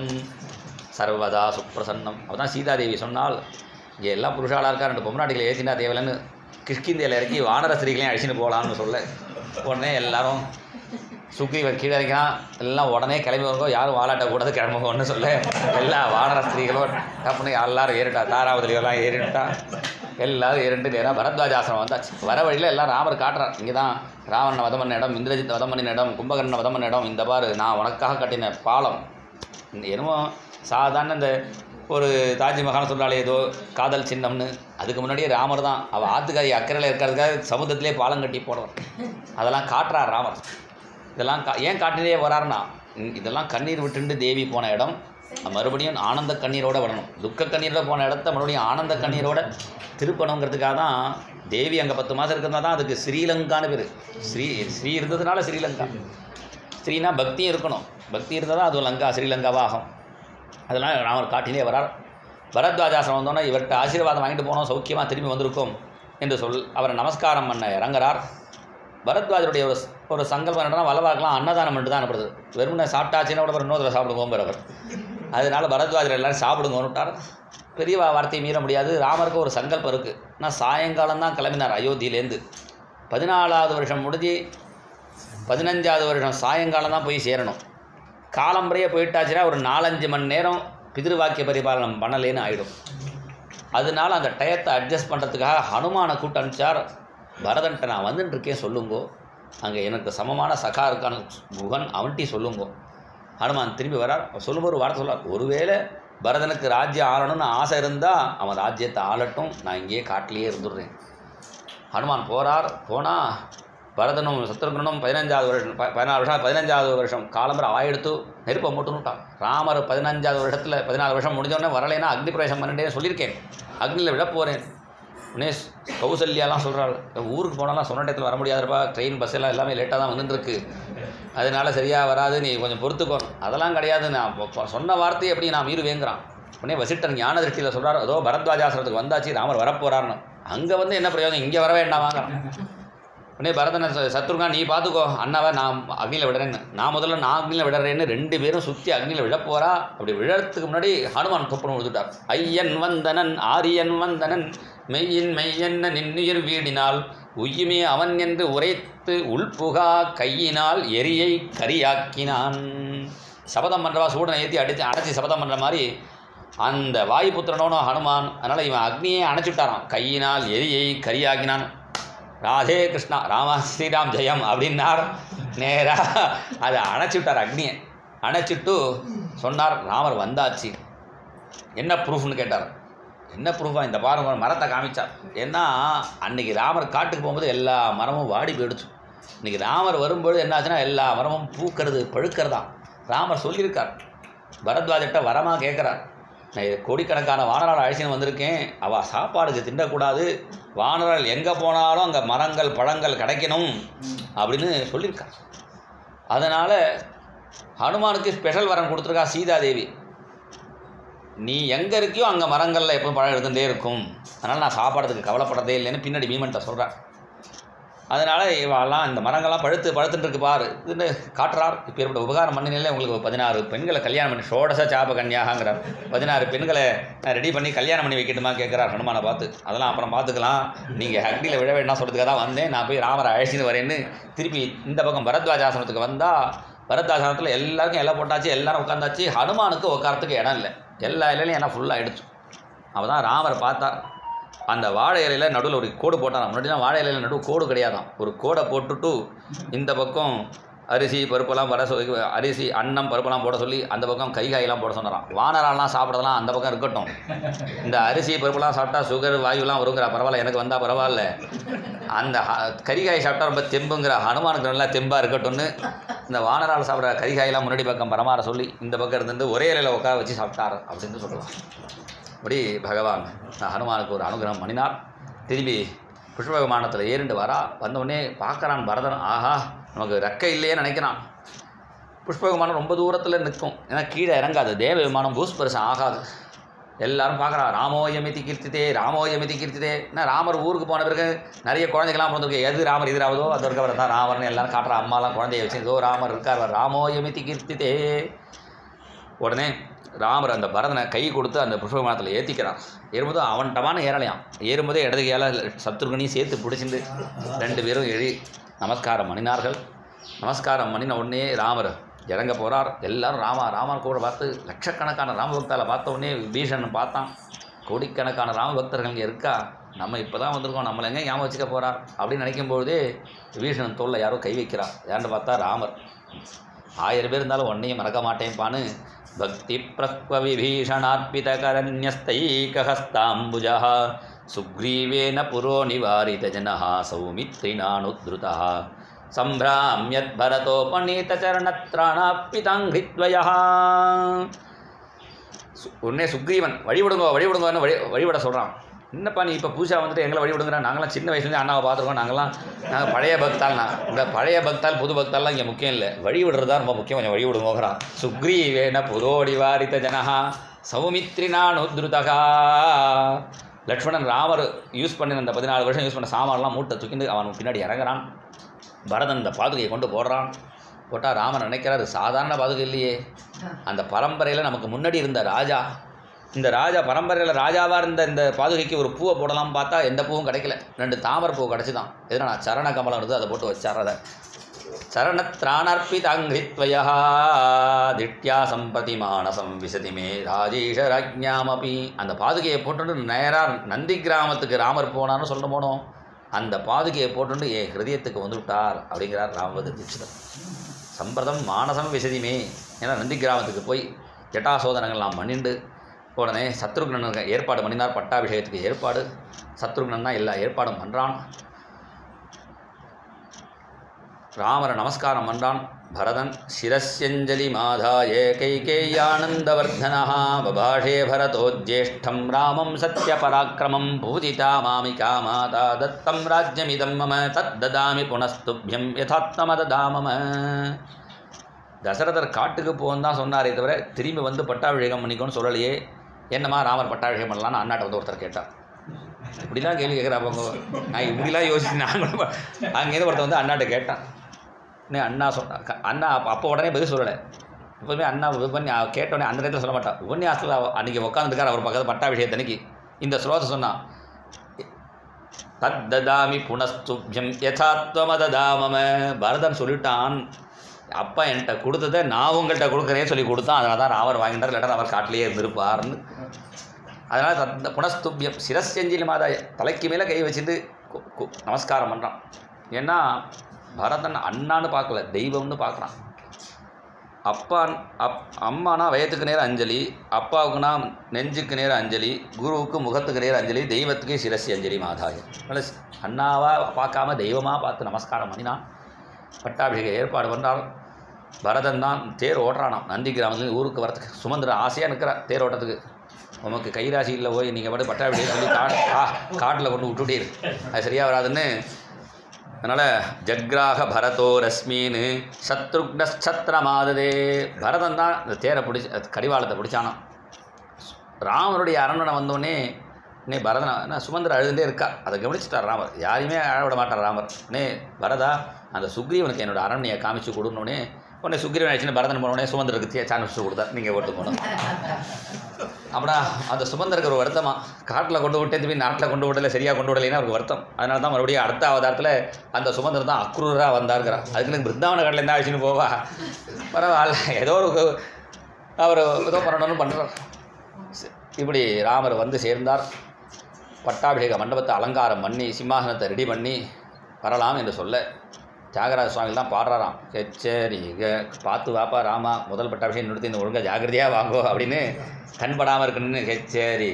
சர்வதா சுப்பிரசன்னம். அப்போ தான் சீதாதேவி சொன்னால் இங்கே எல்லாம் புருஷாலாக இருக்கா, ரெண்டு பொம்நாட்டிகளை ஏற்றினா தேவையில்லைன்னு கிஷ்கிந்தையில் இறக்கி வானர ஸ்திரீகளையும் அழிச்சின்னு போகலான்னு சொல்ல உடனே எல்லாரும் சுக்ரீவன் கீழே இறக்கினான். எல்லாம் உடனே கிளம்பி வருங்கோ, யாரும் வாலாட்டக்கூடாது கிளம்புவோன்னு சொல்ல எல்லா வானர ஸ்திரீகளும் தப்புன்னு எல்லாரும் ஏறிட்டா. தாராவதிலாம் ஏறிட்டா. எல்லாரும் ஏறிட்டு நேராக பரத்வாஜாசிரமம் வந்தாச்சு. வர வழியில் எல்லாம் ராமர் காட்டுறார். இங்கே தான் ராவணனை வதம் பண்ண இடம், இந்திரஜித் வதம் பண்ணின இடம், கும்பகர்ணனை வதம் பண்ண இடம். இந்த பாரு நான் உனக்காக கட்டின பாலம். என்னமோ சாதாரண இந்த ஒரு தாஜ்மஹால் சொல்கிறாலே ஏதோ காதல் சின்னம்னு, அதுக்கு முன்னாடியே ராமர் தான் அவள் ஆத்துக்காரி அக்கறையில் இருக்கிறதுக்காக சமுத்திரத்திலே பாலம் கட்டி போடுவார். அதெல்லாம் காட்டுறார் ராமர். இதெல்லாம் கா ஏன் காட்டிலே வராருன்னா இதெல்லாம் கண்ணீர் விட்டுண்டு தேவி போன இடம் மறுபடியும் ஆனந்த கண்ணீரோடு வரணும். துக்க கண்ணீரோட போன இடத்த மறுபடியும் ஆனந்த கண்ணீரோட திருப்பணுங்கிறதுக்காக தான் தேவி அங்கே பத்து மாதம் இருக்கிறதா தான் அதுக்கு ஸ்ரீலங்கான்னு பேர். ஸ்ரீ ஸ்ரீ இருந்ததுனால ஸ்ரீலங்கா. ஸ்ரீனா பக்தியும் இருக்கணும், பக்தி இருந்தால் தான் அது லங்கா ஸ்ரீலங்காவாக ஆகும். அதெல்லாம் ராமர் காட்டிலே வரார். பரத்வாஜாசிரமம் வந்தோன்னே இவர்கிட்ட ஆசீர்வாதம் வாங்கிட்டு போனோம், சௌக்கியமாக திரும்பி வந்திருக்கோம் என்று சொல் அவரை நமஸ்காரம் பண்ண இறங்குறார். பரத்வாஜருடைய ஒரு ஒரு சங்கல்பம் என்னன்னா வளவாக்கலாம் அன்னதானம் மட்டும் தான் அனுப்புறது. வெறுமனை சாப்பிட்டாச்சுன்னா கூட இன்னொரு சாப்பிடுவோம் அவர். அதனால் பரத்வாஜர் எல்லோரும் சாப்பிடுங்கன்னு விட்டார். பெரிய வார்த்தையை மீற முடியாது. ராமருக்கு ஒரு சங்கல்பம் இருக்குது. ஆனால் சாயங்காலம் தான் கிளம்பினார் அயோத்தியிலேருந்து. பதினாலாவது வருஷம் முடிஞ்சு பதினஞ்சாவது வருஷம் சாயங்காலம் தான் போய் சேரணும். காலம்பறையே போயிட்டாச்சுன்னா ஒரு நாலஞ்சு மணி நேரம் பிதிருவாக்கிய பரிபாலனம் பண்ணலேன்னு ஆகிடும். அதனால அந்த டயத்தை அட்ஜஸ்ட் பண்ணுறதுக்காக ஹனுமானை கூட்டு அனுப்பிச்சார். பரதன்ட்ட நான் வந்துட்டு இருக்கேன் சொல்லுங்கோ, அங்கே எனக்கு சமமான சகா இருக்கான குகன் அவன்ட்டி சொல்லுங்கோ. ஹனுமான் திரும்பி வரார். சொல்லும்போது ஒரு வார்த்தை சொல்லார், ஒருவேளை பரதனுக்கு ராஜ்யம் ஆளணும்னு ஆசை இருந்தால் அவன் ராஜ்யத்தை ஆளட்டும், நான் இங்கேயே காட்டிலேயே இருந்துடுறேன். ஹனுமான் போகிறார். போனால் பரதனும் சத்ருகனும் பதினஞ்சாவது வருஷம் பதினாலு வருஷம் பதினஞ்சாவது வருஷம் காலம்பரை ஆயெடுத்து நெருப்பை மூட்டுன்னுட்டான். ராமர் பதினஞ்சாவது வருஷத்தில் பதினாலு வருஷம் முடிஞ்சோடனே வரலைன்னா அக்னி பிரவேசம் பண்ணிட்டேன்னு சொல்லியிருக்கேன், அக்னியில் விட போகிறேன். உடனே கௌசல்யாலாம் சொல்கிறாள், ஊருக்கு போனாலாம் சொன்ன டயத்தில் வர முடியாதுப்பா, ட்ரெயின் பஸ் எல்லாம் எல்லாமே லேட்டாக தான் வந்துட்டுருக்கு, அதனால் சரியாக வராது, நீ கொஞ்சம் பொறுத்துக்கோ. அதெல்லாம் கிடையாது, நான் சொன்ன வார்த்தையை எப்படி நான் மீறுவேங்கிறான். உடனே வசிட்டர் ஞான திருஷ்டியில் சொல்கிறார், அதோ பரத்வாஜாசிரமத்துக்கு வந்தாச்சு, ராமர் வரப்போகிறான்னு. அங்கே வந்து என்ன பிரயோஜனம், இங்கே வர வேண்டாமாங்கிறான். உடனே பரதனை சத்ருகா நீ பார்த்துக்கோ, அண்ணாவை நான் அக்னியில் விடுறேன்னு. நான் முதல்ல நான் அக்னியில் விடுறேன்னு ரெண்டு பேரும் சுற்றி அக்னியில் விழ போகிறா. அப்படி விழறதுக்கு முன்னாடி ஹனுமான் தொப்பனம் விழுந்துட்டார். ஐயன் வந்தனன் ஆரியன் வந்தனன் மெய்யின் மெய்யென்ன நின்னுயிர் வீடினால் உய்யுமே அவன் என்று உரைத்து உள்புகா கையினால் எரியை கரியாக்கினான். சபதம் பண்ணுறவா சூடனை ஏற்றி அடித்து அடைச்சி சபதம் பண்ணுற மாதிரி அந்த வாயுபுத்திரனோனோ ஹனுமான். அதனால் இவன் அக்னியை அணைச்சுட்டாரான். கையினால் எரியை கரியாக்கினான். ராதே கிருஷ்ணா ராமா ஸ்ரீராம் ஜெயம் அப்படின்னார். நேராக அதை அணைச்சிவிட்டார். அக்னியை அணைச்சிட்டு சொன்னார், ராமர் வந்தாச்சு, என்ன ப்ரூஃப்னு கேட்டார். என்ன ப்ரூஃபாக, இந்த பாருங்க மரத்தை காமிச்சார். ஏன்னா அன்றைக்கி ராமர் காட்டுக்கு போகும்போது எல்லா மரமும் வாடி போயிடுச்சு. இன்றைக்கி ராமர் வரும்போது என்ன ஆச்சுன்னா எல்லா மரமும் பூக்கிறது பழுக்கிறதான். ராமர் சொல்லியிருக்கார். பரத்வாஜர்கிட்ட வரமாக கேட்குறார், நான் கோடிக்கணக்கான வானரால் அழைச்சின்னு வந்திருக்கேன், அவள் சாப்பாடுக்கு திண்டக்கூடாது, வானரால் எங்கே போனாலும் அங்கே மரங்கள் பழங்கள் கிடைக்கணும் அப்படின்னு சொல்லியிருக்கார். அதனால் ஹனுமானுக்கு ஸ்பெஷல் வரம் கொடுத்துருக்கா சீதாதேவி. நீ எங்கே இருக்கியோ அங்கே மரங்களில் எப்போதும் பழம் இருந்துகிட்டே இருக்கும், அதனால் நான் சாப்பாடுறதுக்கு கவலைப்படதே இல்லைன்னு பின்னாடி பீமன்ட்ட சொல்கிறார். அதனால் இவெல்லாம் இந்த மரங்கள்லாம் பழுத்து பழுத்துட்டு இருக்கு பாரு இதுன்னு காட்டுறார். இப்போ ஏற்பட்ட உபகாரம் பண்ணினாலே உங்களுக்கு பதினாறு பெண்களை கல்யாணம் பண்ணி ஷோடச சாப கன்யாகங்கிறார். பதினாறு பெண்களை ரெடி பண்ணி கல்யாணம் பண்ணி வைக்கட்டுமா கேட்குறார் ஹனுமானை பார்த்து. அதெல்லாம் அப்புறம் பார்த்துக்கலாம், நீங்கள் அக்னியில் விழ வேண்டாம் சொல்கிறதுக்காக தான் வந்தேன், நான் போய் ராமரை அழைச்சின்னு வரேன்னு திருப்பி இந்த பக்கம் பரத்வாஜாசனத்துக்கு வந்தால் பரத்வாஜாசனத்தில் எல்லாருக்கும் எல்லாம் போட்டாச்சு, எல்லோரும் உட்காந்தாச்சு. ஹனுமானுக்கு உட்காரத்துக்கு இடம் இல்லை, எல்லா இலையிலையும் எல்லாம் ஃபுல்லாக ஆகிடுச்சு. அப்போ தான் ராமரை பார்த்தார். அந்த வாழை இலையில் நடுவில் ஒரு கோடு போட்டான். முன்னாடிலாம் வாழை இலையில் நடுவு கோடு கிடையாதான். ஒரு கோடை போட்டுட்டு இந்த பக்கம் அரிசி பருப்பெல்லாம் வர சொல்லி, அரிசி அன்னம் பருப்பெல்லாம் போட சொல்லி அந்த பக்கம் கை காயெல்லாம் போட சொன்னாரான். வானராலாம் சாப்பிட்றதெல்லாம் அந்த பக்கம் இருக்கட்டும், இந்த அரிசி பருப்பெல்லாம் சாப்பிட்டா சுகர் வாயுலாம் வருங்கிற, பரவாயில்ல எனக்கு வந்தால் பரவாயில்ல, அந்த கறிகாய் சாப்பிட்டா ரொம்ப தெம்புங்கிற, ஹனுமானுக்கு நல்லா தெம்பாக இருக்கட்டும்னு இந்த வானரால் சாப்பிட்ற கறிகாயெல்லாம் முன்னாடி பக்கம் பரமாற சொல்லி இந்த பக்கம் இருந்துட்டு ஒரே இலையில் உட்கார வச்சு சாப்பிட்டார் அப்படின்னு சொல்லலாம். அப்படி பகவான் ஹனுமானுக்கு ஒரு அனுகிரகம் பண்ணினார். திரும்பி புஷ்ப விமானத்தில் ஏறிண்டு வரா. வந்தவுடனே பார்க்குறான் பரதன், ஆஹா நமக்கு ரெக்கை இல்லையே நினைக்கிறான். புஷ்ப விமானம் ரொம்ப தூரத்தில் நிற்கும், ஏன்னா கீழே இறங்காது, தேவ விமானம் பூஸ்பரிசம் ஆகாது. எல்லாரும் பார்க்குறா ராமோயமிதி கீர்த்திதே ராமோயமிதி கீர்த்திதே. என்ன ராமர் ஊருக்கு போன பிறகு நிறைய குழந்தைகள்லாம் பிறந்திருக்கு. எது ராமர் எதிராவதோ அது இருக்கவர் தான் ராமர்னு எல்லாரும் காட்டுற அம்மாலாம் குழந்தைய வச்சு ஏதோ ராமர் இருக்கார் ராமோயமிதி கீர்த்திதே. உடனே ராமர் அந்த பரதனை கை கொடுத்து அந்த புஷ்ப விமானத்தில் ஏற்றிக்கிறான். ஏறும்போது அவன்கிட்டமான ஏறலையாம். ஏறும்போதே இடது கையால் சத்ருகனையும் சேர்த்து பிடிச்சிட்டு ரெண்டு பேரும் எழுதி நமஸ்காரம் பண்ணினார்கள். நமஸ்காரம் பண்ணின உடனே ராமர் இறங்க போகிறார். எல்லாரும் ராமா ராமர் கூட பார்த்து லட்சக்கணக்கான ராமபக்தாவில் பார்த்த உடனே விபீஷணன் பார்த்தான். கோடிக்கணக்கான ராமபக்தர்கள் இங்கே இருக்கா, நம்ம இப்போ தான் வந்திருக்கோம், நம்மளை எங்கே ஞாபகம் வச்சுக்க போகிறார் அப்படின்னு நினைக்கும்போதே விபீஷணன் தோளில் யாரோ கை வைக்கிறார். யாருன்னு பார்த்தா ராமர். ஆயிரம் பேர் இருந்தாலும் ஒன்றையும் மறக்க மாட்டேன்பான்னு பக்தி பிரக்வ விபீஷணார்ப்பித கரண்யஸ்தைகஹஸ்தாம்புஜா சுக்ரீவேன புரோ நிவாரித ஜனஹா சௌமித்ரிணானுத்ருதா சம்பிராமியத் பரதோபநீத சரணத்ராணாப்பிதாங்கித்வயா. உடனே சுக்ரீவன் வழிவிடுங்கோ வழிவிடுங்கன்னு வழி வழிவிட சொல்கிறான். என்னப்பா நீ இப்போ பூஜா வந்துட்டு எங்களை வழிவிடுங்கிறான், நாங்களாம் சின்ன வயசுலேருந்து அண்ணாவை பார்த்துருக்கோம், நாங்களாம் நாங்கள் பழைய பக்தால்னா இந்த பழைய பக்தால் புது பக்தால்லாம் இங்கே முக்கியம் இல்லை, வழிவிடுறதா ரொம்ப முக்கியம், கொஞ்சம் வழிவிடுங்கோங்கிறான். சுக்ரீவேன புரோடி வாரித ஜனஹா சௌமித்ரிணானுத்ருதா. லக்ஷ்மணன் ராமர் யூஸ் பண்ணி அந்த பதினாலு வருஷம் யூஸ் பண்ண சாமான்லாம் மூட்டை தூக்கிட்டு அவன் பின்னாடி இறங்குறான். பரதன் இந்த பாதுகையை கொண்டு போடுறான். போட்டால் ராமன் நினைக்கிறாரு சாதாரண பாதுகை இல்லையே, அந்த பரம்பரையில் நமக்கு முன்னாடி இருந்த ராஜா, இந்த ராஜா பரம்பரையில் ராஜாவாக இருந்த இந்த பாதுகைக்கு ஒரு பூவை போடலாம் பார்த்தா எந்த பூவும் கிடைக்கல. ரெண்டு தாமரை பூ கிடச்சி தான் எதுனா நான் சரண கமலம் இருந்தது அதை போட்டு வச்சார். அதை சரணத்ராணர்ப்பிதாங்கித்வயா திட்யா சம்பதி மானசம் விசதிமே ராஜேஷராஜ்ஞாமபி. அந்த பாதுகையை போட்டுட்டு நேராக நந்தி கிராமத்துக்கு ராமர் போனான்னு சொல்ல போனோம். அந்த பாதுகையை போட்டுட்டு என் ஹிருதயத்துக்கு வந்து விட்டார் அப்படிங்கிறார் ராமபத்ர தீட்சிதர். சம்பிரதம் மானசம் விசதிமே. ஏன்னா நந்தி கிராமத்துக்கு போய் ஜட்டாசோதனங்கள்லாம் பண்ணிண்டு உடனே சத்ருக்னனுக்கு ஏற்பாடு பண்ணினார். பட்டாபிஷேகத்துக்கு ஏற்பாடு. சத்ருக்னன் தான் எல்லா ஏற்பாடும் பண்ணுறான். ராமரை நமஸ்காரம் பண்ணுறான். பரதன் சிரஸ்யஞ்சலி மாதாய கைகேயானந்தவர்தனா பபாஷே பரதோஜ்யேஷ்டம் ராமம் சத்யபராக்கிரமம் பூஜிதா மாமிகா மாதா தத்தம் ராஜ்யமிதம் மம தத்ததாமி புனஸ்துபியம் யதாத்மததாமம. தசரதர் காட்டுக்கு போன்னு தான் சொன்னாரே தவிர திரும்பி வந்து பட்டாபிஷேகம் பண்ணிக்கோன்னு சொல்லலையே. என்னம்மா ராமர் பட்டாபிஷேகம் பண்ணலான்னு அண்ணாட்ட வந்து ஒருத்தர் கேட்டார். இப்படிலாம் கேள்வி கேட்குறாங்க. நான் இப்படிலாம் யோசிச்சு நாங்களும் அங்கேருந்து ஒருத்தர் வந்து அண்ணாட்ட கேட்டான். இன்னும் அண்ணா சொன்ன அண்ணா அப்போ அப்போ உடனே பதில் சொல்லலை. எப்போதுமே அண்ணா பண்ணி கேட்டோடனே அந்த நேரத்தில் சொல்ல மாட்டான். உபன்யாசத்தில் அன்றைக்கி உட்காந்துருக்கார் அவர் பக்கத்தில் பட்டாபிஷேகத்தன்னைக்கு இந்த ஸ்லோகத்தை சொன்னான். தத் ததாமி புனஸ்துபியம் யதாத்மததாமம. பரதன் சொல்லிட்டான் அப்பா என்கிட்ட கொடுத்ததை நான் உங்கள்கிட்ட கொடுக்குறேன்னு சொல்லி கொடுத்தான். அதனால தான் ராமர் வாங்கிட்டார், இல்லாட்டா அவர் காட்டிலேயே இருந்திருப்பார்னு. அதனால் தத் புனஸ்துபியம் சிரஸ்யஞ்சலி மாதா தலைக்கு மேலே கை வச்சுட்டு நமஸ்காரம் பண்ணுறான். ஏன்னா பரதன் அண்ணான்னு பார்க்கல, தெய்வம்னு பார்க்குறான். அப்பா அப் அம்மானா வயத்துக்கு நேரம் அஞ்சலி, அப்பாவுக்குனா நெஞ்சுக்கு நேரம் அஞ்சலி, குருவுக்கு முகத்துக்கு நேரம் அஞ்சலி, தெய்வத்துக்கு சிரசி அஞ்சலி மாதாயம். அதனால் அண்ணாவாக பார்க்காம தெய்வமாக பார்த்து நமஸ்காரம் பண்ணினான். பட்டாபிஷேக ஏற்பாடு பண்ணுறான். பரதன் தான் தேர் ஓட்டுறானாம். நந்தி கிராமத்துலேருந்து ஊருக்கு வரத்துக்கு சுமந்திர ஆசையாக நிற்கிறார் தேர் ஓட்டத்துக்கு. உமக்கு கைராசி இல்லை போய் நீங்கள் மட்டும் பட்டாபிஷேகம் சொல்லி காட் கா காட்டில் கொண்டு விட்டுட்டீர், அது சரியாக வராதுன்னு. அதனால் ஜக்ராக பரதோ ரஸ்மின்னு சத்ருக்னச்சத்திர மாததே. பரதன் தான் இந்த தேரை பிடிச்சி கடிவாளத்தை பிடிச்சானான். ராமருடைய அரண்மனை வந்தோடனே நே பரதனா சுமந்திர அழுதுகிட்டே இருக்கா. அதை கவனிச்சுட்டார் ராமர். யாரையுமே அழ விட மாட்டார் ராமர். நே பரதா அந்த சுக்ரீவனுக்கு என்னோடய அரண்மனையை காமிச்சு கொடுனோடனே உடனே சுக்ரீவன் ஆயிடுச்சுன்னு பரதன் போனோடனே சுமந்திரருக்கு சான்ஸ் கொடுத்தா நீங்கள் ஓட்டு போகணும். அப்படின்னா அந்த சுமந்திரருக்கு ஒரு வருத்தமாக காட்டில் கொண்டு விட்டு திரும்பி நாட்டில் கொண்டு விடலை, சரியாக கொண்டு விடலைன்னா அவருக்கு வருத்தம். அதனால தான் மறுபடியும் அடுத்த அவதாரத்தில் அந்த சுமந்திரம் தான் அக்ரூராக வந்தாருங்கிறார். அதுக்கு எனக்கு பிருந்தாவன காட்டில் இருந்தால் ஆயிடுச்சுன்னு போவா பரவாயில்ல, ஏதோ ஒரு அவர் ஏதோ பண்ணணும்னு பண்ணுறார். இப்படி ராமர் வந்து சேர்ந்தார். பட்டாபிஷேக மண்டபத்தை அலங்காரம் பண்ணி சிம்மாசனத்தை ரெடி பண்ணி வரலாம் என்று சொல்ல தியாகராஜ சுவாமிகள் தான் பாடுறாராம். கச்சேரி பார்த்து வாப்பா ராமா, முதல் பட்டாபிஷேகம் நிறுத்தி இந்த ஒழுங்காக ஜாகிரதையாக வாங்கோ அப்படின்னு கண்படாமல் இருக்குன்னு கச்சேரி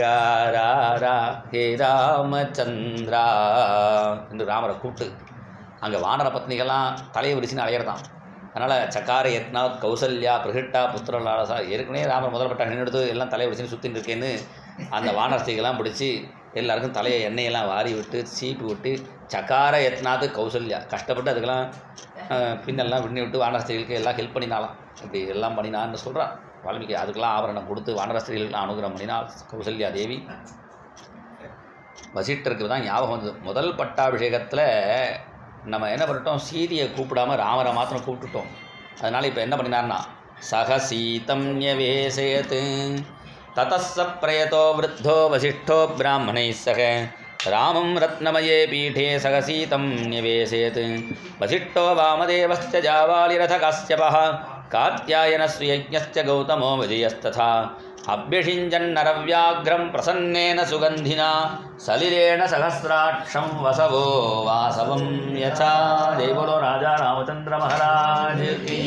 ககாரா ஹே ராமச்சந்திரா என்று ராமரை கூப்பிட்டு அங்கே வானர பத்னிகள்லாம் தலையை விரிச்சுன்னு அலையிறதான். அதனால் சக்கார யத்னா கௌசல்யா பிரகிட்டா புத்திரலாசா ஏற்கனவே ராமர் முதல் பட்டாபிஷேகம் எடுத்து எல்லாம் தலையை விரிச்சுன்னு சுற்றின்னு இருக்கேன்னு அந்த வானரஸ்திகள்லாம் பிடிச்சி எல்லாருக்கும் தலையை எண்ணெயெல்லாம் வாரி விட்டு சீப்பு விட்டு சக்கார யத்னாது கௌசல்யா கஷ்டப்பட்டு அதுக்கெல்லாம் பின்னெல்லாம் விண்ணி விட்டு வானரஸ்திகளுக்கு எல்லாம் ஹெல்ப் பண்ணினாலாம். இப்படி எல்லாம் பண்ணினான்னு சொல்கிறான். வால்மீகி அதுக்கெல்லாம் ஆபரணம் கொடுத்து வானரஸ்திரீகளுக்கெல்லாம் அனுகிரகம் பண்ணினால் கௌசல்யா தேவி வசிஷ்டருக்கு தான் ஞாபகம் வந்தது. முதல் பட்டாபிஷேகத்தில் நம்ம என்ன பண்ணிட்டோம், சீதையை கூப்பிடாமல் ராமரை மாத்திரம் கூப்பிட்டுட்டோம். அதனால் இப்போ என்ன பண்ணினார்னா சகசீதம் யவேசயத் ததஸ்ஸ பிரயதோ விருத்தோ வசிஷ்டோ பிராமணை சக ராமம் ரத்னமயே பீఠே சகசீதம் யவேசயத் வசிஷ்டோ வாமதேவஸ்ச ஜாவாலிரத காஸ்யபः காத்யாயனஸ்ய கௌதமோ விஜயஸ்ததா அபியஷிஞ்சன்னரவ்யாக்ரம் பிரசன்னேன சுகந்தினா சலிலேன சகசிராட்சம் வசவோ வாசவம் யசா. ஜெய் போலோ ராஜா ராமச்சந்திர மகாராஜ் கீ.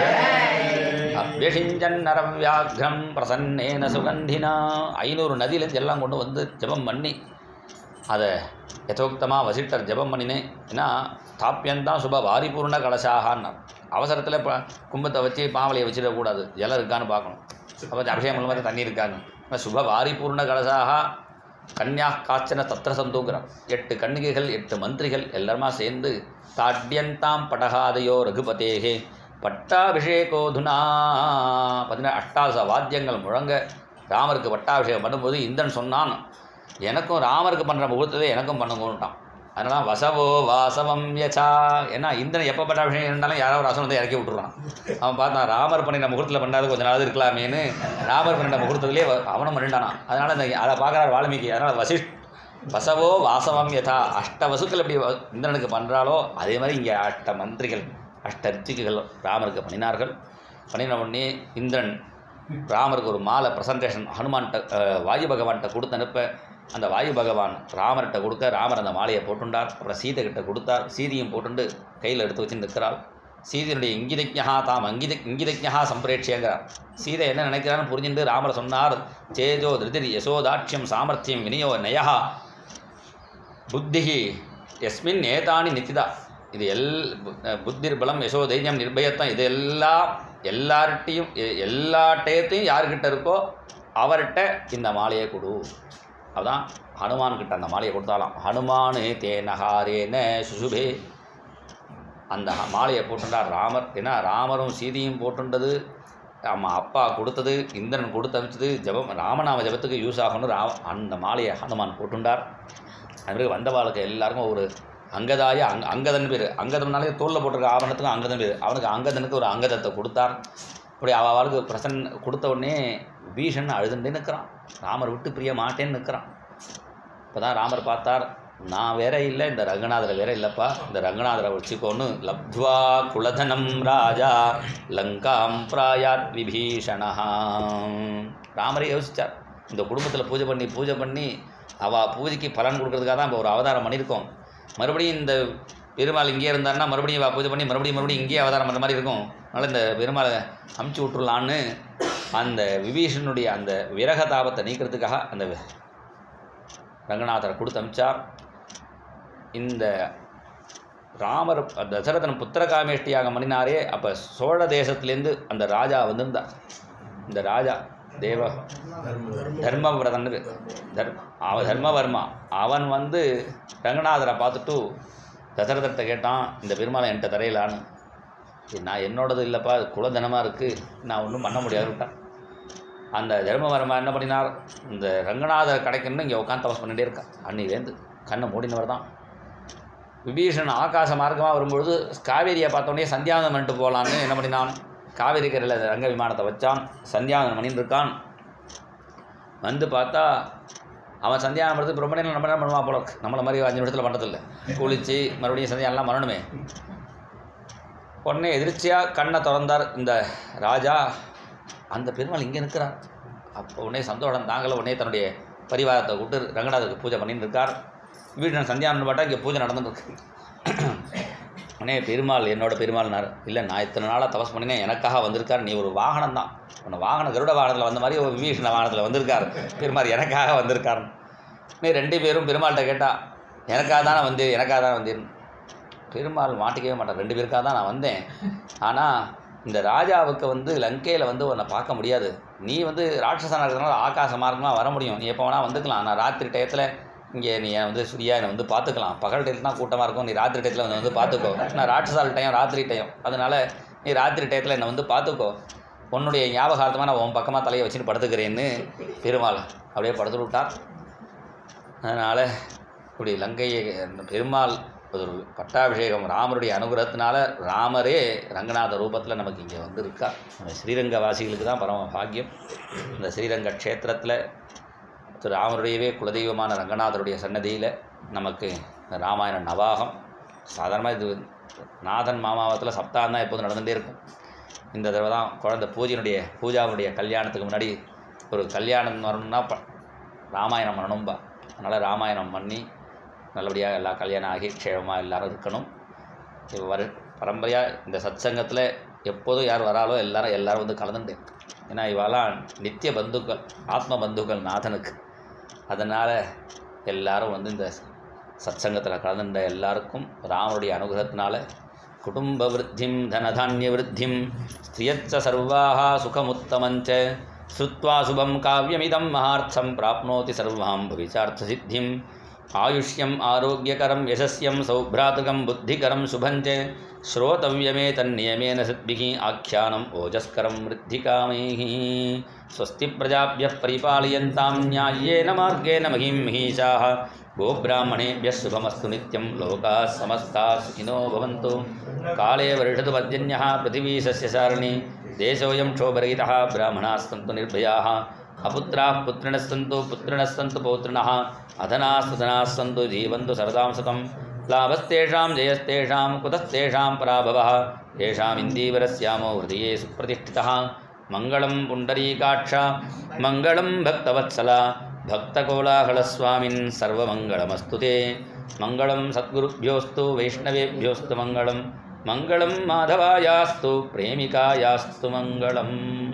அபியஷிஞ்சன்னரவ்யாக்ரம் பிரசன்னேன சுகந்தினா ஐநூறு நதியிலேருந்து எல்லாம் கொண்டு வந்து ஜபம் பண்ணி அதை யதோக்தமாக வசிஷ்டர் ஜபம் பண்ணினேன். ஏன்னா ஸ்தாப்பியந்தான் சுப வாரிபூர்ண கலசாகான்னு அவசரத்தில் ப கும்பத்தை வச்சு பாவலையை வச்சிடக்கூடாது, ஜலம் இருக்கான்னு பார்க்கணும். அப்போ அபிஷேகம் மூலமாக தண்ணி இருக்கான்னு. சுப வாரிபூர்ண கலசாக கன்யா காச்சன தத்திர சந்தோங்கிறார். எட்டு கன்னிகைகள் எட்டு மந்திரிகள் எல்லாருமா சேர்ந்து தாட்யந்தாம் படகாதையோ ரகுபதேகே பட்டாபிஷேகோதுனா பதினா அஷ்டாதச வாத்தியங்கள் முழங்க ராமருக்கு பட்டாபிஷேகம் பண்ணும்போது இந்திரன் சொன்னான், எனக்கும் ராமருக்கு பண்ணுற முகூர்த்தத்தை எனக்கும் பண்ணுங்கன்ட்டான். அதனால் வசவோ வாசவம் யசா. ஏன்னா இந்திரன் எப்போ பட்டாபிஷேகம் இருந்தாலும் யாரோ ஒரு அசனத்தை இறக்கி விட்டுறான். அவன் பார்த்தான் ராமர் பண்ணின முகூர்த்தத்தில் பண்ணாது கொஞ்சம் நாள் இருக்கலாமேன்னு ராமர் பண்ணின முகூர்த்தத்திலே அவனும் பண்ணிட்டானான். அதனால் அந்த அதை பார்க்குறாரு வால்மீகி. அதனால் வசிஷ் வசவோ வாசவம் யதா அஷ்ட வசுக்கள் எப்படி இந்திரனுக்கு பண்ணுறாலோ அதே மாதிரி இங்கே அஷ்ட மந்திரிகள் அஷ்ட ரித்திகள் ராமருக்கு பண்ணினார்கள். பண்ணின உடனே இந்திரன் ராமருக்கு ஒரு மாலை ப்ரெசன்டேஷன் ஹனுமான்கிட்ட வாயு பகவான்கிட்ட கொடுத்து அனுப்ப அந்த வாயு பகவான் ராமர்கிட்ட கொடுக்க ராமர் அந்த மாலையை போட்டுண்டார். அப்புறம் சீதை கிட்ட கொடுத்தார். சீதையும் போட்டுண்டு கையில் எடுத்து வச்சு நிற்கிறாள். சீதையினுடைய இங்கிதஜா தாம் அங்கித இங்கிதஜா சம்பிரேட்சியங்கிறார். சீதை என்ன நினைக்கிறான்னு புரிஞ்சுட்டு ராமர் சொன்னார், சேஜோ திருதிர் யசோதாட்சியம் சாமர்த்தியம் வினியோ நயா புத்திஹி எஸ்மின் ஏதானி நித்திதா. இது எல் புத்திர் பலம் யசோ தைரியம் நிர்பயத்தம் இது எல்லாம் எல்லார்ட்டையும் எல்லா டயத்தையும் யார்கிட்ட இருக்கோ அவர்கிட்ட இந்த மாலையை கொடு. அதுதான் ஹனுமான்கிட்ட அந்த மாலையை கொடுத்தாலாம். ஹனுமானு தேனஹாரேன சுசுபே. அந்த மாலையை போட்டுட்டார் ராமர். ஏன்னா ராமரும் சீதையும் போட்டுண்டது அம்மா அப்பா கொடுத்தது, இந்திரன் கொடுத்து அனுப்பிச்சது ஜபம் ராமநாம ஜபத்துக்கு யூஸ் ஆகணும். ரா அந்த மாலையை ஹனுமான் போட்டுண்டார். அதுமாதிரி வந்தவாளுக்கு எல்லாருக்கும் ஒரு அங்கதாய அங் அங்கதன் பேர். அங்கதனாலே தோளில் போட்டிருக்க ஆவணத்துக்கும் அங்கதன் பேர். அவனுக்கு அங்கதனுக்கு ஒரு அங்கதத்தை கொடுத்தார். அப்படி அவளுக்கு பிரசன் கொடுத்த உடனே பீஷன் அழுதுண்டே நிற்கிறான். ராமர் விட்டு பிரிய மாட்டேன்னு நிற்கிறான். இப்போ தான் ராமர் பார்த்தார், நான் வேற இல்லை, இந்த ரங்கநாதரை வேற இல்லைப்பா, இந்த ரங்கநாதரை வச்சுக்கோன்னு லப்த்வா குலதனம் ராஜா லங்காம் பிராயாத் விபீஷணா. ராமரே யோசித்தார், இந்த குடும்பத்தில் பூஜை பண்ணி பூஜை பண்ணி அவள் பூஜைக்கு பலன் கொடுக்கறதுக்காக தான் இப்போ ஒரு அவதாரம் பண்ணியிருக்கோம். மறுபடியும் இந்த பெருமாள் இங்கே இருந்தாருன்னா மறுபடியும் வா பூஜை பண்ணி மறுபடியும் மறுபடியும் இங்கேயே அவதாரம் பண்ணுற மாதிரி இருக்கும். அதனால் இந்த பெருமாளை அமுச்சு விட்டுருலான்னு அந்த விபீஷனுடைய அந்த விரக தாபத்தை நீக்கிறதுக்காக அந்த ரங்கநாதரை கொடுத்து அமிச்சார். இந்த ராமர் தசரதன் புத்திரகாமேஷ்டியாக மணினாரே அப்போ சோழ தேசத்துலேருந்து அந்த ராஜா வந்திருந்தார். இந்த ராஜா தேவ தர்மவிரதன் தர் அவன் தர்மவர்மா. அவன் வந்து ரங்கநாதரை பார்த்துட்டு தசரதத்தை கேட்டான், இந்த பெருமாளை என்கிட்ட தரையிலான்னு. நான் என்னோடது இல்லைப்பா, அது குலதனமாக இருக்குது, நான் ஒன்றும் பண்ண முடியாதுட்டான். அந்த தர்மவர்மா என்ன பண்ணினார், இந்த ரங்கநாதர் கிடைக்கணும்னு இங்கே உட்காந்து தபஸ் பண்ணிகிட்டே இருக்கான். அன்னிலேருந்து கண்ணை மூடினவர் தான். விபீஷன் ஆகாச மார்க்கமாக வரும்பொழுது காவேரியை பார்த்தோன்னே சந்தியாவந்தம் பண்ணிட்டு போகலான்னு என்ன பண்ணினான், காவேரி கரையில் ரங்க விமானத்தை வச்சான். சந்தியாவந்தம் பண்ணின்னு இருக்கான். வந்து பார்த்தா அவன் சந்தியாவந்தம் பண்ணுறது ரொம்ப நேரம் நம்ம நேரம் பண்ணுவான் போல, நம்மளை மாதிரி அஞ்சு நிமிஷத்தில் பண்ணுறதில்ல. குளித்து மறுபடியும் சந்தியாவெல்லாம் பண்ணணுமே. உடனே எதிர்ச்சியாக கண்ணை திறந்தார் இந்த ராஜா. அந்த பெருமாள் இங்கே நிற்கிறார். அப்போ உடனே சந்தோஷம் தாங்கலை. உடனே தன்னுடைய பரிவாரத்தை கூப்பிட்டு ரங்கநாதருக்கு பூஜை பண்ணிட்டு இருக்கார். வீட்டு சந்தியாவந்தம் பார்த்தா இங்கே பூஜை நடந்துட்டுருக்கு. உடனே பெருமாள் என்னோட பெருமாள்னார், இல்லை நான் இத்தனை நாளாக தபஸ் பண்ணினேன், எனக்காக வந்திருக்கார். நீ ஒரு வாகனம் தான், உன்னை வாகனம் கருட வாகனத்தில் வந்த மாதிரி ஒரு விபீஷண வாகனத்தில் வந்திருக்கார் பெருமாள், எனக்காக வந்திருக்கார். நீ ரெண்டு பேரும் பெருமாள்கிட்ட கேட்டால் எனக்காக தானே வந்து எனக்காக தானே வந்தேன். பெருமாள் மாட்டிக்கவே மாட்டார், ரெண்டு பேருக்காக தான் நான் வந்தேன். ஆனால் இந்த ராஜாவுக்கு வந்து லங்கையில் வந்து உன்னை பார்க்க முடியாது. நீ வந்து ராட்சசனாக இருக்கிறதுனால ஆகாச மார்க்கமாக வர முடியும், நீ எப்போ வேணால் வந்துக்கலாம். நான் ராத்திரி டயத்தில் இங்கே நீ வந்து சூரியா என்னை வந்து பார்த்துக்கலாம். பகல் டயத்தில் தான் கூட்டமாக இருக்கும், நீ ராத்திரி டயத்தில் வந்து வந்து பார்த்துக்கோ. நான் ராட்சசால் டைம் ராத்திரி டைம், அதனால் நீ ராத்திரி டயத்தில் என்னை வந்து பார்த்துக்கோ. உன்னுடைய ஞாபகார்த்தமாக நான் உன் பக்கமாக தலையை வச்சுன்னு படுத்துக்கிறேன்னு பெருமாள் அப்படியே படுத்து விட்டார். அதனால் இப்படி லங்கையை பெருமாள் ஒரு பட்டாபிஷேகம் ராமருடைய அனுகிரகத்தினால ராமரே ரங்கநாத ரூபத்தில் நமக்கு இங்கே வந்திருக்கா. நம்ம ஸ்ரீரங்க வாசிகளுக்கு தான் பரம பாக்கியம். இந்த ஸ்ரீரங்க க்ஷேத்திரத்தில் திரு ராமருடையவே குலதெய்வமான ரங்கநாதருடைய சன்னதியில் நமக்கு ராமாயண நவாகம் சாதாரணமாக இது நாதன் மாமாவத்தில் சப்தாகம் தான் எப்போதும் நடந்துகிட்டே இருக்கும். இந்த தடவை தான் குழந்தை பூஜையினுடைய பூஜாவுடைய கல்யாணத்துக்கு முன்னாடி ஒரு கல்யாணம் வரணும்னா ப ராமாயணம் பண்ணணும்பா. அதனால் ராமாயணம் பண்ணி நல்லபடியாக எல்லா கல்யாணம் ஆகி க்ஷேமமாக எல்லோரும் இருக்கணும். வரு பரம்பரையாக இந்த சத் சங்கத்தில் எப்போதும் யார் வராலோ எல்லாரும் எல்லோரும் வந்து கலந்துட்டு, ஏன்னா இவெல்லாம் நித்திய பந்துக்கள், ஆத்ம பந்துக்கள் நாதனுக்கு. அதனால் எல்லோரும் வந்து இந்த சத் சங்கத்தில் கலந்துட்ட எல்லாருக்கும் ராமருடைய அனுகிரகத்தினால குடும்ப விருத்திம் தனதானிய விருத்திம் ஸ்திரியச்ச சர்வாஹ சுகமுத்தமஞ்ச ஸ்ருத்வா சுபம் காவியமிதம் மகார்த்தம் பிராப்னோதி சர்வாம் பவிச்சார்த்த சித்திம் ஆயுஷ்யம் ஆரோக்கியகரம் யசஸ்யம் சௌப்ராத்துகம் புத்திகரம் சுபஞ்ச ஸ்ரோதவ்யமே தன்னியமேன சித்பிகி ஆக்கியானம் ஓஜஸ்கரம் விருத்திகாமைஹி ஸ்வஸ்தி பிரஜாப்யः பரிபாலயந்தாம் ஞாயேன மார்கேண மகிம் மஹீஷாः गोब्राह्मणेभ्यः शुभमस्तु नित्यं लोकाः समस्ताः सुखिनो भवन्तु। काले वर्षतु पर्जन्यः पृथिवी सस्यसारिणी देशोऽयं क्षोभरहितः ब्राह्मणाः सन्तु निर्भयाः अपुत्राः पुत्रिणः सन्तु पुत्रिणः सन्तु पौत्रिणः अधनाः सुधनाः सन्तु जीवन्तु सरदां शतं लाभस्तेषां जयस्तेषां कुतस्तेषां पराभवः येषाम् इन्दीवरस्यामो हृदये सुप्रतिष्ठितः मङ्गलं पुण्डरीकाक्ष मङ्गलं भक्तवत्सला भक्तकोलाहलस्वामिन् सर्वमङ्गलमस्तु ते। मङ्गलं सद्गुरुभ्योऽस्तु वैष्णवेभ्योऽस्तु मङ्गलं मङ्गलं माधवायास्तु प्रेमिकायास्तु मङ्गलम्।